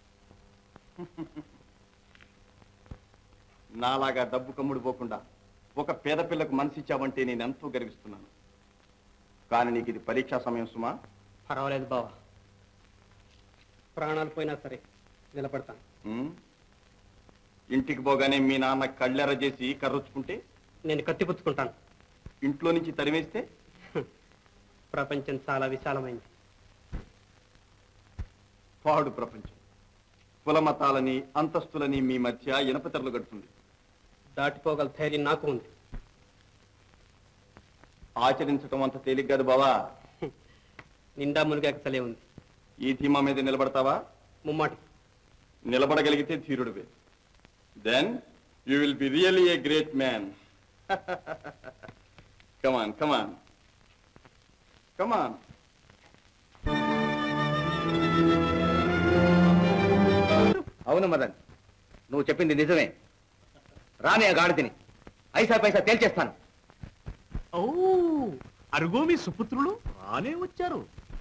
నాలాగా డబ్బు కమ్ముడు పోకుండా ఒక పేద పిల్లకు మనసిచ్చావంటే నేను ఎంతో గర్విస్తున్నాను. కానీ నీకు ఇది పరీక్షా సమయం సుమా. పర్వాలేదు బావా, ప్రాణాలు పోయినా సరే నిలబడతాను. ఉమ్? ఇంటికి పోగానే మీ నాన్న కళ్ళెర చేసి కర్రొచ్చుకుంటే నేను కత్తిపుచ్చుకుంటాను. ఇంట్లో నుంచి తరివేస్తే ప్రపంచం చాలా విశాలమైంది. పాడు ప్రపంచం కులమతాలని అంతస్తులని మీ మధ్య ఇనపతెరలు గడుతుంది. దాటిపోగల ధైర్యం నాకు ఉంది. ఆచరించటం అంత తేలిక కాదు బావా. నిండా మునిగాక చలే ఉంది. ఈ ధీమా మీద నిలబడతావా? ముమ్మాటి నిలబడగలిగితే ధీరుడివే. Then you will be really a great man. Come on come on come on. అవును మదన్, నువ్వు చెప్పింది నిజమే. రానే గాడిదని ఐసా పైసా తేల్చేస్తాను. ఓ, అరుగో మీ సుపుత్రులు రానే వచ్చారు.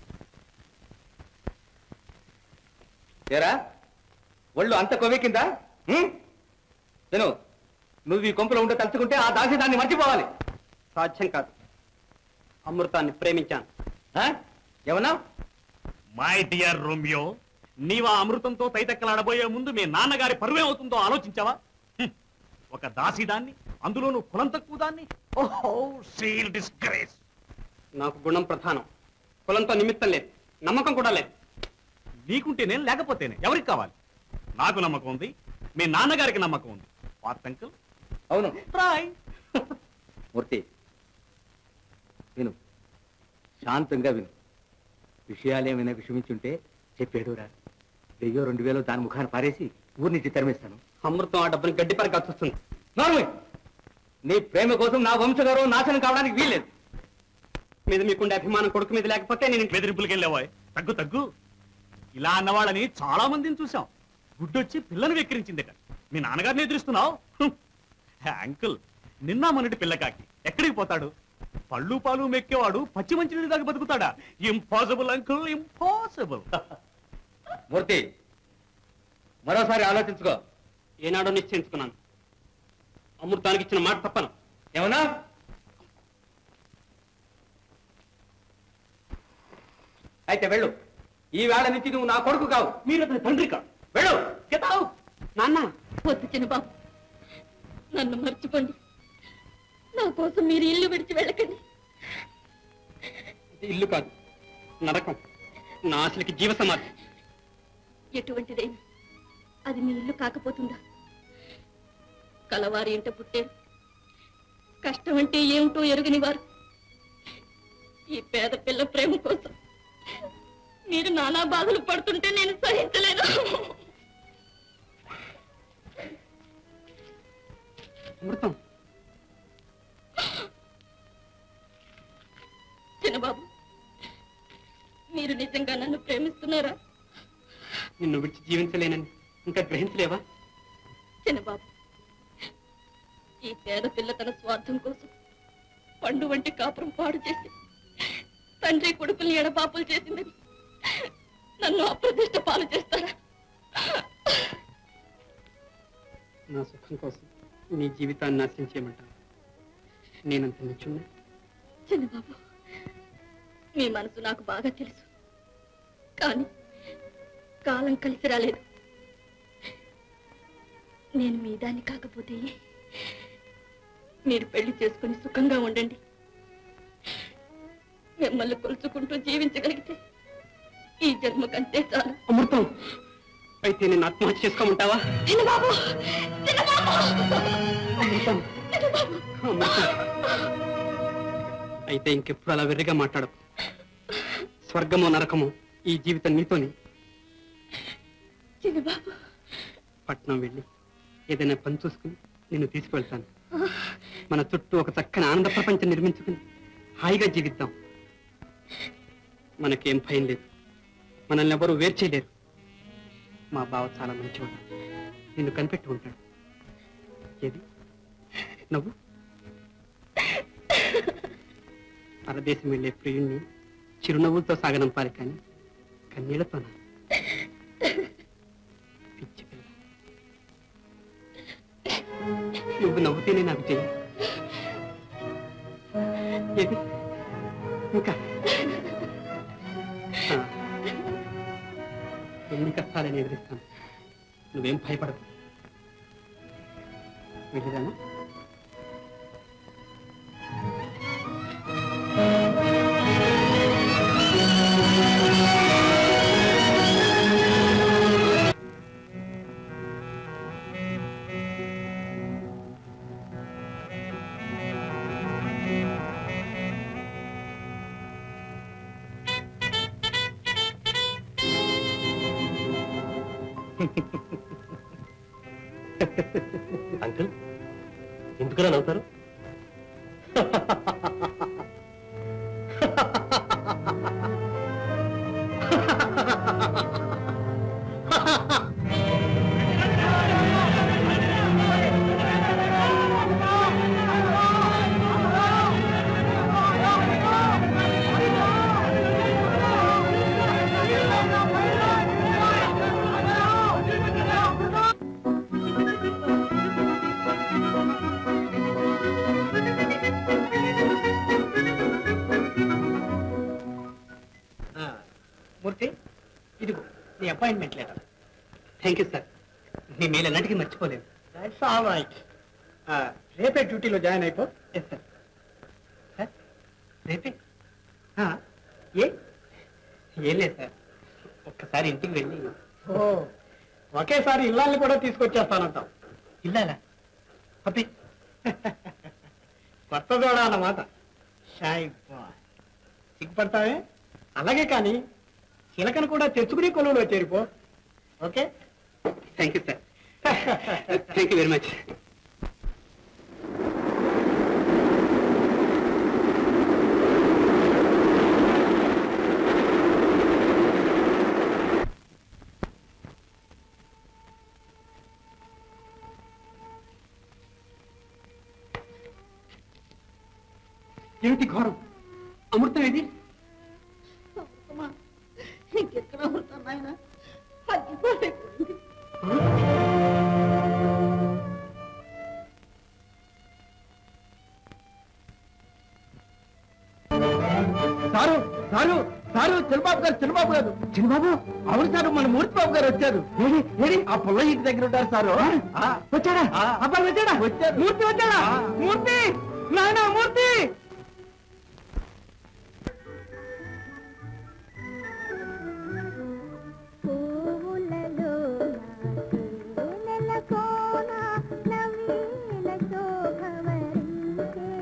ఏరా, ఒళ్ళు అంత కొవ్వెక్కిందా? నేను నువ్వు ఈ కొంపలో ఉంటే తలుచుకుంటే ఆ దాసిదాన్ని మర్చిపోవాలి. సాధ్యం కాదు. అమృతాన్ని ప్రేమించాను. ఏమన్నా? మై డియర్ రోమియో, నీవా అమృతంతో తైతక్కలాడబోయే ముందు మీ నాన్నగారి పరువేమవుతుందో ఆలోచించావా? హ్మ్. ఒక దాసిదాన్ని, అందులోనూ కులం తక్కువ దాన్ని. ఓహో, సీల్ డిస్గ్రేస్. నాకు గుణం ప్రధానం, కులంతో నిమిత్తం లేదు, నమ్మకం కూడా లేదు. నీకుంటేనే లేకపోతేనే ఎవరికి కావాలి? నాకు నమ్మకం ఉంది, మీ నాన్నగారికి నమ్మకం ఉంది. What uncle? అవును. ట్రై. మూర్తి, విను, శాంతంగా విను. విషయాలేమైనా విషమించుంటే చెప్పేడురా. వెయ్యో రెండు వేలు దాని ముఖాన్ని పారేసి ఊరి నుంచి తరిమిస్తాను. అమృతం ఆ డబ్బుని గడ్డి పరికి వస్తుంది. నార్మల్, నీ ప్రేమ కోసం నా వంశగౌరవం నాశనం కావడానికి వీల్లేదు. మీద మీకుండే అభిమానం కొడుకు మీద లేకపోతే నేను బెదిరింపులకి వెళ్ళావా? తగ్గు తగ్గు. ఇలా అన్నవాళ్ళని చాలా మందిని చూసాం. గుడ్డొచ్చి పిల్లని వెక్కిరించిందట. మీ నాన్నగారిని ఎదురుస్తున్నావు? అంకుల్, నిన్న మొన్నటి పిల్లకాకి ఎక్కడికి పోతాడు? పళ్ళు పాలు మెక్కేవాడు పచ్చి మంచి దాకా బతుకుతాడా? Impossible uncle, impossible. మూర్తి, మరోసారి ఆలోచించుకో. ఏనాడో నిశ్చయించుకున్నాను. అమృతానికి ఇచ్చిన మాట తప్పను. ఏమన్నా? అయితే వెళ్ళు. ఈ వేళ నుంచి నువ్వు నా కొడుకు కావు, మీరు అతని తండ్రి కాదు. వెళ్ళు. గెతావు. నాన్న, వద్దు చిన్నబాబు, నన్ను మర్చిపోండి. నా కోసం మీరు ఇల్లు విడిచి వెళ్ళకండి. ఇది ఇల్లు కాదు, నరకం. నా ఆశలకి జీవ సమాధి. ఎటువంటిదైనా అది మీ ఇల్లు కాకపోతుందా? కలవారి ఇంట పుట్టారు, కష్టం అంటే ఏమిటో ఎరుగని వారు ఈ పేద పిల్ల ప్రేమ కోసం మీరు నానా బాధలు పడుతుంటే నేను సహించలేను. అమృతం, చిన్నబాబు, మీరు నిజంగా నన్ను ప్రేమిస్తున్నారా? నిన్ను విడిచి జీవించలేనని ఇంకా గ్రహించలేవా? చిన్నబాబు, ఈ పేద పిల్ల తన స్వార్థం కోసం పండు వంటి కాపురం పాడు చేసి తండ్రి కొడుకుల్ని ఎడబాపులు చేసిందని నన్ను అప్రదిష్ట పాలు చేస్తారా? నా సుఖం కోసం నీ జీవితాన్ని నాశనం చేయమంటాను. నేనంత నిచ్చున్నా? చిన్నబాబు, మీ మనసు నాకు బాగా తెలుసు, కానీ కాలం కలిసి రాలేదు. నేను మీ దాన్ని కాకపోతే మీరు పెళ్లి చేసుకుని సుఖంగా ఉండండి. మిమ్మల్ని కొలుచుకుంటూ జీవించగలిగితే ఈ జన్మకంతే చాలు. అమృతం, అయితే నేను ఆత్మహత్య చేసుకోమంటావా? చిన్నబాబు, చిన్నబాబు, అమృతం, అమృతం, అయితే ఇంకెప్పుడు అలా వెర్రిగా మాట్లాడకు. స్వర్గమో నరకమో ఈ జీవితం నీతోని. చిన్నబాబు, పట్నం వెళ్ళి ఏదైనా పని చూసుకుని నిన్ను తీసుకువెళ్తాను. మన చుట్టూ ఒక చక్కని ఆనంద ప్రపంచం నిర్మించుకుని హాయిగా జీవిద్దాం. మనకేం భయం లేదు, మనల్ని ఎవరూ వేరు చేయలేరు. మా బావ చాలా మంచివాడు, నిన్ను కనిపెట్టి ఉంటాడు. ఏది నవ్వు? పరదేశం వెళ్ళే ప్రియుణ్ణి చిరునవ్వులతో సాగనంపాలి, కానీ కన్నీళ్లతోనా? పిచ్చి పిల్ల, నువ్వు నవ్వుతేనే నాకు చెయ్యి. ఏది ఇంకా? ఎన్ని కష్టాలని ఎదిరిస్తాను, నువ్వేం భయపడకు. వెళ్ళిదానా? అంకుల్, ఎందుకలా నవ్వుతారు? మూర్తి, ఇదిగో నీ appointment letter. Thank you sir, నీ మేలు ఎన్నటికీ మర్చిపోలేదు. That's all right. రేపే డ్యూటీలో జాయిన్ అయిపో. Yes sir. సార్ రేపే? ఏ ఏం లేదు సార్, ఒక్కసారి ఇంటికి వెళ్ళి. ఓ, ఒకేసారి ఇళ్ళని కూడా తీసుకొచ్చేస్తానంటాం. ఇల్లాలా? అబ్బి, కొత్త దూడ అన్నమాట. షాయ్ బాయ్, సిగ్గుపడతావే? అలాగే కానీ చిలకను కూడా తెచ్చుకుని కొలువులో చేరిపో. Okay? Thank you sir. Thank you very much. ఏమిటి ఘోరం? అమృతం ఏది? ఇంకెక్కడ ఉంటాను ఆయన, అగ్గిపోయిపోయింది. సారు సారు సారు చిన్నబాబు గారు చిన్నబాబు గారు చిన్నబాబు అవును సారు, మన మూర్తి బాబు గారు వచ్చారు. ఏది ఏది ఆ పుల్ల ఇంటి దగ్గర ఉంటారు సారు. వచ్చాడా అబ్బాయి? వచ్చాడా? వచ్చారు. మూర్తి వచ్చాడా? మూర్తి, నాయన మూర్తి. నెలకోన నవీన శోభవరించే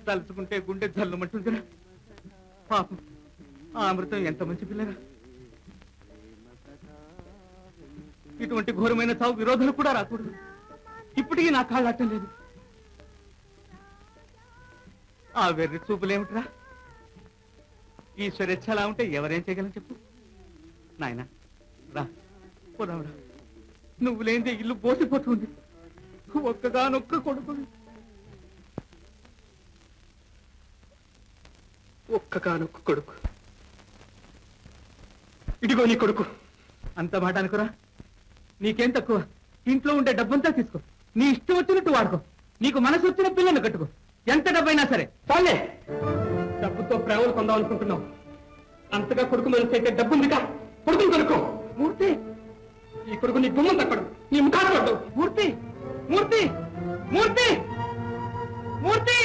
తలుచుకుంటే గుండె జల్లుమంటుందిరా. పాపం ఆ అమృతం ఎంత మంచి పిల్లగా. ఇటువంటి ఘోరమైన చావు విరోధాలు కూడా రాకూడదు. ఇప్పటికీ నా కాళ్ళు అట్టం లేదు. ఆ వెర్రి చూపులేమిట్రా? ఈశ్వరెచ్ఛ అలా ఉంటే ఎవరేం చేయగలం చెప్పు. నాయన రా, పోదాంరా. నువ్వు లేనిదే ఇల్లు బోసిపోతుంది. ఒక్కగానొక్క కొడుకు, ఒక్కగానొక్క కొడుకు. ఇదిగో నీ కొడుకు. అంత మాట అనుకురా. నీకేం తక్కువ? ఇంట్లో ఉండే డబ్బంతా తీసుకో, నీ ఇష్టం వచ్చినట్టు వాడుకో. నీకు మనసు వచ్చిన పిల్లలు కట్టుకో, ఎంత డబ్బైనా సరే. చాలే, డబ్బుతో ప్రేమలు కొందాం అనుకుంటున్నావు. అంతగా కొడుకు మనసు అయితే డబ్బుందిగా, కొడుకుని కొనుక్కో. మూర్తి, ఈ కొడుకు నీ గుమ్మం తక్కడు, నీ ముఖాలు పడ్డు. మూర్తి, మూర్తి, మూర్తి, మూర్తి,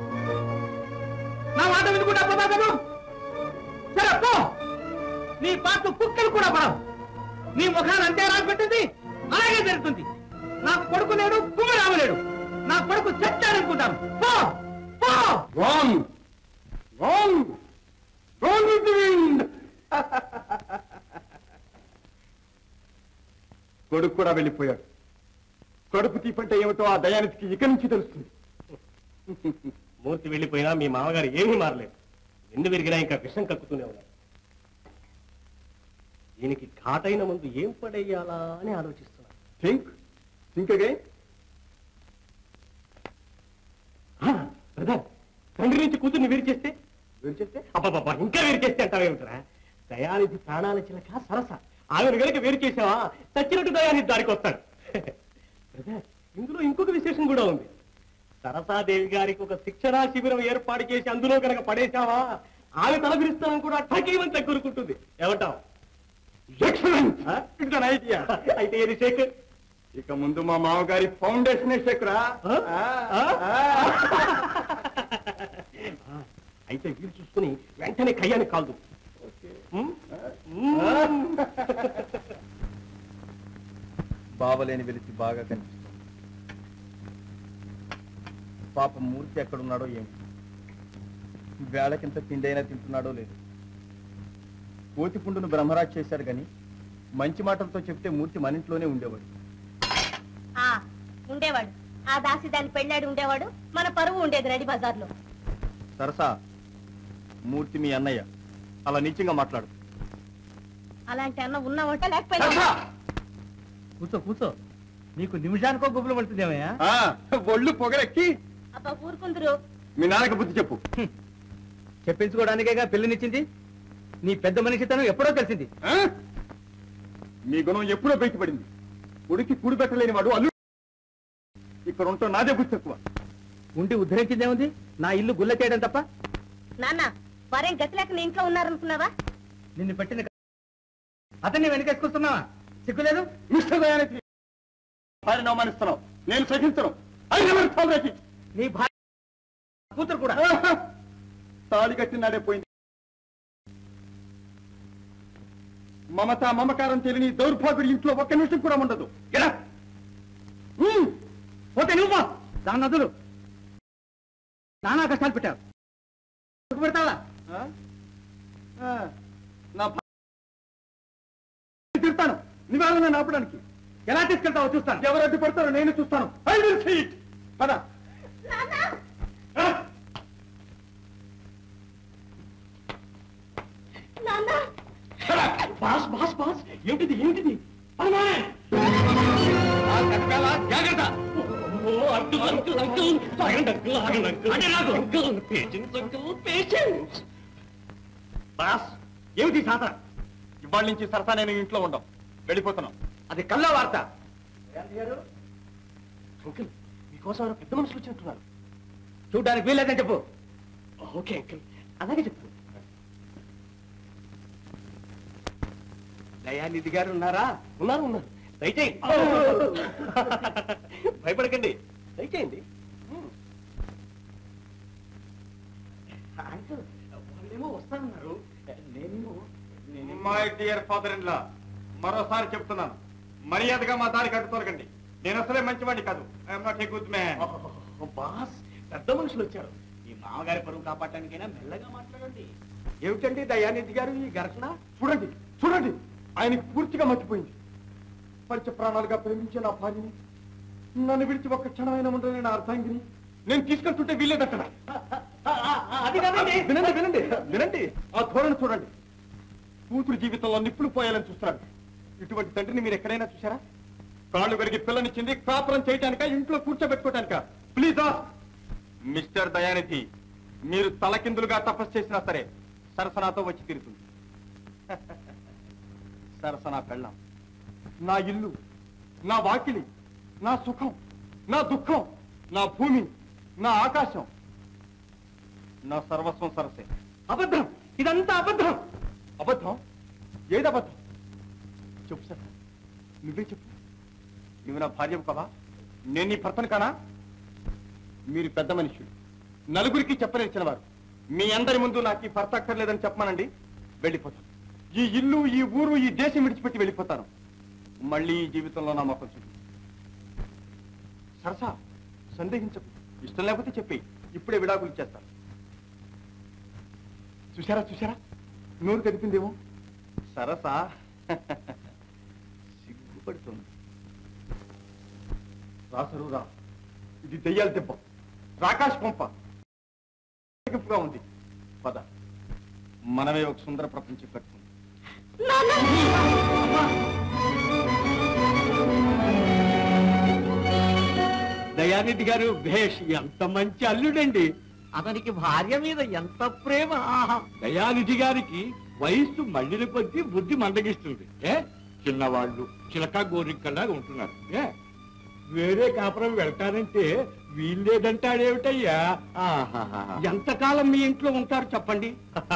నా మాట వినుకుంటా పోతా కదా. సరే పో. నీ పాటలు కుక్కలు కూడా పడవు. నీ ముఖాన్ని అంతే రాసిపెట్టింది అలాగే జరుగుతుంది. నా కొడుకు లేడు, కుమ్మ రావలేడు. నా కొడుకు చచ్చాడనుకుంటాను. పో, పో. Wrong! Wrong! Wrong with the wind! కొడుకు కూడా వెళ్ళిపోయాడు. కడుపు తీపంటే ఏమిటో ఆ దయానిధికి ఇక నుంచి తెలుస్తుంది. మూర్తి వెళ్ళిపోయినా మీ మామగారు ఏమీ మారలేదు. ఎందు విరిగినా ఇంకా విషం కక్కుతూనే ఉన్నారు. దీనికి ఘాటైన ముందు ఏం పడేయాలా అని ఆలోచిస్తున్నారు. Think think again. తండ్రి నుంచి కూతుర్ని వేరు చేస్తే వేరు చేస్తే అబ్బాబ్బా ఇంకా వేరు చేస్తే అంటావేమిటరా? దయానిధి ప్రాణాల చిలక సరస. ఆమెను కనుక వేరు చేసావా చచ్చినట్టు దయానిధి దారికి వస్తాడు. ఇందులో ఇంకొక విశేషం కూడా ఉంది. సరసాదేవి గారికి ఒక శిక్షణా శిబిరం ఏర్పాటు చేసి అందులో కనుక పడేశావా ఆమె తలపిరిస్తామని కూడా ఠకీమంతా కోరుకుంటుంది. ఏమంటావు? ఐడియా. అయితే ఏది షేక్? ఇక ముందు మా మామగారి ఫౌండేషన్ షేక్రా. అయితే వీలు చూసుకుని వెంటనే కయ్యాన్ని కాల్దు. బావలేని వెలిసి బాగా కనిపిస్తుంది. పాపం మూర్తి ఎక్కడున్నాడో ఏమి, వేళకింత తిండైనా తింటున్నాడో లేదు. కోతి పుండును బ్రహ్మరాజ్ చేశారు గాని మంచి మాటలతో చెప్తే మూర్తి మన ఇంట్లోనే ఉండేవాడు. ఉండేవాడు. ఆ దాసి దాని పెళ్ళాడు ఉండేవాడు. మన పరువు ఉండేది రెడీ బజార్ లో. సరసా, మూర్తి మీ అన్నయ్య, అలా నీచంగా మాట్లాడు. అలాంటి అన్న ఉన్నావంటే లేకపోయినా. కూర్చో కూర్చో. నీకు నిమిషానికో గుబులు పడుతుందేమయ్యా? ఒళ్ళు పొగరెక్కి. అబ్బా ఊరుకుందరు. మీ నాన్నకి బుద్ధి చెప్పు. చెప్పించుకోవడానికేగా పెళ్లినిచ్చింది. నీ పెద్ద మనిషితనం ఎప్పుడో తెలిసింది. మీ గుణం ఎప్పుడో బయటపడింది. ఉడికి కూడి పెట్టలేని వాడు అల్లు. ఇక్కడ ఉంటాం నాదే బుద్ధి తక్కువ. ఉండి ఉద్ధరించిందేముంది? నా ఇల్లు గుల్ల చేయడం తప్ప. నాన్న వారేం గతి లేక నీ ఇంట్లో ఉన్నారనుకున్నావా? నిన్ను పెట్టిన అతన్ని వెనకేసుకొస్తున్నావా? సిగ్గులేదు? మిస్టర్ దయానిధి, భార్యను అవమానిస్తున్నావు. నేను సహించను. నీ భార్య కూతురు కూడా తాళి కట్టినాడే పోయింది. మమత మమకారం తెలియని దౌర్భాగ్యుడి ఇంట్లో ఒక్క నిమిషం కూడా ఉండదు. పోతే నువ్వు దాని నదులు నానా కష్టాలు పెట్టావు. పెడతావా? నా తిడతాను నివారణ ఆపడానికి. ఎలా తీసుకెళ్తావో చూస్తాను. ఎవరు అడ్డు పడతారో నేను చూస్తాను. I will see it. పద. బాస్ బాస్ బాస్ ఏమిటిది ఏమిటిది? జాగ్రత్త. బాస్ ఏమిటి సాత? ఇవాళ నుంచి సరసా నేను ఇంట్లో ఉండం. వెళ్ళిపోతున్నాం. అది కళ్ళ వార్త. అంకుల్ మీకోసం ఎవరో పెద్ద మనుషులు వచ్చినట్టున్నారు. చూడ్డానికి వీల్లేదని చెప్పు. ఓకే అంకుల్, అలాగే చెప్పు. దయానిధి గారు ఉన్నారా? ఉన్నారు ఉన్నారు. దయచేయండి. భయపడకండి, దయచేయండి. అంకుల్ వాళ్ళేమో వస్తానన్నారు. నేనేమో my dear father in law, మరోసారి చెప్తున్నాను, మర్యాదగా మా దారి కట్టుకోరకండి. నేను అసలే మంచివాడిని కాదు. I'm not a good man. Boss పెద్ద మనుషులు వచ్చారు. ఈ మామగారి పరువు కాపాడటానికైనా మెల్లగా మాట్లాడండి. ఏమిటండి దయానిధి గారు ఈ ఘర్షణ? చూడండి చూడండి, ఆయనకి పూర్తిగా మర్చిపోయింది. పంచ ప్రాణాలుగా ప్రేమించే నా భార్యని, నన్ను విడిచి ఒక్క క్షణమైనా ఉండలేని నా అర్థాంగిని నేను తీసుకెళ్తుంటే వీల్లేదక్కడ. అది కాదండి. వినండి వినండి వినండి, ఆ ధోరణి చూడండి. కూతురు జీవితంలో నిప్పులు పోయాలని చూస్తున్నాడు. ఇటువంటి తండ్రిని మీరు ఎక్కడైనా చూసారా? కాళ్ళు కడిగి పిల్లనిచ్చింది కాపురం చేయటానిక, ఇంట్లో కూర్చోబెట్టుకోవటానిక? ప్లీజ్ మిస్టర్ దయానిధి, మీరు తలకిందులుగా తపస్సు చేసినా సరే సరసనాతో వచ్చి తీరుతుంది. సరసనా పెళ్ళాం, నా ఇల్లు, నా వాకిలి, నా సుఖం, నా దుఃఖం, నా భూమి, నా ఆకాశం, నా సర్వస్వం సరసే. అబద్ధం, ఇదంతా అబద్ధం. అబద్ధం? ఏది అబద్ధం? చెప్పు సార్, నువ్వే చెప్పు. నువ్వు నా భార్యవు కదా, నేను నీ భర్తను కానా? మీరు పెద్ద మనుషులు, నలుగురికి చెప్పలేచిన వారు. మీ అందరి ముందు నాకు ఈ భర్త అక్కర్లేదని చెప్పమానండి, వెళ్ళిపోతాను. ఈ ఇల్లు, ఈ ఊరు, ఈ దేశం విడిచిపెట్టి వెళ్ళిపోతాను. మళ్ళీ ఈ జీవితంలో నా మొక్కలు చూపి. సరసా, సందేహించకు. ఇష్టం లేకపోతే చెప్పి ఇప్పుడే విడాకులు ఇచ్చేస్తాను. చూసారా చూసారా, నోరు కదిపిందేమో. సరసా సిగ్గుపడుతుంది. రాసరు రా, ఇది దెయ్యాల దెబ్బ, రాకాశ పంప ఉంది. పద, మనమే ఒక సుందర ప్రపంచం కట్టుకుంది. దయానిధి గారు భేష్, ఎంత మంచి అల్లుడండి. అతనికి భార్య మీద ఎంత ప్రేమ. ఆహా, దయానిధి గారికి వయస్సు మళ్ళిన కొద్దీ బుద్ధి మందగిస్తుంది. ఏ చిన్నవాళ్ళు చిలక గోరికల్లాగా ఉంటున్నారు. ఏ వేరే కాపురం వెళ్తానంటే వీల్లేదంటాడేమిటయ్యా? ఎంతకాలం మీ ఇంట్లో ఉంటారు చెప్పండి?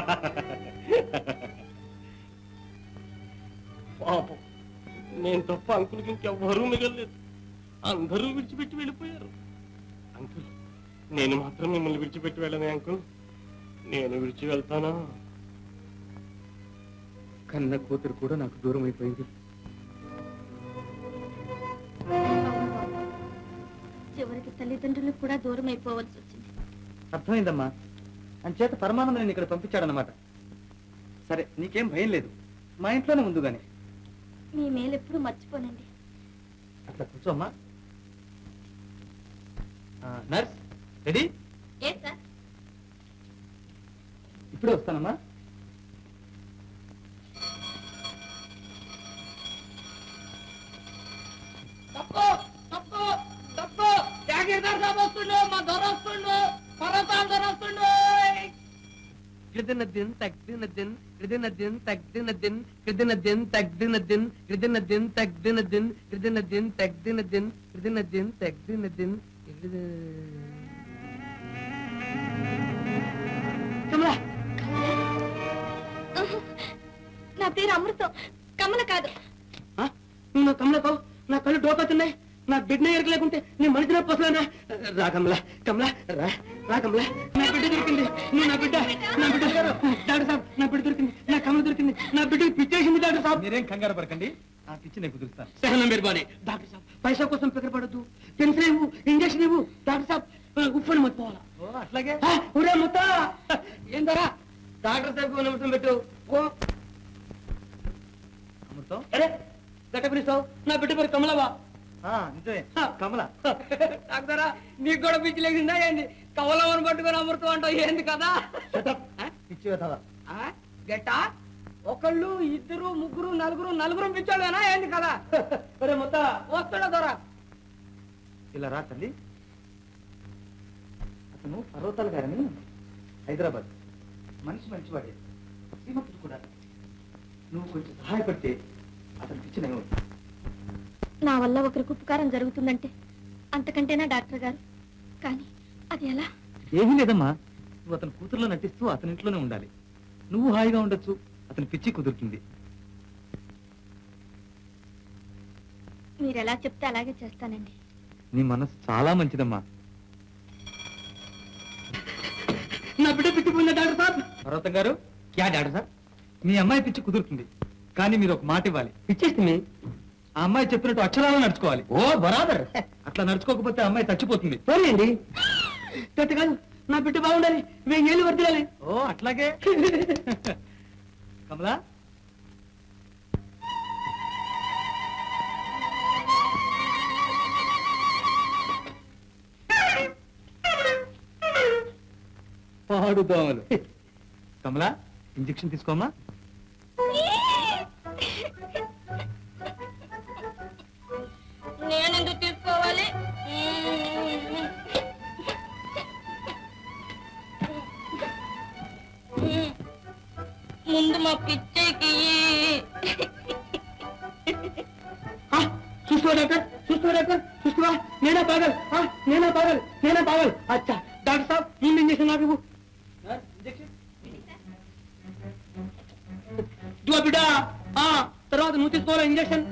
పాపం, నేను తప్ప అంకులకి ఇంకెవ్వరూ మిగలలేదు. అందరూ విడిచిపెట్టి వెళ్ళిపోయారు. అంకుల్, నేను మాత్రం మిమ్మల్ని విడిచిపెట్టి వెళ్ళనే అంకుల్. నేను విడిచి వెళ్తానా? కన్న కూతురు కూడా నాకు దూరం అయిపోయింది. చివరికి తల్లిదండ్రులకు కూడా దూరం అయిపోవాల్సి వచ్చింది. అర్థమైందమ్మా, అంచేత పరమానందని ఇక్కడ పంపించాడనమాట. సరే, నీకేం భయం లేదు, మా ఇంట్లోనే ముందుగానే. మీ మేలెప్పుడు మర్చిపోనండి. అట్లా కూర్చోమ్మా. Nurse ready? ఏ సార్? ఇప్పుడే వస్తానమ్మా. తప్పు తప్పు తప్పు, జాగీర్దార్ సాబ్ వస్తుండు, మా దొర వస్తుండు, పర్వతాల దొర వస్తుండు. గిరిదిన దిన్ తగ్దిన దిన్ గిరిదిన దిన్ తగ్దిన దిన్ గిరిదిన దిన్ తగ్దిన దిన్ గిరిదిన దిన్ తగ్దిన దిన్ గిరిదిన దిన్ తగ్దిన దిన్ గిరిదిన దిన్ తగ్దిన దిన్. కమల, నా పేరు అమృతం, కమల కాదు. నువ్వు నా కమల కావు, నా కళ్ళు డోకతున్నాయి. నా బిడ్డ ఎరక లేకుంటే నీ మనిషిన పోసలేనా? రా కమల, కమల రా, రా కమల. నా బిడ్డ దొరికింది, నువ్వు నా బిడ్డ, నా బిడ్డ. డాక్టర్ సాబ్, నా బిడ్డ దొరికింది, నా కమల దొరికింది, నా బిడ్డకి పిచ్చేసింది డాక్టర్ సాబ్. మీరేం కంగారు పడకండి, ఆ పిచ్చి నేను కుదురుస్తాను. సహనం మెరుబాని డాక్టర్ సాబ్, పైసా కోసం పికరపడద్దు. పెన్సిల్ ఇవ్వు, ఇంజక్షన్ ఇవ్వు డాక్టర్ సాబ్. ఉప్పని మొత్తం అట్లాగే. ఊరే మొత్త ఏం ధరా డాక్టర్ సాబ్ అమృతం పెట్టు. అమృతం అరే గట్ట పిలుస్తావు? నా బిడ్డ పేరు కమలవా? నిజమే, కమల. డాక్టరా, నీకు కూడా పిచ్చి లేచిందా ఏంది? కమలవని పట్టుకొని అమృతం అంటావు ఏంది కదా? పిచ్చి వెతవా. గట్టా ఒకళ్ళు, ఇద్దరు, ముగ్గురు, నలుగురు, నలుగురు పిచ్చోళ్ళేనా ఏంది కదా? ఒరే మొత్త వస్తున్నా దొరా. ఇలా రా తల్లి. అతను పర్వతాల గారని హైదరాబాద్ మనిషి మంచివాడే, శ్రీమంతుడు కూడా. నువ్వు కొంచెం సహాయపడితే అతను పిచ్చిన నా వల్ల ఒకరికి ఉపకారం జరుగుతుందంటే అంతకంటేనా డాక్టర్ గారు? కానీ అది ఎలా? ఏమీ లేదమ్మా, నువ్వు అతని కూతురులో నటిస్తూ అతని ఇంట్లోనే ఉండాలి. నువ్వు హాయిగా ఉండొచ్చు, అతని పిచ్చి కుదురుతుంది. మీరు ఎలా చెప్తే అలాగే చేస్తానండి. నీ మనసు చాలా మంచిదమ్మా. నా బిడ్డ పిచ్చిపోయిందా డాక్టర్ సాబ్? పర్వతం గారు, క్యా డాక్టర్ సాబ్? మీ అమ్మాయి పిచ్చి కుదురుతుంది, కానీ మీరు ఒక మాట ఇవ్వాలి. పిచ్చేస్తుంది, ఆ అమ్మాయి చెప్పినట్టు అక్షరాలను నడుచుకోవాలి. ఓ బరాబర్. అట్లా నడుచుకోకపోతే అమ్మాయి చచ్చిపోతుంది. పోలేండి. గట్ట కాదు, నా బిడ్డ బాగుండాలి వెయ్యేళ్ళు వర్దిలాలి. ఓ అట్లాగే. కమలా పాడు దోమలు. కమలా ఇంజెక్షన్ తీసుకోమా. నేనెందుకు తీసుకోవాలి? ముందు మా పిచ్చయ్యకి చూసుకో డాక్టర్ చూసుకో డాక్టర్ చూసుకో. నేనా పాగల్ నేనా పాగల్ నేనా పాగల్. అచ్చా డాక్టర్ సాబ్ ముందు ఇంజక్షన్ నాకు ఇవ్వు. ఇదిగో బిడ్డ తర్వాత నువ్వు తీసుకోవాలి ఇంజక్షన్.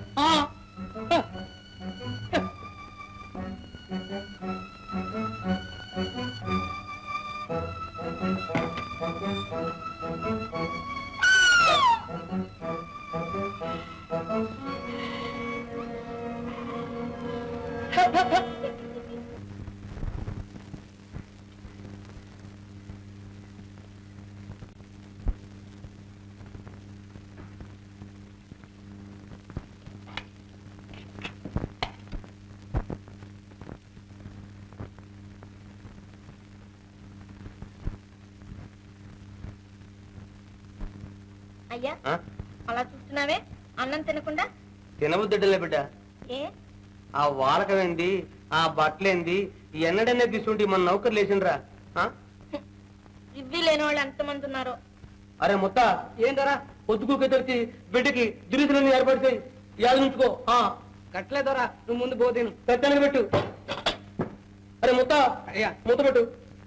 అయ్యా అలా చూస్తున్నావే అన్నం తినకుండా? తినబుద్దలే బిడ్డ. ఏ ఆ వాలకమేంది ఆ బట్టలేంది ఎన్నడనే తీసుకుంటే మన నౌకర్లు వేసిండ్రా. ఇవ్వి లేని వాళ్ళు ఎంతమంది ఉన్నారో. అరే మొత్త ఏందరా పొద్దుకు తెచ్చి బిడ్డకి దురీసులన్నీ ఏర్పడితే యాద నుంచుకో. కట్టలేదరా నువ్వు ముందు పోతేను కట్టెనక పెట్టు. అరే మొత్త అయ్యా మూత పెట్టు.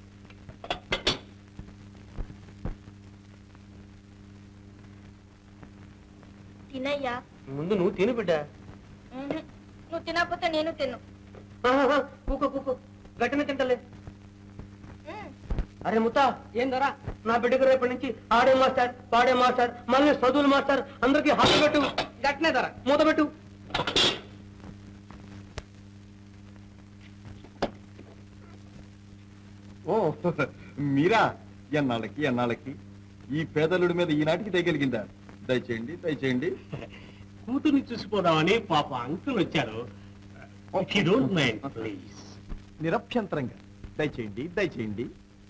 తినయ్యా. ముందు నువ్వు తిను బిడ్డ. నువ్వు తినకపోతే నేను తిను. కూకో కూకో గట్టిన తింటలే. అరే ముత్త ఏందరా నా బిడ్డకు రేపటి నుంచి ఆడే మాస్టర్ పాడే మాస్టర్ మళ్ళీ చదువులు మాస్టర్ అందరికి హాస్టల్ పెట్టు. గట్టినే ధర మూత పెట్టు. ఓ మీరా ఎన్నాళ్ళకి ఎన్నాళ్ళకి ఈ పేదలుడి మీద ఈనాటికి దయగలిగిందా? దయచేయండి దయచేయండి. కూతుర్ని చూసిపోదామని పాప అంకుల్ వచ్చారు. ప్లీజ్ నిరభ్యంతరంగా దయచేయండి దయచేయండి.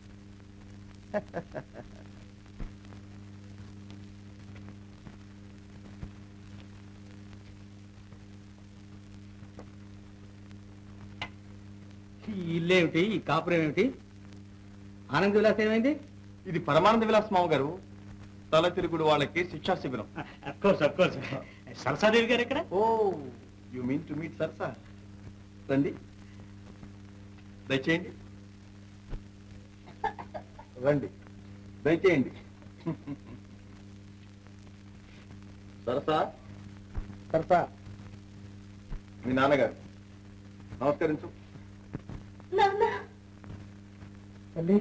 ఈ ఇల్లేమిటి ఈ కాపురం ఏమిటి? ఆనంద విలాసం ఏమైంది? ఇది పరమానంద విలాస్ మామ గారు తల తిరుగుడు వాళ్ళకి శిక్షా శిబిరం. సరసాదేవి గారు ఎక్కడ? Oh you mean to meet Sarasa. రండి దయచేయండి రండి దయచేయండి. సరసా సరసా మీ నాన్నగారు నమస్కరించు. తల్లి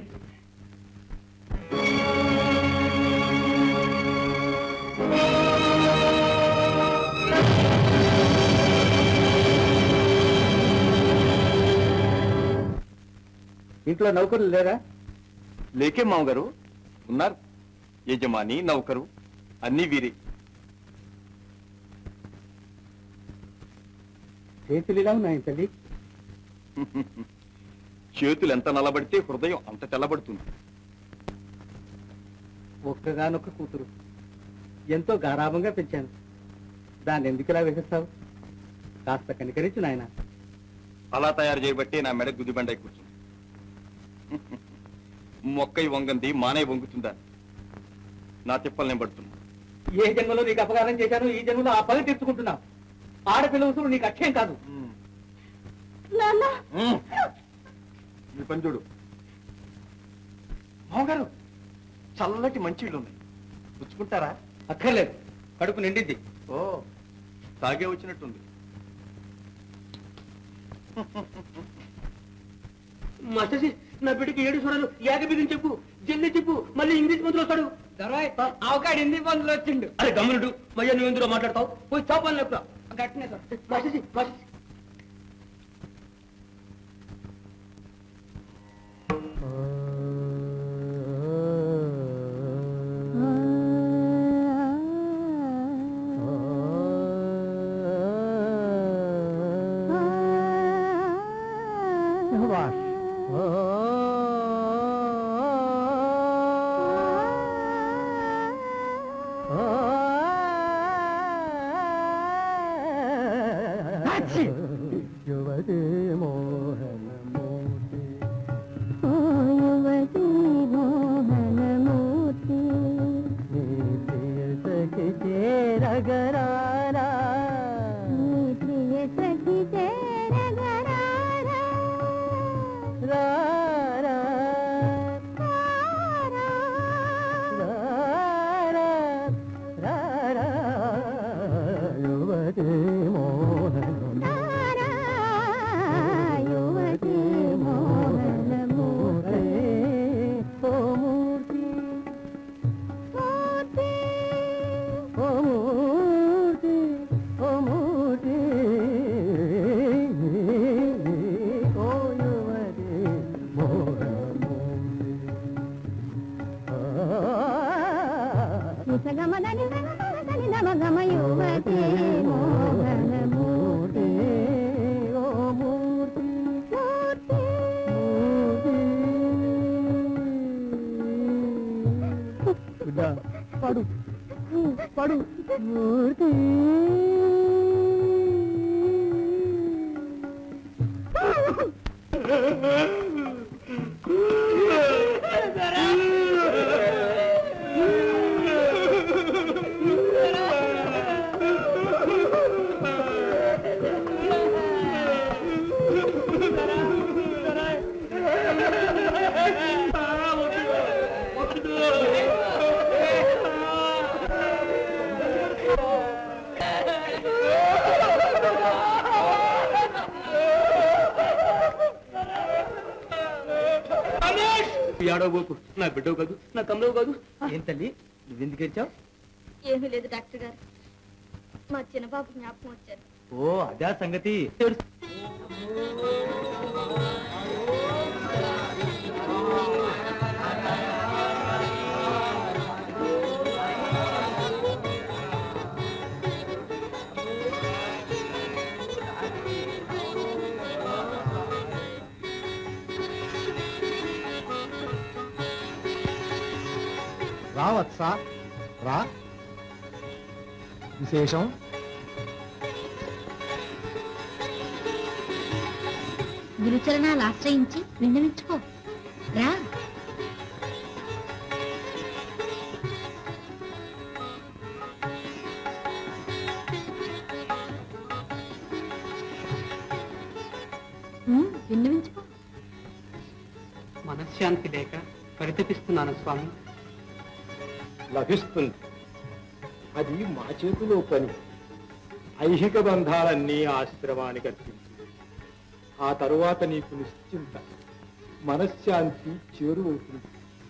ఇంట్లో నౌకర్లు లేరా? లేకే మామగారు ఉన్నారు. యజమాని నౌకరు అన్ని వీరి. చేతులు ఇలా ఉన్నాయి తల్లి. చేతులు ఎంత నల్లబడితే హృదయం అంత తెల్లబడుతుంది. ఒక్కగానొక్క కూతురు ఎంతో గారాభంగా పెంచాను. దాన్ని ఎందుకు ఇలా వేసేస్తావు? కాస్త కనికరించు నాయన. అలా తయారు చేయబట్టి నా మెడ గుదిబండై కూర్చుంది. మొక్కై వంగంది మానై వంగుతుందా? నా తిప్పలు నేను పడుతున్నా. ఏ జన్మలో నీకు అపకారం చేశాను, ఈ జన్మలో ఆ పని తెచ్చుకుంటున్నావు. ఆడపిల్ల ఉసురు నీకు అక్షయం కాదు. మీ పని చూడు. మామగారు చల్లటి మంచి ఇళ్ళు ఉన్నాయి, పుచ్చుకుంటారా? అక్కర్లేదు, కడుపు నిండింది. ఓ తాగే వచ్చినట్టుంది. మాస్టర్జీ నా బిడ్డకి ఏడు చూడలు ఏకబిగిని చెప్పు, జల్లి చెప్పు, మళ్ళీ ఇంగ్లీష్ మందులు వస్తాడు. అవకాడు హిందీ మందులు వచ్చిండు. అరే గమ్మునుడు, మయ్య నువ్వు ఎందులో మాట్లాడతావు? పోయి చాపాలి లేపురా. గట్టినే మాస్టర్జీ మాస్టర్జీ ఆ యువతి మోహనమూర్తి యువతి మోహనమూర్తి నీ ప్రియ సఖి చేరగరారా నీ ప్రియ సఖి చేరగరారా రారా యువతి మోహన యువతి మోహన మూర్తి ఓ మూర్తి మూర్తి ఓ మూర్తి ఓ మూర్తి ఓ యువతి మోహన మూర్తి గమదని గమ యువతి మోహన మూర్తి ఓ మూర్తి మూర్తి మూర్తి పడు పడు మూర్తి ఏడవబోకు, నా బిడ్డవు కాదు, నా కమలవు కాదు. ఏం తల్లి నువ్వెందుకు ఏడ్చావు? ఏమీ లేదు డాక్టర్ గారు, మా చిన్నబాబు జ్ఞాపకం వచ్చారు. ఓ అదే సంగతి. రావచ్చా రా. విశేషం? గురుచరణాలు ఆశ్రయించి విన్నవించుకో రా. విన్నవించుకో. మనశ్శాంతి లేక పరితపిస్తున్నాను స్వామి. లభిస్తుంది. అది మా చేతిలో పని. ఐహిక బంధాలన్నీ ఆశ్రమానికి అర్పించు. ఆ తరువాత నీకు నిశ్చింత మనశ్శాంతి చేరువవుతుంది.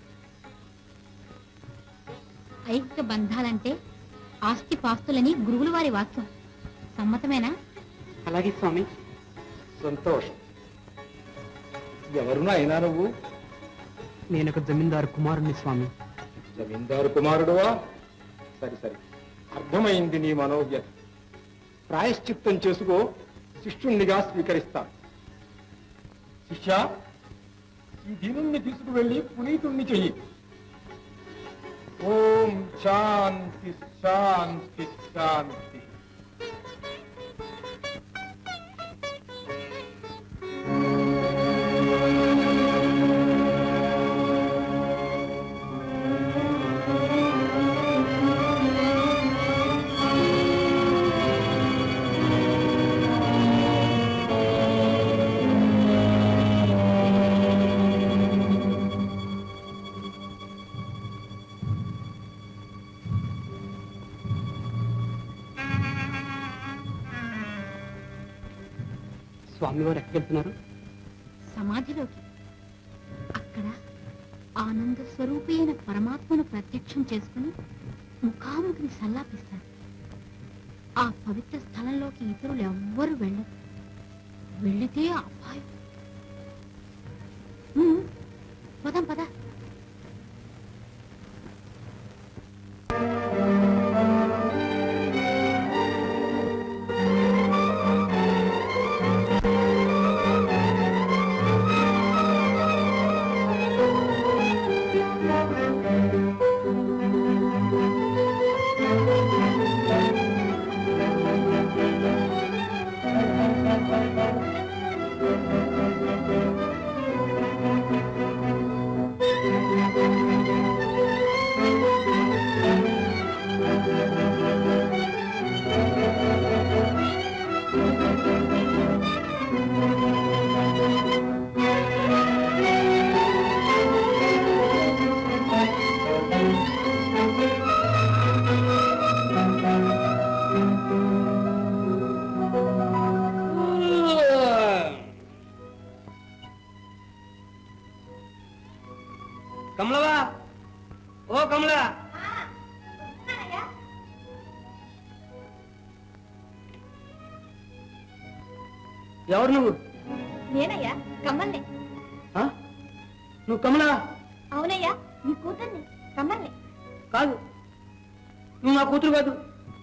ఐహిక బంధాలంటే ఆస్తి పాస్తులని గురువుల వారి వాక్యం. సమ్మతమేనా? అలాగే స్వామి. సంతోషం. ఎవరునా అయినా నువ్వు? నేనొక జమీందారు కుమారుణ్ణి స్వామి. జమీందారు కుమారుడువా? సరి సరి, అర్థమైంది నీ మనోవ్యత. ప్రాయశ్చిత్తం చేసుకో, శిష్యుణ్ణిగా స్వీకరిస్తాను. శిష్య, ఈ దీనుణ్ణి తీసుకువెళ్ళి పునీతుణ్ణి చెయ్యి. ఓం శాంతి శాంతి శాంతి. స్వామివారు ఎక్కడికెళ్తున్నారు? సమాధిలోకి. అక్కడ ఆనంద స్వరూపి అయిన పరమాత్మను ప్రత్యక్షం చేసుకుని ముఖాముఖిని సల్లాపిస్తారు. ఆ పవిత్ర స్థలంలోకి ఇతరులు ఎవ్వరూ వెళ్ళరు. వెళితే అపాయం. ఉమ్, పదం పద. కమలవా, ఓ కమలా. ఎవరు నువ్వు? నేనయ్యా, కమ్మల్ని. నువ్వు కమలా? అవునయ్యా, నీ కూతుర్ని, కమ్మల్ని. కాదు, నువ్వు నా కూతురు కాదు.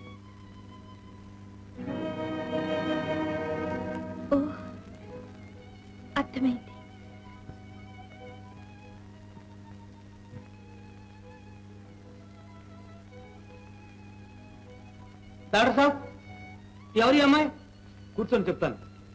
ఓ, అర్థమైంది. డాక్టర్ సాబ్, ఎవరి అమ్మాయి? కూర్చొని చెప్తాను.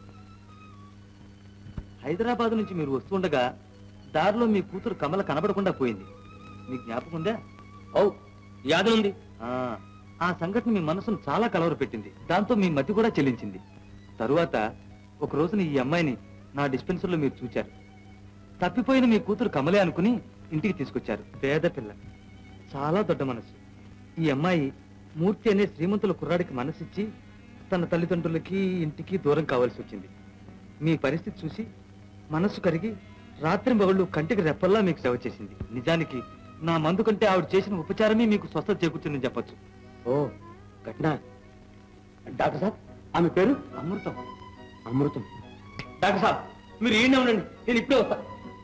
హైదరాబాద్ నుంచి మీరు వస్తుండగా దారిలో మీ కూతురు కమల కనబడకుండా పోయింది. మీకు జ్ఞాపకం ఉందా? ఓ, యాద ఉంది. ఆ సంఘటన మీ మనసును చాలా కలవర పెట్టింది. దాంతో మీ మతి కూడా చెల్లించింది. తరువాత ఒక రోజున ఈ అమ్మాయిని నా డిస్పెన్సర్లో మీరు చూచారు. తప్పిపోయిన మీ కూతురు కమలే అనుకుని ఇంటికి తీసుకొచ్చారు. పేద పిల్ల, చాలా దొడ్డ మనసు. ఈ అమ్మాయి మూర్తి అనే శ్రీమంతుల కుర్రాడికి మనసిచ్చి తన తల్లిదండ్రులకి ఇంటికి దూరం కావాల్సి వచ్చింది. మీ పరిస్థితి చూసి మనస్సు కరిగి రాత్రి మగళ్ళు కంటికి రెప్పల్లా మీకు సేవ చేసింది. నిజానికి నా మందు కంటే ఆవిడ చేసిన ఉపచారమే మీకు స్వస్థత చేకూర్చిందని చెప్పొచ్చు. ఓ ఘటన. డాక్టర్ సాబ్, ఆమె పేరు అమృతం. అమృతం. డాక్టర్ సాబ్, మీరు ఏంటి ఉండండి, నేను ఇప్పుడే వస్తా.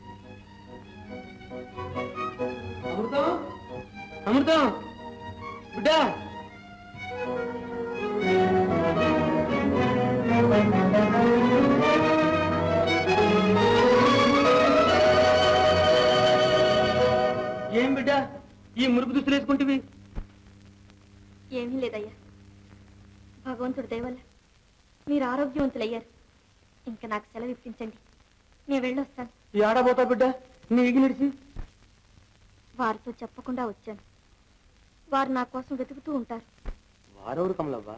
అమృతం, అమృతం బిడ్డా. ఏం బిడ్డా ఈ మురుగు దుస్తులు వేసుకుంటేవి? ఏమీ లేదయ్యా, భగవంతుడి దయ వల్ల మీరు ఆరోగ్యవంతులయ్యారు. ఇంకా నాకు సెలవు ఇప్పించండి, నేను వెళ్ళొస్తాను. ఏడబోతా బిడ్డ నీ ఇగి నిడిచి? వారితో చెప్పకుండా వచ్చాను. వారు నా కోసం వెతుకుతూ ఉంటారు. వారెవరు కమలవ్వా?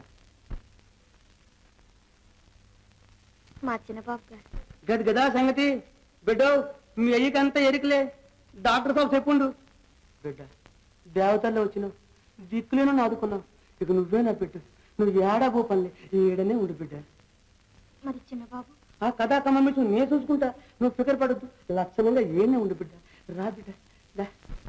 మా చిన్నబాబు గారు. గది గదా సంగతి. బిడ్డ మీ అయ్యకంతా ఎరికలే. డాక్టర్ సాబ్ చెప్పుండు. బిడ్డ దేవతల్లో వచ్చినావు, దిక్కులేనో ఆదుకున్నావు. ఇక నువ్వే నా బిడ్డ. నువ్వు ఏడా పో పనిలే, ఏడనే ఉండు బిడ్డ. మరి చిన్నబాబు? ఆ కథా కమ్మ నేను చూసుకుంటా, నువ్వు ఫికర్ పడద్దు. లక్షణంగా ఏనే ఉండు బిడ్డ. రా బిడ్డ రా.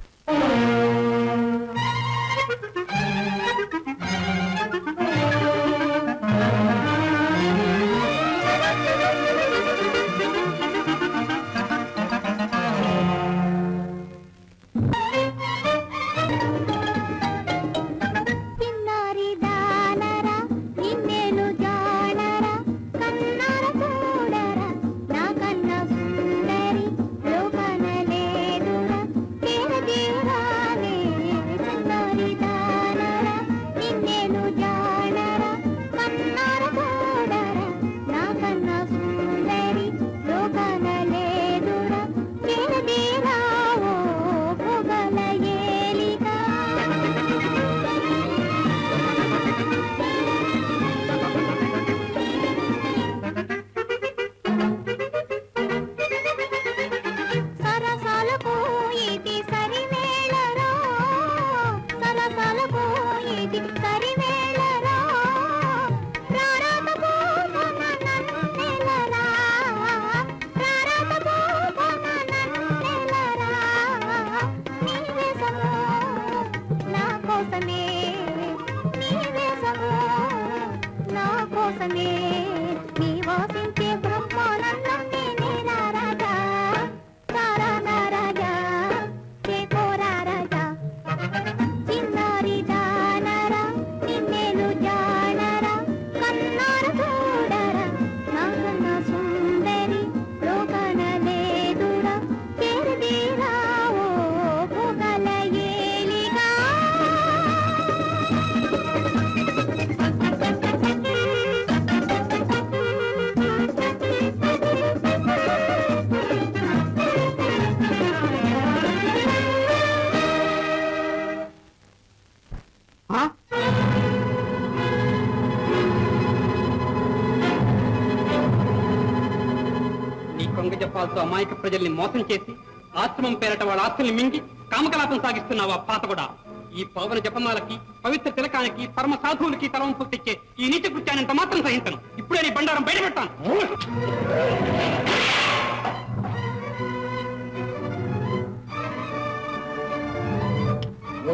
అమాయక ప్రజల్ని మోసం చేసి ఆశ్రమం పేరట వాళ్ళ ఆస్తుల్ని మింగి కామకలాపం సాగిస్తున్నావా పాత కూడా? ఈ పవన జపమాలకి, పవిత్ర తిలకానికి, పరమ సాధువులకి తలవంపు తెచ్చే ఈ నీచ కృత్యాన్ని ఎంత మాత్రం సహించను. ఇప్పుడే నీ బండారం బయటపెట్టాను.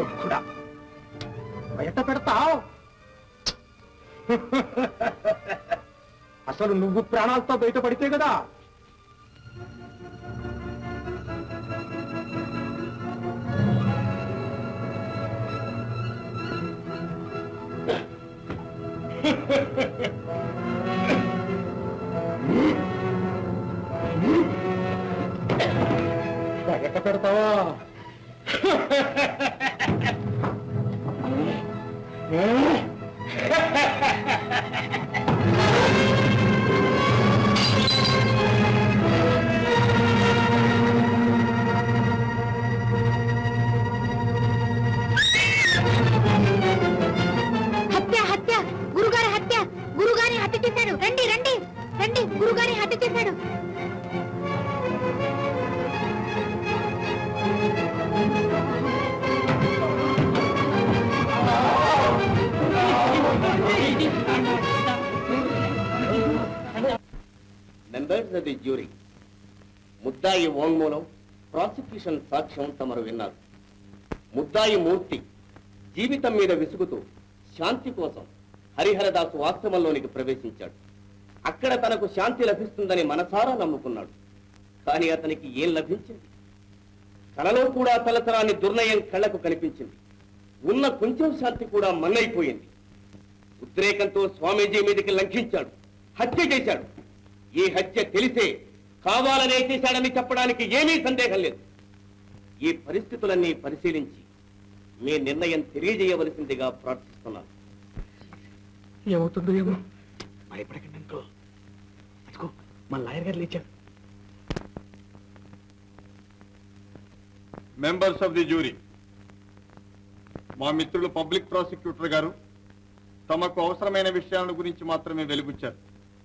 మూర్ఖుడా బయట పెడతావు. అసలు నువ్వు ప్రాణాలతో బయటపడితే కదా బయట పెడతావా? హత్య హత్య గురుగారి హత్య గురుగారిని హత్య చేశాడు. రండి రండి రండి గురుగారిని హత్య చేశాడు. మెంబర్స్ ఆఫ్ ది జ్యూరీ, ముద్దాయి వాంగ్మూలం, ప్రాసిక్యూషన్ సాక్ష్యం తమరు విన్నారు. ముద్దాయి మూర్తి జీవితం మీద విసుగుతూ శాంతి కోసం హరిహరదాసు ఆశ్రమంలోనికి ప్రవేశించాడు. అక్కడ తనకు శాంతి లభిస్తుందని మనసారా నమ్ముకున్నాడు. కానీ అతనికి ఏం లభించింది? కలలో కూడా తలతరాని దుర్నయం కళ్లకు కనిపించింది. ఉన్న కొంచెం శాంతి కూడా మన్నైపోయింది. ఉద్రేకంతో స్వామీజీ మీదకి లంఘించాడు, హత్య చేశాడు. ఈ హత్య తెలిసే కావాలనే చేశాడని చెప్పడానికి ఏమీ సందేహం లేదు. ఈ పరిస్థితులన్నీ పరిశీలించి మీ నిర్ణయం తెలియజేయవలసిందిగా ప్రార్థిస్తున్నాను. ఏమవుతుందో ఏమో. భయపడకండి అంకో. అదిగో మా లాయర్ గారు లేచారు. మెంబర్స్ ఆఫ్ ది జ్యూరీ, మా మిత్రులు పబ్లిక్ ప్రాసిక్యూటర్ గారు తమకు అవసరమైన విషయాల గురించి మాత్రమే వెలుగుచ్చారు.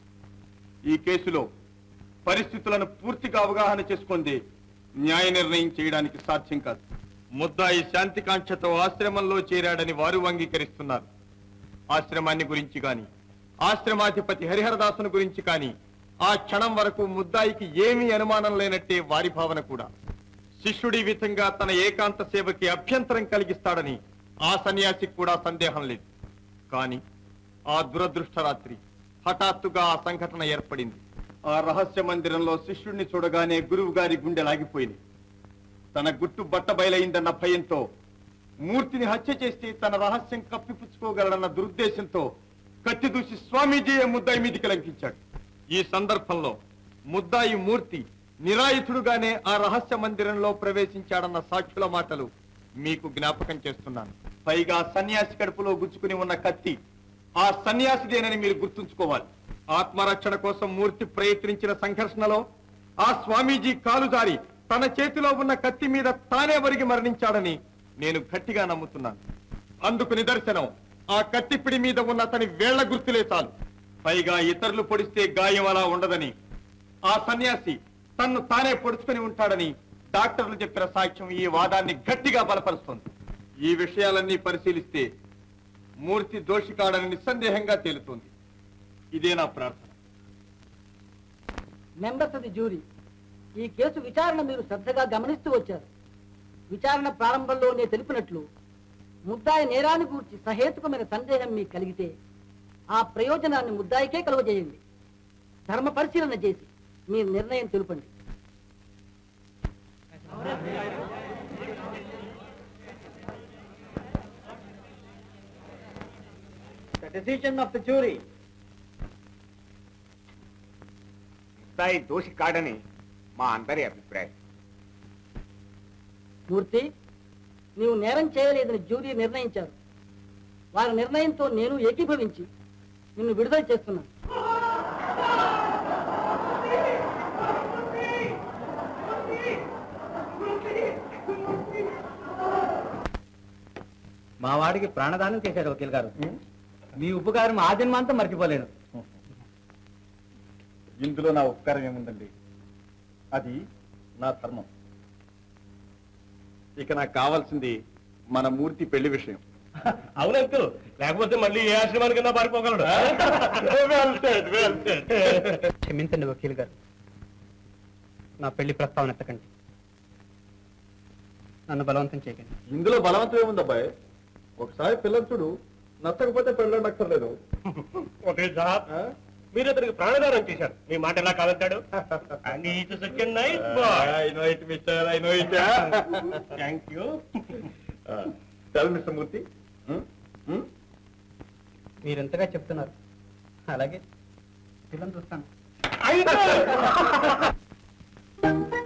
ఈ కేసులో పరిస్థితులను పూర్తిగా అవగాహన చేసుకుంది న్యాయ నిర్ణయం చేయడానికి సాధ్యం కాదు. ముద్దాయి శాంతికాంక్షతో ఆశ్రమంలో చేరాడని వారు అంగీకరిస్తున్నారు. ఆశ్రమాన్ని గురించి గాని ఆశ్రమాధిపతి హరిహరదాసును గురించి కానీ ఆ క్షణం వరకు ముద్దాయికి ఏమీ అనుమానం లేనట్టే వారి భావన కూడా. శిష్యుడి విధంగా తన ఏకాంత సేవకి అభ్యంతరం కలిగిస్తాడని ఆ సన్యాసికి కూడా సందేహం లేదు. కానీ ఆ దురదృష్ట రాత్రి హఠాత్తుగా ఆ సంఘటన ఏర్పడింది. ఆ రహస్య మందిరంలో శిష్యుడిని చూడగానే గురువు గారి గుండె లాగిపోయింది. తన గుట్టు బట్ట బయలైందన్న భయంతో, మూర్తిని హత్య చేసి తన రహస్యం కప్పిపుచ్చుకోగలడన్న దురుద్దేశంతో కత్తి దూసి స్వామీజీ ముద్దాయి మీదికి లంకించాడు. ఈ సందర్భంలో ముద్దాయి మూర్తి నిరాయుధుడుగానే ఆ రహస్య మందిరంలో ప్రవేశించాడన్న సాక్షుల మాటలు మీకు జ్ఞాపకం చేస్తున్నాను. పైగా సన్యాసి కడుపులో గుచ్చుకుని ఉన్న కత్తి ఆ సన్యాసిదేనని మీరు గుర్తుంచుకోవాలి. ఆత్మరక్షణ కోసం మూర్తి ప్రయత్నించిన సంఘర్షణలో ఆ స్వామీజీ కాలు జారి తన చేతిలో ఉన్న కత్తి మీద తానే వరిగి మరణించాడని నేను గట్టిగా నమ్ముతున్నాను. అందుకు నిదర్శనం ఆ కత్తిపిడి మీద ఉన్న అతని వేళ్ల గుర్తులే చాలు. పైగా ఇతరులు పొడిస్తే గాయం అలా ఉండదని, ఆ సన్యాసి తన్ను తానే పొడుచుకుని ఉంటాడని డాక్టర్లు చెప్పిన సాక్ష్యం ఈ వాదాన్ని గట్టిగా బలపరుస్తోంది. ఈ విషయాలన్నీ పరిశీలిస్తే మూర్తి దోషి కాడని నిస్సందేహంగా తేలుతోంది. ఇదే నా ప్రార్థన. మెంబర్స్ ఆఫ్ ది జ్యూరీ, ఈ కేసు విచారణ మీరు శ్రద్ధగా గమనిస్తూ వచ్చారు. విచారణ ప్రారంభంలోనే తెలిపినట్లు ముద్దాయి నేరాన్ని గూర్చి సహేతుకమైన సందేహం మీకు కలిగితే ఆ ప్రయోజనాన్ని ముద్దాయికే కలుగజేయండి. ధర్మ పరిశీలన చేసి మీ నిర్ణయం తెలుపండి. The decision of the jury. ముద్దాయి దోషి కాడని మా అందరి అభిప్రాయం. మూర్తి, నీవు నేరం చేయలేదని జ్యూరీ నిర్ణయించారు. వారి నిర్ణయంతో నేను ఏకీభవించి నిన్ను విడుదల చేస్తున్నాను. మా వాడికి ప్రాణదానం చేశారు వకీల్ గారు. మీ ఉపకారం ఆ జన్మాంతం మర్చిపోలేను. ఇందులో నా ఉపకారం ఏముందండి? అది నా ధర్మం. ఇక నాకు కావాల్సింది మన మూర్తి పెళ్లి విషయం. అవునంకు, లేకపోతే మళ్ళీ ఏ ఆశ్రమానికన్నా పారిపోగలడు. క్షమించండి వకీల్ గారు, నా పెళ్లి ప్రస్తావన ఎత్తకండి. నన్ను బలవంతం చేయకండి. ఇందులో బలవంతం ఏముంది అబ్బాయి? ఒకసారి పిల్లలు చూడు, నచ్చకపోతే పెళ్ళనక్కర్లేదు. ఓకే సార్, మీరు అతనికి ప్రాణదానం చేశారు. మీ మాట ఎలా కాదంటాడు? Thank you. చల్ మిస్టర్ మూర్తి. మీరెంతగా చెప్తున్నారు. అలాగే పిల్లలు చూస్తాను.